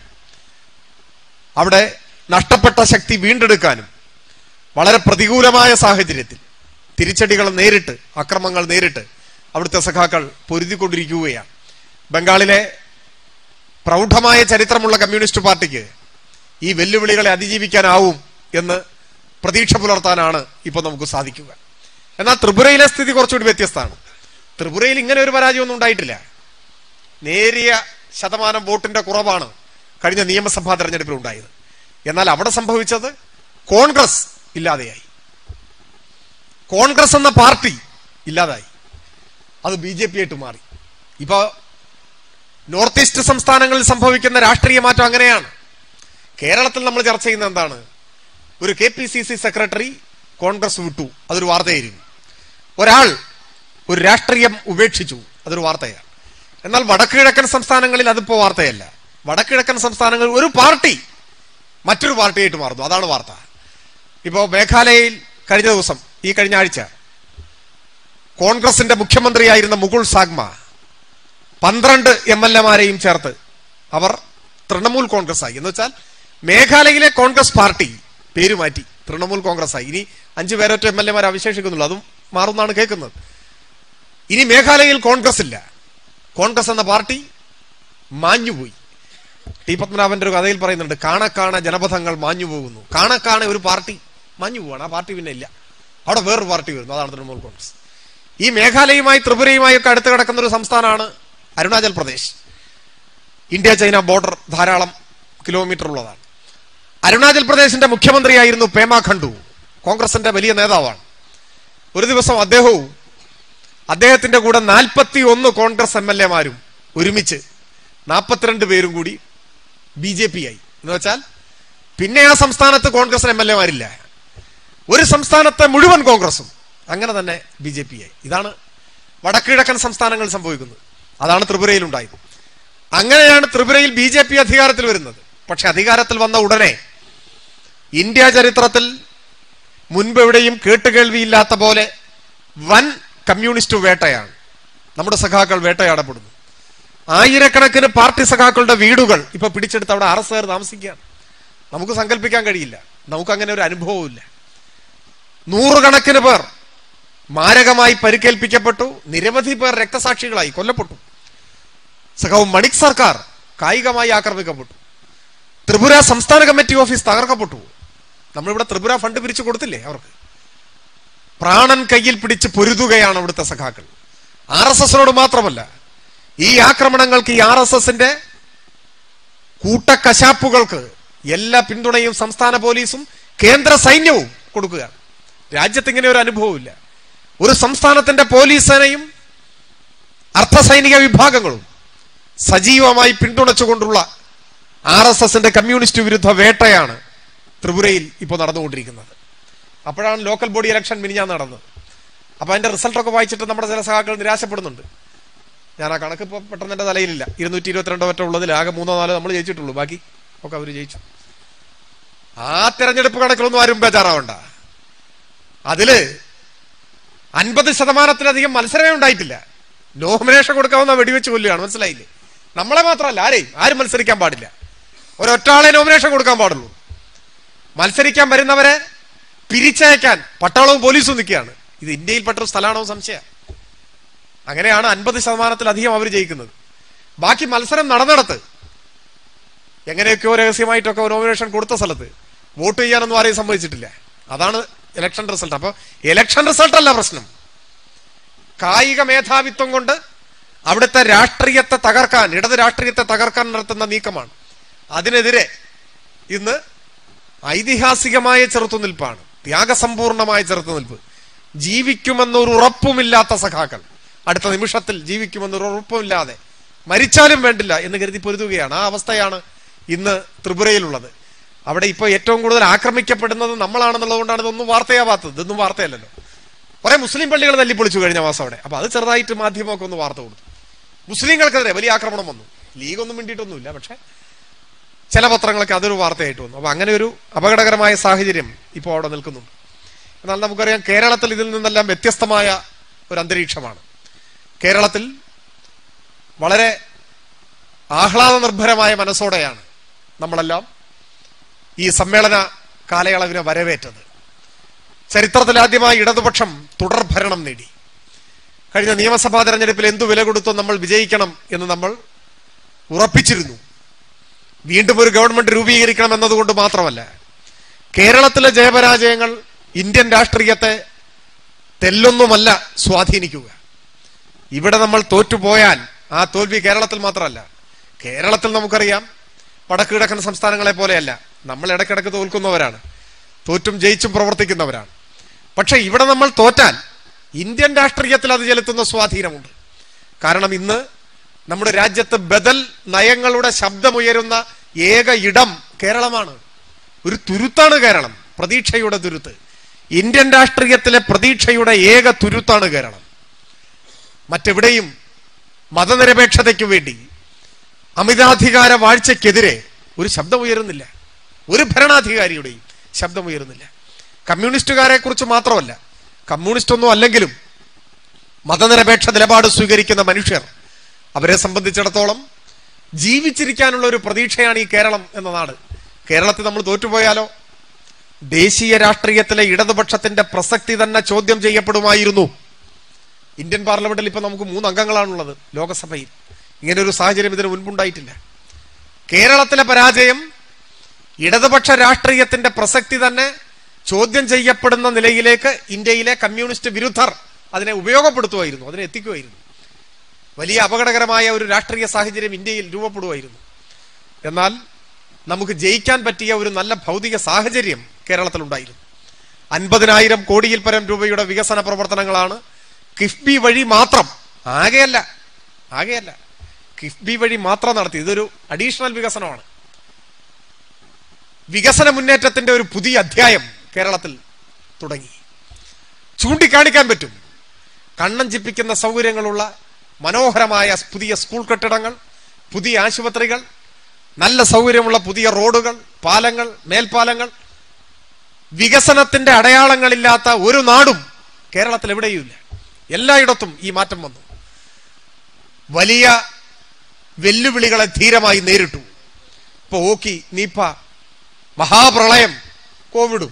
അവിടെ നഷ്ടപ്പെട്ട ശക്തി വീണ്ടെടുക്കാനും വളരെ പ്രതികൂലമായ സാഹചര്യത്തിൽ തിരിച്ചടികൾ നേരിട്ട്, അക്രമങ്ങൾ നേരിട്ട് അവിടുത്തെ സഖാക്കൾ പൊരുതിക്കൊണ്ടിരിക്കുകയാണ്. ബംഗാളിലെ പ്രൗഢമായ ചരിത്രമുള്ള കമ്മ്യൂണിസ്റ്റ് പാർട്ടിക്ക് ഈ വെല്ലുവിളികളെ അതിജീവിക്കാനാവും എന്ന് പ്രതീക്ഷ പുലർത്താനാണ് ഇപ്പൊ നമുക്ക് സാധിക്കുക. എന്നാൽ ത്രിപുരയിലെ സ്ഥിതി കുറച്ചുകൂടി വ്യത്യസ്തമാണ്. ത്രിപുരയിൽ ഇങ്ങനെ ഒരു പരാജയമൊന്നും ഉണ്ടായിട്ടില്ല. നേരിയ ശതമാനം വോട്ടിന്റെ കുറവാണ് കഴിഞ്ഞ നിയമസഭാ തെരഞ്ഞെടുപ്പിൽ ഉണ്ടായത്. എന്നാൽ അവിടെ സംഭവിച്ചത് കോൺഗ്രസ് ഇല്ലാതെയായി. കോൺഗ്രസ് എന്ന പാർട്ടി ഇല്ലാതായി. അത് ബി ജെ പി ആയിട്ട് മാറി. ഇപ്പൊ നോർത്ത് ഈസ്റ്റ് സംസ്ഥാനങ്ങളിൽ സംഭവിക്കുന്ന രാഷ്ട്രീയ മാറ്റം അങ്ങനെയാണ്. കേരളത്തിൽ നമ്മൾ ചർച്ച ചെയ്യുന്നത് എന്താണ്? ഒരു K P C C secretary Congress വിട്ടു, അതൊരു വാർത്തയായിരുന്നു. ഒരാൾ ഒരു രാഷ്ട്രീയം ഉപേക്ഷിച്ചു, അതൊരു വാർത്തയാണ്. എന്നാൽ വടക്കുകിഴക്കൻ സംസ്ഥാനങ്ങളിൽ അതിപ്പോ വാർത്തയല്ല. വടക്കുകിഴക്കൻ സംസ്ഥാനങ്ങളിൽ ഒരു പാർട്ടി മറ്റൊരു പാർട്ടിയായിട്ട് മാറുന്നു, അതാണ് വാർത്ത. ഇപ്പോ മേഘാലയയിൽ കഴിഞ്ഞ ദിവസം, ഈ കഴിഞ്ഞ ആഴ്ച, കോൺഗ്രസിന്റെ മുഖ്യമന്ത്രിയായിരുന്ന മുകുൾ സാഗ്മ പന്ത്രണ്ട് എം എൽ എമാരെയും ചേർത്ത് അവർ തൃണമൂൽ കോൺഗ്രസ് ആയി. എന്ന് വെച്ചാൽ മേഘാലയയിലെ കോൺഗ്രസ് പാർട്ടി പേര് മാറ്റി തൃണമൂൽ കോൺഗ്രസ് ആയി. ഇനി അഞ്ചു പേരൊറ്റ എം എൽ എമാർ അവശേഷിക്കുന്നുള്ളൂ, അതും മാറുന്നാണ് കേൾക്കുന്നത്. ഇനി മേഘാലയയിൽ കോൺഗ്രസ് ഇല്ല. കോൺഗ്രസ് എന്ന പാർട്ടി മാഞ്ഞുപോയി. ടി പത്മനാഭന്റെ ഒരു കഥയിൽ പറയുന്നുണ്ട്, കാണക്കാണ ജനപഥങ്ങൾ മാഞ്ഞു പോകുന്നു. കാണക്കാണ ഒരു പാർട്ടി മാഞ്ഞു പോവാണ്, ആ പാർട്ടി പിന്നെ ഇല്ല. അവിടെ വേറൊരു പാർട്ടി വരുന്നു, അതാണ് തൃണമൂൽ കോൺഗ്രസ്. ഈ മേഘാലയയുമായി ത്രിപുരയുമായി ഒക്കെ അടുത്ത് കിടക്കുന്ന ഒരു സംസ്ഥാനമാണ് Arunachal Pradesh. India China border ധാരാളം കിലോമീറ്റർ ഉള്ളതാണ്. അരുണാചൽ പ്രദേശിന്റെ മുഖ്യമന്ത്രിയായിരുന്നു പേമ ഖണ്ഡു, കോൺഗ്രസിന്റെ വലിയ നേതാവാണ്. ഒരു ദിവസം അദ്ദേഹവും അദ്ദേഹത്തിന്റെ കൂടെ നാൽപ്പത്തി ഒന്ന് കോൺഗ്രസ് എം എൽ എമാരും ഒരുമിച്ച് നാൽപ്പത്തിരണ്ട് പേരും കൂടി ബി ജെ പി ആയി. എന്ന് വെച്ചാൽ പിന്നെ ആ സംസ്ഥാനത്ത് കോൺഗ്രസ് എം എൽ എമാരില്ല, ഒരു സംസ്ഥാനത്തെ മുഴുവൻ കോൺഗ്രസും അങ്ങനെ തന്നെ ബി ജെ പി ആയി. ഇതാണ് വടക്കിഴക്കൻ സംസ്ഥാനങ്ങളിൽ സംഭവിക്കുന്നത്. അതാണ് ത്രിപുരയിൽ ഉണ്ടായത്. അങ്ങനെയാണ് ത്രിപുരയിൽ ബി ജെ പി അധികാരത്തിൽ വരുന്നത്. പക്ഷെ അധികാരത്തിൽ വന്ന ഉടനെ ഇന്ത്യ ചരിത്രത്തിൽ മുൻപെവിടെയും കേട്ടുകേൾവിയില്ലാത്ത പോലെ വൻ കമ്മ്യൂണിസ്റ്റ് വേട്ടയാണ്. നമ്മുടെ സഖാക്കൾ വേട്ടയാടപ്പെടുന്നു. ആയിരക്കണക്കിന് പാർട്ടി സഖാക്കളുടെ വീടുകൾ ഇപ്പൊ പിടിച്ചെടുത്ത് അവിടെ ആർ എസ് കാർ താമസിക്കുകയാണ്. നമുക്ക് സങ്കല്പിക്കാൻ കഴിയില്ല, നമുക്ക് അങ്ങനെ ഒരു അനുഭവവും ഇല്ല. നൂറുകണക്കിന് പേർ മാരകമായി പരിക്കേൽപ്പിക്കപ്പെട്ടു, നിരവധി പേർ രക്തസാക്ഷികളായി കൊല്ലപ്പെട്ടു. സഖാവ് മണിക് സർക്കാർ കായികമായി ആക്രമിക്കപ്പെട്ടു. ത്രിപുര സംസ്ഥാന കമ്മിറ്റി ഓഫീസ് തകർക്കപ്പെട്ടു. നമ്മളിവിടെ ത്രിപുര ഫണ്ട് പിരിച്ചു കൊടുത്തില്ലേ അവർക്ക്? പ്രാണൻ കയ്യിൽ പിടിച്ച് പൊരുതുകയാണ് അവിടുത്തെ സഖാക്കൾ. ആർ എസ് എസിനോട് മാത്രമല്ല, ഈ ആക്രമണങ്ങൾക്ക് ഈ ആർ എസ് എസിന്റെ കൂട്ടക്കശാപ്പുകൾക്ക് എല്ലാ പിന്തുണയും സംസ്ഥാന പോലീസും കേന്ദ്ര സൈന്യവും കൊടുക്കുകയാണ്. രാജ്യത്ത് ഇങ്ങനെ ഒരു അനുഭവമില്ല. ഒരു സംസ്ഥാനത്തിന്റെ പോലീസ് സേനയും അർദ്ധസൈനിക വിഭാഗങ്ങളും സജീവമായി പിന്തുണച്ചുകൊണ്ടുള്ള ആർ എസ് എസിന്റെ കമ്മ്യൂണിസ്റ്റ് വിരുദ്ധ വേട്ടയാണ് ത്രിപുരയിൽ ഇപ്പോൾ നടന്നുകൊണ്ടിരിക്കുന്നത്. അപ്പോഴാണ് ലോക്കൽ ബോഡി ഇലക്ഷൻ മിനിഞ്ഞാൻ നടന്നത്. അപ്പൊ അതിന്റെ റിസൾട്ടൊക്കെ വായിച്ചിട്ട് നമ്മുടെ ചില സഖാക്കൾ നിരാശപ്പെടുന്നുണ്ട്. ഞാൻ ആ കണക്ക് ഇപ്പോൾ പെട്ടെന്ന് എന്റെ തലയിലില്ല. ഇരുന്നൂറ്റി ഇരുപത്തിരണ്ടോ മറ്റോ ഉള്ളതിൽ ആകെ മൂന്നോ നാലോ നമ്മൾ ജയിച്ചിട്ടുള്ളൂ, ബാക്കി ഒക്കെ അവർ ജയിച്ചു. ആ തെരഞ്ഞെടുപ്പ് കണക്കിലൊന്നും ആരും ബേജാറാവണ്ട. അതില് അൻപത് ശതമാനത്തിലധികം മത്സരമേ ഉണ്ടായിട്ടില്ല. നോമിനേഷൻ കൊടുക്കാവുന്ന വെടിവെച്ച് കൊല്ലുകയാണ്, മനസ്സിലായില്ലേ? നമ്മളെ മാത്രമല്ല, ആരെയും ആരും മത്സരിക്കാൻ പാടില്ല. ഒരൊറ്റാളെ നോമിനേഷൻ കൊടുക്കാൻ പാടുള്ളൂ. മത്സരിക്കാൻ വരുന്നവരെ പിരിച്ചയക്കാൻ പട്ടാളവും പോലീസും നിൽക്കുകയാണ്. ഇത് ഇന്ത്യയിൽപ്പെട്ടൊരു സ്ഥലമാണോ സംശയം? അങ്ങനെയാണ് അൻപത് ശതമാനത്തിലധികം അവർ ജയിക്കുന്നത്. ബാക്കി മത്സരം നടന്നിടത്ത് എങ്ങനെയൊക്കെയോ രഹസ്യമായിട്ടൊക്കെ നോമിനേഷൻ കൊടുത്ത സ്ഥലത്ത് വോട്ട് ചെയ്യാനൊന്നും ആരെയും സമ്മതിച്ചിട്ടില്ല. അതാണ് ഇലക്ഷൻ റിസൾട്ട്. അപ്പൊ ഇലക്ഷൻ റിസൾട്ട് അല്ല പ്രശ്നം, കായിക മേധാവിത്വം കൊണ്ട് അവിടുത്തെ രാഷ്ട്രീയത്തെ തകർക്കാൻ, ഇടത് രാഷ്ട്രീയത്തെ തകർക്കാൻ നടത്തുന്ന നീക്കമാണ്. അതിനെതിരെ ഇന്ന് ഐതിഹാസികമായ ചെറുത്തുനിൽപ്പാണ്, ത്യാഗസമ്പൂർണമായ ചെറുത്തുനിൽപ്പ്. ജീവിക്കുമെന്നൊരു ഉറപ്പുമില്ലാത്ത സഖാക്കൾ അടുത്ത നിമിഷത്തിൽ ജീവിക്കുമെന്നൊരു ഉറപ്പുമില്ലാതെ മരിച്ചാലും വേണ്ടില്ല എന്ന് കരുതി പൊരുതുകയാണ്. ആ അവസ്ഥയാണ് ഇന്ന് ത്രിപുരയിലുള്ളത്. അവിടെ ഇപ്പോൾ ഏറ്റവും കൂടുതൽ ആക്രമിക്കപ്പെടുന്നത് നമ്മളാണെന്നുള്ളത് കൊണ്ടാണ് ഇതൊന്നും വാർത്തയാവാത്തത്. ഇതൊന്നും വാർത്തയല്ലല്ലോ. കുറെ മുസ്ലിം പള്ളികൾ തല്ലിപ്പൊളിച്ചു കഴിഞ്ഞ മാസം അവിടെ. അപ്പൊ അത് ചെറുതായിട്ട് മാധ്യമമൊക്കെ ഒന്ന് വാർത്ത കൊടുത്തു. മുസ്ലിങ്ങൾക്കെതിരെ വലിയ ആക്രമണം വന്നു. ലീഗൊന്നും വേണ്ടിയിട്ടൊന്നുമില്ല, പക്ഷെ ചില പത്രങ്ങളൊക്കെ അതൊരു വാർത്തയായിട്ട് വന്നു. അപ്പൊ അങ്ങനെ ഒരു അപകടകരമായ സാഹചര്യം ഇപ്പോൾ അവിടെ നിൽക്കുന്നുണ്ട്. എന്നാൽ നമുക്കറിയാം, കേരളത്തിൽ ഇതിൽ നിന്നെല്ലാം വ്യത്യസ്തമായ ഒരു അന്തരീക്ഷമാണ്. കേരളത്തിൽ വളരെ ആഹ്ലാദ നിർഭരമായ മനസ്സോടെയാണ് നമ്മളെല്ലാം ഈ സമ്മേളന കാലയളവിനെ വരവേറ്റത്. ചരിത്രത്തിലാദ്യമായി ഇടതുപക്ഷം തുടർഭരണം നേടി. കഴിഞ്ഞ നിയമസഭാ തെരഞ്ഞെടുപ്പിൽ എന്തു വില കൊടുത്തോ നമ്മൾ വിജയിക്കണം എന്ന് നമ്മൾ ഉറപ്പിച്ചിരുന്നു. വീണ്ടും ഒരു ഗവൺമെന്റ് രൂപീകരിക്കണം എന്നതുകൊണ്ട് മാത്രമല്ല, കേരളത്തിലെ ജയപരാജയങ്ങൾ ഇന്ത്യൻ രാഷ്ട്രീയത്തെ തെല്ലൊന്നുമല്ല സ്വാധീനിക്കുക. ഇവിടെ നമ്മൾ തോറ്റുപോയാൽ ആ തോൽവി കേരളത്തിൽ മാത്രമല്ല, കേരളത്തിൽ നമുക്കറിയാം വടക്ക് കിഴക്കൻ സംസ്ഥാനങ്ങളെ പോലെയല്ല, നമ്മൾ ഇടയ്ക്കിടയ്ക്ക് തോൽക്കുന്നവരാണ്, തോറ്റും ജയിച്ചും പ്രവർത്തിക്കുന്നവരാണ്. പക്ഷെ ഇവിടെ നമ്മൾ തോറ്റാൽ ഇന്ത്യൻ രാഷ്ട്രീയത്തിൽ അത് ചെലുത്തുന്ന സ്വാധീനമുണ്ട്. കാരണം ഇന്ന് നമ്മുടെ രാജ്യത്ത് ബദൽ നയങ്ങളുടെ ശബ്ദമുയരുന്ന ഏക ഇടം കേരളമാണ്. ഒരു തുരുത്താണ് കേരളം, പ്രതീക്ഷയുടെ തുരുത്ത്. ഇന്ത്യൻ രാഷ്ട്രീയത്തിലെ പ്രതീക്ഷയുടെ ഏക തുരുത്താണ് കേരളം. മറ്റെവിടെയും മതനിരപേക്ഷതയ്ക്ക് വേണ്ടി, അമിതാധികാര വാഴ്ചയ്ക്കെതിരെ ഒരു ശബ്ദമുയരുന്നില്ല, ഒരു ഭരണാധികാരിയുടെയും ശബ്ദമുയരുന്നില്ല. കമ്മ്യൂണിസ്റ്റുകാരെ കുറിച്ച് മാത്രമല്ല, കമ്മ്യൂണിസ്റ്റ് ഒന്നും അല്ലെങ്കിലും മതനിരപേക്ഷ നിലപാട് സ്വീകരിക്കുന്ന മനുഷ്യർ, അവരെ സംബന്ധിച്ചിടത്തോളം ജീവിച്ചിരിക്കാനുള്ള ഒരു പ്രതീക്ഷയാണ് ഈ കേരളം എന്ന നാട്. കേരളത്തിൽ നമ്മൾ തോറ്റുപോയാലോ ദേശീയ രാഷ്ട്രീയത്തിലെ ഇടതുപക്ഷത്തിന്റെ പ്രസക്തി തന്നെ ചോദ്യം ചെയ്യപ്പെടുമായിരുന്നു. ഇന്ത്യൻ പാർലമെന്റിൽ ഇപ്പൊ നമുക്ക് മൂന്ന് അംഗങ്ങളാണുള്ളത്, ലോകസഭയിൽ. ഇങ്ങനെ ഒരു സാഹചര്യം ഇതിന് മുൻപുണ്ടായിട്ടില്ല. കേരളത്തിലെ പരാജയം ഇടതുപക്ഷ രാഷ്ട്രീയത്തിന്റെ പ്രസക്തി തന്നെ ചോദ്യം ചെയ്യപ്പെടുന്ന നിലയിലേക്ക് ഇന്ത്യയിലെ കമ്മ്യൂണിസ്റ്റ് വിരുദ്ധർ അതിനെ ഉപയോഗപ്പെടുത്തുമായിരുന്നു, അതിനെ എത്തിക്കുമായിരുന്നു. വലിയ അപകടകരമായ ഒരു രാഷ്ട്രീയ സാഹചര്യം ഇന്ത്യയിൽ രൂപപ്പെടുമായിരുന്നു. എന്നാൽ നമുക്ക് ജയിക്കാൻ പറ്റിയ ഒരു നല്ല ഭൗതിക സാഹചര്യം കേരളത്തിലുണ്ടായിരുന്നു. അൻപതിനായിരം കോടിയിൽ പരം രൂപയുടെ വികസന പ്രവർത്തനങ്ങളാണ് കിഫ്ബി വഴി മാത്രം, ആകെയല്ല ആകെയല്ല കിഫ്ബി വഴി മാത്രം നടത്തി. ഇതൊരു അഡീഷണൽ വികസനമാണ്. വികസന മുന്നേറ്റത്തിന്റെ ഒരു പുതിയ അധ്യായം കേരളത്തിൽ തുടങ്ങി. ചൂണ്ടിക്കാണിക്കാൻ പറ്റും. കണ്ണഞ്ചിപ്പിക്കുന്ന സൗകര്യങ്ങളുള്ള മനോഹരമായ പുതിയ സ്കൂൾ കെട്ടിടങ്ങൾ, പുതിയ ആശുപത്രികൾ, നല്ല സൗകര്യമുള്ള പുതിയ റോഡുകൾ, പാലങ്ങൾ, മേൽപ്പാലങ്ങൾ. വികസനത്തിന്റെ അടയാളങ്ങളില്ലാത്ത ഒരു നാടും കേരളത്തിൽ എവിടെയുമില്ല. എല്ലായിടത്തും ഈ മാറ്റം വന്നു. വലിയ വെല്ലുവിളികളെ ധീരമായി നേരിട്ടു. ഇപ്പൊ ഓക്കി, നീപ്പ, മഹാപ്രളയം, കോവിഡും.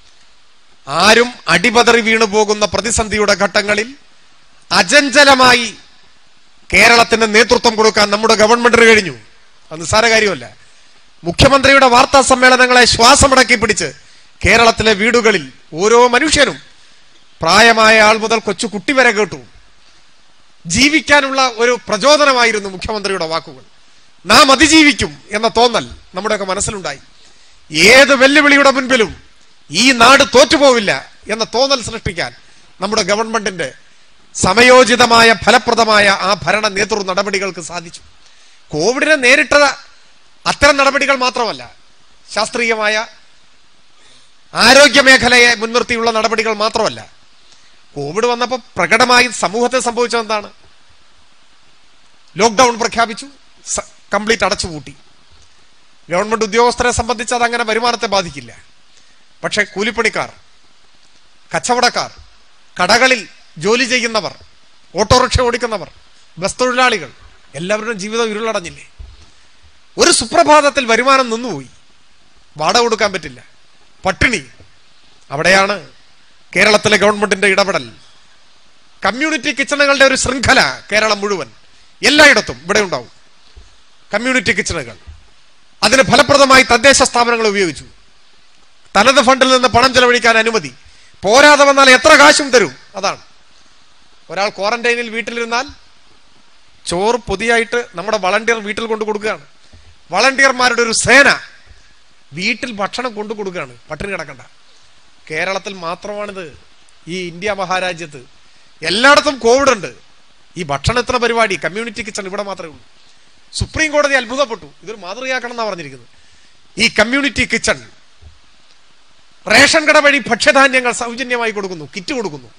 ആരും അടിപതറി വീണു പോകുന്ന പ്രതിസന്ധിയുടെ ഘട്ടങ്ങളിൽ അചഞ്ചലമായി കേരളത്തിന് നേതൃത്വം കൊടുക്കാൻ നമ്മുടെ ഗവൺമെന്റിന് കഴിഞ്ഞു. അത് നിസ്സാര കാര്യമല്ല. മുഖ്യമന്ത്രിയുടെ വാർത്താ സമ്മേളനങ്ങളെ ശ്വാസമടക്കി പിടിച്ച് കേരളത്തിലെ വീടുകളിൽ ഓരോ മനുഷ്യനും, പ്രായമായ ആൾ മുതൽ കൊച്ചു കുട്ടി വരെ കേട്ടു. ജീവിക്കാനുള്ള ഒരു പ്രചോദനമായിരുന്നു മുഖ്യമന്ത്രിയുടെ വാക്കുകൾ. നാം അതിജീവിക്കും എന്ന തോന്നൽ നമ്മുടെയൊക്കെ മനസ്സിലുണ്ടായി. ഏത് വെല്ലുവിളിയുടെ മുൻപിലും ഈ നാട് തോറ്റുപോവില്ല എന്ന തോന്നൽ സൃഷ്ടിക്കാൻ നമ്മുടെ ഗവൺമെന്റിന്റെ സമയോചിതമായ ഫലപ്രദമായ ആ ഭരണ നേതൃ നടപടികൾക്ക് സാധിച്ചു. കോവിഡിനെ നേരിട്ട അത്തരം നടപടികൾ മാത്രമല്ല, ശാസ്ത്രീയമായ ആരോഗ്യ മേഖലയെ മുൻനിർത്തിയുള്ള നടപടികൾ മാത്രമല്ല. കോവിഡ് വന്നപ്പോൾ പ്രകടമായി സമൂഹത്തെ സംഭവിച്ചത് എന്താണ്? ലോക്ക്ഡൌൺ പ്രഖ്യാപിച്ചു, കംപ്ലീറ്റ് അടച്ചുപൂട്ടി. ഗവൺമെന്റ് ഉദ്യോഗസ്ഥരെ സംബന്ധിച്ച് അതങ്ങനെ വരുമാനത്തെ ബാധിക്കില്ല. പക്ഷെ കൂലിപ്പണിക്കാർ, കച്ചവടക്കാർ, കടകളിൽ ജോലി ചെയ്യുന്നവർ, ഓട്ടോറിക്ഷ ഓടിക്കുന്നവർ, ബസ് തൊഴിലാളികൾ, എല്ലാവരുടെയും ജീവിതം ഇരുളടഞ്ഞില്ലേ? ഒരു സുപ്രഭാതത്തിൽ വരുമാനം നിന്നുപോയി. വാടക കൊടുക്കാൻ പറ്റില്ല, പട്ടിണി. അവിടെയാണ് കേരളത്തിലെ ഗവൺമെന്റിന്റെ ഇടപെടൽ. കമ്മ്യൂണിറ്റി കിച്ചണുകളുടെ ഒരു ശൃംഖല കേരളം മുഴുവൻ, എല്ലായിടത്തും ഇവിടെ ഉണ്ടാവും കമ്മ്യൂണിറ്റി കിച്ചണുകൾ. അതിന് ഫലപ്രദമായി തദ്ദേശ സ്ഥാപനങ്ങൾ ഉപയോഗിച്ചു. തനത് ഫണ്ടിൽ നിന്ന് പണം ചെലവഴിക്കാൻ അനുമതി. പോരാതെ വന്നാൽ എത്ര കാശും തരും. അതാണ്. ഒരാൾ ക്വാറന്റൈനിൽ വീട്ടിലിരുന്നാൽ ചോറ് പൊതിയായിട്ട് നമ്മുടെ വളണ്ടിയർ വീട്ടിൽ കൊണ്ടു കൊടുക്കുകയാണ്. വളണ്ടിയർമാരുടെ ഒരു സേന വീട്ടിൽ ഭക്ഷണം കൊണ്ടു കൊടുക്കുകയാണ്, പട്ടിണി കിടക്കണ്ട. കേരളത്തിൽ മാത്രമാണിത്. ഈ ഇന്ത്യ മഹാരാജ്യത്ത് എല്ലായിടത്തും കോവിഡ് ഉണ്ട്. ഈ ഭക്ഷണത്തിന് പരിപാടി, കമ്മ്യൂണിറ്റി കിച്ചൺ ഇവിടെ മാത്രമേ ഉള്ളൂ. സുപ്രീം കോടതി അത്ഭുതപ്പെട്ടു. ഇതൊരു മാതൃകയാക്കണം എന്നാണ് പറഞ്ഞിരിക്കുന്നത്. ഈ കമ്മ്യൂണിറ്റി കിച്ചൺ റേഷൻ കട വഴി ഭക്ഷ്യധാന്യങ്ങൾ സൗജന്യമായി കൊടുക്കുന്നു, കിറ്റ് കൊടുക്കുന്നു.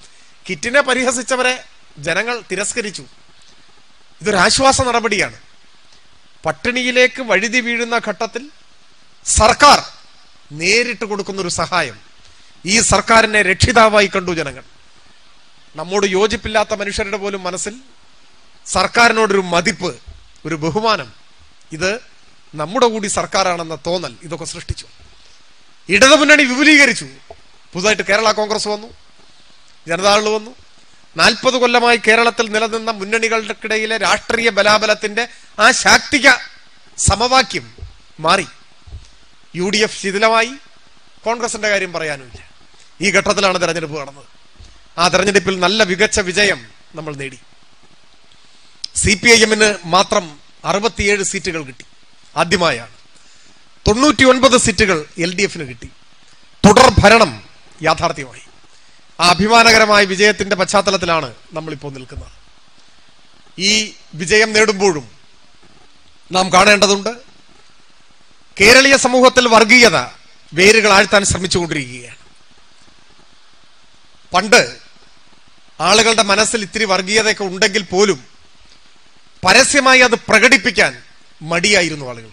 കിറ്റിനെ പരിഹസിച്ചവരെ ജനങ്ങൾ തിരസ്കരിച്ചു. ഇതൊരാശ്വാസ നടപടിയാണ്. പട്ടിണിയിലേക്ക് വഴുതി വീഴുന്ന ഘട്ടത്തിൽ സർക്കാർ നേരിട്ട് കൊടുക്കുന്ന ഒരു സഹായം, ഈ സർക്കാരിനെ രക്ഷിതാവായി കണ്ടു ജനങ്ങൾ. നമ്മോട് യോജിപ്പില്ലാത്ത മനുഷ്യരുടെ പോലും മനസ്സിൽ സർക്കാരിനോടൊരു മതിപ്പ്, ഒരു ബഹുമാനം, ഇത് നമ്മുടെ കൂടി സർക്കാരാണെന്ന തോന്നൽ ഇതൊക്കെ സൃഷ്ടിച്ചു. ഇടതുമുന്നണി വിപുലീകരിച്ചു. പുതുതായിട്ട് കേരള കോൺഗ്രസ് വന്നു, ജനതാദൾ വന്നു. നാൽപ്പത് കൊല്ലമായി കേരളത്തിൽ നിലനിന്ന മുന്നണികൾക്കിടയിലെ രാഷ്ട്രീയ ബലാബലത്തിന്റെ ആ ശാക്തിക സമവാക്യം മാറി. യു ഡി എഫ് ശിഥിലമായി. കോൺഗ്രസിന്റെ കാര്യം പറയാനുമില്ല. ഈ ഘട്ടത്തിലാണ് തെരഞ്ഞെടുപ്പ് നടന്നത്. ആ തെരഞ്ഞെടുപ്പിൽ നല്ല മികച്ച വിജയം നമ്മൾ നേടി. സി പി ഐ എമ്മിന് മാത്രം അറുപത്തിയേഴ് സീറ്റുകൾ കിട്ടി. ആദ്യമായാണ്. തൊണ്ണൂറ്റി ഒൻപത് സീറ്റുകൾ എൽ ഡി എഫിന് കിട്ടി. തുടർ ഭരണം യാഥാർത്ഥ്യമായി. ആ അഭിമാനകരമായ വിജയത്തിന്റെ പശ്ചാത്തലത്തിലാണ് നമ്മളിപ്പോൾ നിൽക്കുന്നത്. ഈ വിജയം നേടുമ്പോഴും നാം കാണേണ്ടതുണ്ട്, കേരളീയ സമൂഹത്തിൽ വർഗീയത വേരുകൾ ആഴ്ത്താൻ ശ്രമിച്ചുകൊണ്ടിരിക്കുകയാണ്. പണ്ട് ആളുകളുടെ മനസ്സിൽ ഇത്തിരി വർഗീയതയൊക്കെ ഉണ്ടെങ്കിൽ പോലും പരസ്യമായി അത് പ്രകടിപ്പിക്കാൻ മടിയായിരുന്നു ആളുകൾക്ക്.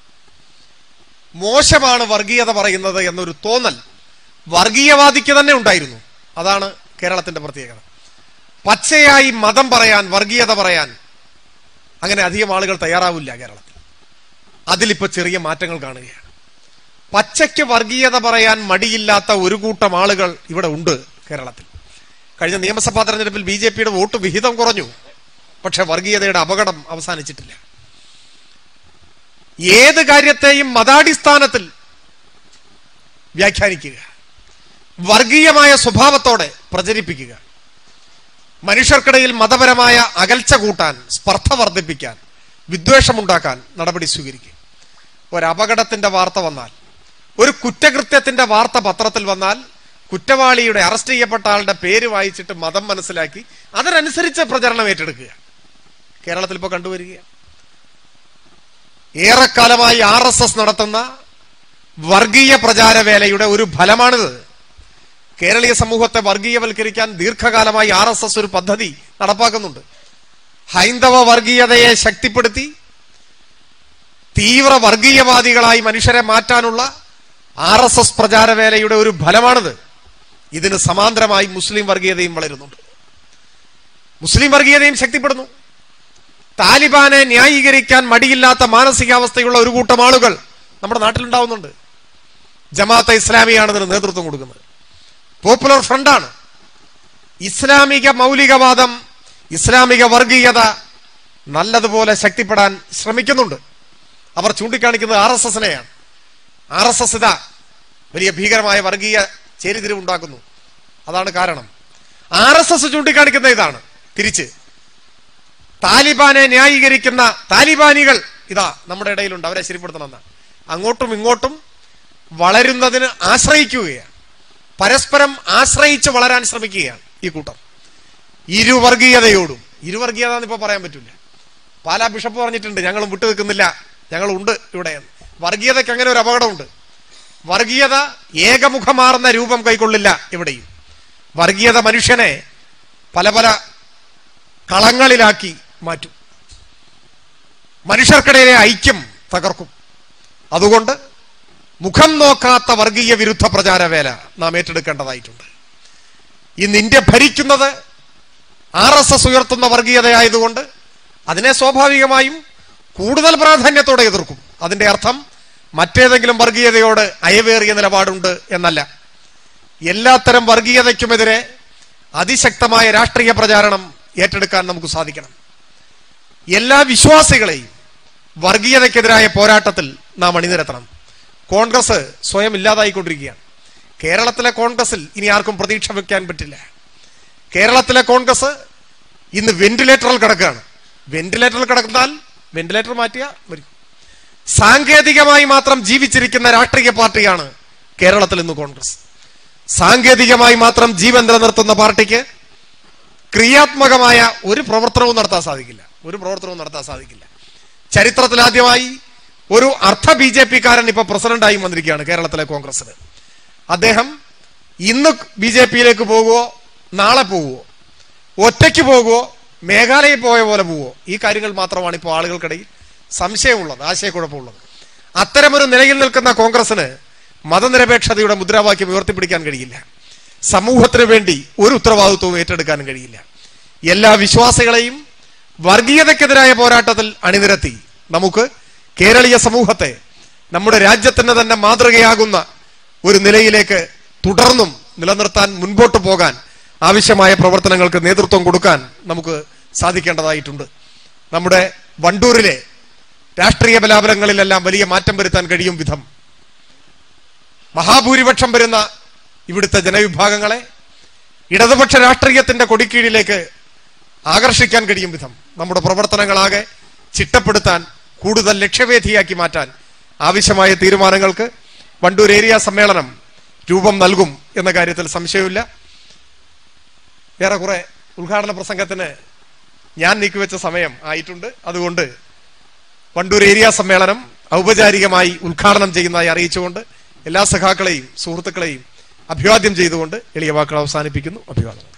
മോശമാണ് വർഗീയത പറയുന്നത് എന്നൊരു തോന്നൽ വർഗീയവാദിക്ക് തന്നെ ഉണ്ടായിരുന്നു. അതാണ് കേരളത്തിന്റെ പ്രത്യേകത. പച്ചയായി മതം പറയാൻ, വർഗീയത പറയാൻ അങ്ങനെ അധികം ആളുകൾ തയ്യാറാവില്ല കേരളത്തിൽ. അതിലിപ്പോ ചെറിയ മാറ്റങ്ങൾ കാണുകയാണ്. പച്ചയ്ക്ക് വർഗീയത പറയാൻ മടിയില്ലാത്ത ഒരു കൂട്ടം ആളുകൾ ഇവിടെ ഉണ്ട് കേരളത്തിൽ. കഴിഞ്ഞ നിയമസഭാ തെരഞ്ഞെടുപ്പിൽ ബി ജെ പിയുടെ വോട്ട് വിഹിതം കുറഞ്ഞു, പക്ഷെ വർഗീയതയുടെ അപകടം അവസാനിച്ചിട്ടില്ല. ഏത് കാര്യത്തെയും മതാടിസ്ഥാനത്തിൽ വ്യാഖ്യാനിക്കുക, വർഗീയമായ സ്വഭാവത്തോടെ പ്രചരിപ്പിക്കുക, മനുഷ്യർക്കിടയിൽ മതപരമായ അകൽച്ച കൂട്ടാൻ, സ്പർദ്ധ വർദ്ധിപ്പിക്കാൻ, വിദ്വേഷമുണ്ടാക്കാൻ നടപടി സ്വീകരിക്കുക. ഒരപകടത്തിന്റെ വാർത്ത വന്നാൽ, ഒരു കുറ്റകൃത്യത്തിന്റെ വാർത്ത പത്രത്തിൽ വന്നാൽ, കുറ്റവാളിയുടെ അറസ്റ്റ് ചെയ്യപ്പെട്ട ആളുടെ പേര് വായിച്ചിട്ട് മതം മനസ്സിലാക്കി അതിനനുസരിച്ച് പ്രചരണം ഏറ്റെടുക്കുക. കേരളത്തിൽ ഇപ്പോൾ കണ്ടുവരിക. ഏറെക്കാലമായി ആർ എസ് എസ് നടത്തുന്ന വർഗീയ പ്രചാരവേലയുടെ ഒരു ഫലമാണിത്. കേരളീയ സമൂഹത്തെ വർഗീയവൽക്കരിക്കാൻ ദീർഘകാലമായി ആർ എസ് എസ് ഒരു പദ്ധതി നടപ്പാക്കുന്നുണ്ട്. ഹൈന്ദവ വർഗീയതയെ ശക്തിപ്പെടുത്തി തീവ്ര വർഗീയവാദികളായി മനുഷ്യരെ മാറ്റാനുള്ള ആർ എസ് എസ് പ്രചാരവേലയുടെ ഒരു ഫലമാണിത്. ഇതിന് സമാന്തരമായി മുസ്ലിം വർഗീയതയും വളരുന്നുണ്ട്. മുസ്ലിം വർഗീയതയും ശക്തിപ്പെടുന്നു. താലിബാനെ ന്യായീകരിക്കാൻ മടിയില്ലാത്ത മാനസികാവസ്ഥയുള്ള ഒരു കൂട്ടം ആളുകൾ നമ്മുടെ നാട്ടിലുണ്ടാവുന്നുണ്ട്. ജമാഅത്തെ ഇസ്ലാമിയാണ് ഇതിന് നേതൃത്വം കൊടുക്കുന്നത്. പോപ്പുലർ ഫ്രണ്ടാണ്. ഇസ്ലാമിക മൗലികവാദം, ഇസ്ലാമിക വർഗീയത നല്ലതുപോലെ ശക്തിപ്പെടാൻ ശ്രമിക്കുന്നുണ്ട്. അവർ ചൂണ്ടിക്കാണിക്കുന്നത് ആർ എസ് എസിനെയാണ്. ആർ എസ് എസ് ഇതാ വലിയ ഭീകരമായ വർഗീയ ചേരിതിരിവുണ്ടാക്കുന്നു. അതാണ് കാരണം. ആർ എസ് എസ് ചൂണ്ടിക്കാണിക്കുന്ന ഇതാണ്. തിരിച്ച് താലിബാനെ ന്യായീകരിക്കുന്ന താലിബാനികൾ ഇതാ നമ്മുടെ ഇടയിലുണ്ട്, അവരെ ശരിപ്പെടുത്തണമെന്നാണ്. അങ്ങോട്ടും ഇങ്ങോട്ടും വളരുന്നതിന് ആശ്രയിക്കുകയാണ്. പരസ്പരം ആശ്രയിച്ച് വളരാൻ ശ്രമിക്കുകയാണ് ഈ കൂട്ടർ. ഇരുവർഗീയതയോടും, ഇരുവർഗീയത എന്നിപ്പോ പറയാൻ പറ്റില്ല. പാലാ ബിഷപ്പ് പറഞ്ഞിട്ടുണ്ട്, ഞങ്ങളും വിട്ടു നിൽക്കുന്നില്ല, ഞങ്ങളുണ്ട് ഇവിടെ. വർഗീയതയ്ക്ക് അങ്ങനെ ഒരു അപകടമുണ്ട്. വർഗീയത ഏകമുഖമാർന്ന രൂപം കൈക്കൊള്ളില്ല എവിടെയും. വർഗീയത മനുഷ്യനെ പല പല കളങ്ങളിലാക്കി മാറ്റും, മനുഷ്യർക്കിടയിലെ ഐക്യം തകർക്കും. അതുകൊണ്ട് മുഖം നോക്കാത്ത വർഗീയ വിരുദ്ധ പ്രചാരവേല നാം ഏറ്റെടുക്കേണ്ടതായിട്ടുണ്ട്. ഇന്ന് ഇന്ത്യ ഭരിക്കുന്നത് ആർ എസ് എസ് ഉയർത്തുന്ന വർഗീയതയായതുകൊണ്ട് അതിനെ സ്വാഭാവികമായും കൂടുതൽ പ്രാധാന്യത്തോടെ എതിർക്കും. അതിന്റെ അർത്ഥം മറ്റേതെങ്കിലും വർഗീയതയോട് അയവേറിയ നിലപാടുണ്ട് എന്നല്ല. എല്ലാത്തരം വർഗീയതയ്ക്കുമെതിരെ അതിശക്തമായ രാഷ്ട്രീയ പ്രചാരണം ഏറ്റെടുക്കാൻ നമുക്ക് സാധിക്കണം. എല്ലാ വിശ്വാസികളെയും വർഗീയതയ്ക്കെതിരായ പോരാട്ടത്തിൽ നാം അണിനിരത്തണം. കോൺഗ്രസ് സ്വയം ഇല്ലാതായിക്കൊണ്ടിരിക്കുകയാണ്. കേരളത്തിലെ കോൺഗ്രസിൽ ഇനി ആർക്കും പ്രതീക്ഷ വെക്കാൻ പറ്റില്ല. കേരളത്തിലെ കോൺഗ്രസ് ഇന്ന് വെന്റിലേറ്ററിൽ കിടക്കുകയാണ്. വെന്റിലേറ്ററിൽ കിടന്നാൽ വെന്റിലേറ്റർ മാറ്റിയാൽ മതി. സാങ്കേതികമായി മാത്രം ജീവിച്ചിരിക്കുന്ന രാഷ്ട്രീയ പാർട്ടിയാണ് കേരളത്തിൽ ഇന്ന് കോൺഗ്രസ്. സാങ്കേതികമായി മാത്രം ജീവൻ നിലനിർത്തുന്ന പാർട്ടിക്ക് ക്രിയാത്മകമായ ഒരു പ്രവർത്തനവും നടത്താൻ സാധിക്കില്ല. ഒരു പ്രവർത്തനവും നടത്താൻ സാധിക്കില്ല. ചരിത്രത്തിൽ ആദ്യമായി ഒരു അർദ്ധ ബി ജെ പി കാരൻ ഇപ്പൊ പ്രസിഡന്റായി വന്നിരിക്കുകയാണ് കേരളത്തിലെ കോൺഗ്രസിന്. അദ്ദേഹം ഇന്ന് ബി ജെ പിയിലേക്ക് പോകുമോ നാളെ പോവുമോ, ഒറ്റയ്ക്ക് പോകുമോ, മേഘാലയയിൽ പോയ പോലെ പോവോ? ഈ കാര്യങ്ങൾ മാത്രമാണ് ഇപ്പോൾ ആളുകൾക്കിടയിൽ സംശയമുള്ളത്, ആശയക്കുഴപ്പമുള്ളത്. അത്തരമൊരു നിലയിൽ നിൽക്കുന്ന കോൺഗ്രസിന് മതനിരപേക്ഷതയുടെ മുദ്രാവാക്യം ഉയർത്തിപ്പിടിക്കാൻ കഴിയില്ല. സമൂഹത്തിന് വേണ്ടി ഒരു ഉത്തരവാദിത്വവും ഏറ്റെടുക്കാനും കഴിയില്ല. എല്ലാ വിശ്വാസികളെയും വർഗീയതയ്ക്കെതിരായ പോരാട്ടത്തിൽ അണിനിരത്തി നമുക്ക് കേരളീയ സമൂഹത്തെ നമ്മുടെ രാജ്യത്തിന് തന്നെ മാതൃകയാകുന്ന ഒരു നിലയിലേക്ക് തുടർന്നും നിലനിർത്താൻ, മുൻപോട്ട് പോകാൻ ആവശ്യമായ പ്രവർത്തനങ്ങൾക്ക് നേതൃത്വം കൊടുക്കാൻ നമുക്ക് സാധിക്കേണ്ടതായിട്ടുണ്ട്. നമ്മുടെ വണ്ടൂരിലെ രാഷ്ട്രീയ ബലാബലങ്ങളിലെല്ലാം വലിയ മാറ്റം വരുത്താൻ കഴിയും വിധം മഹാഭൂരിപക്ഷം വരുന്ന ഇവിടുത്തെ ജനവിഭാഗങ്ങളെ ഇടതുപക്ഷ രാഷ്ട്രീയത്തിന്റെ കൊടിക്കീഴിലേക്ക് ആകർഷിക്കാൻ കഴിയും വിധം നമ്മുടെ പ്രവർത്തനങ്ങളാകെ ചിട്ടപ്പെടുത്താൻ, കൂടുതൽ ലക്ഷ്യവേദിയാക്കി മാറ്റാൻ ആവശ്യമായ തീരുമാനങ്ങൾക്ക് വണ്ടൂർ ഏരിയ സമ്മേളനം രൂപം നൽകും എന്ന കാര്യത്തിൽ സംശയമില്ല. ഏറെക്കുറെ ഉദ്ഘാടന പ്രസംഗത്തിന് ഞാൻ നീക്കിവെച്ച സമയം ആയിട്ടുണ്ട്. അതുകൊണ്ട് വണ്ടൂർ ഏരിയ സമ്മേളനം ഔപചാരികമായി ഉദ്ഘാടനം ചെയ്യുന്നതായി അറിയിച്ചുകൊണ്ട് എല്ലാ സഖാക്കളെയും സുഹൃത്തുക്കളെയും അഭിവാദ്യം ചെയ്തുകൊണ്ട് എളിയ വാക്കുകൾ അവസാനിപ്പിക്കുന്നു. അഭിവാദനം.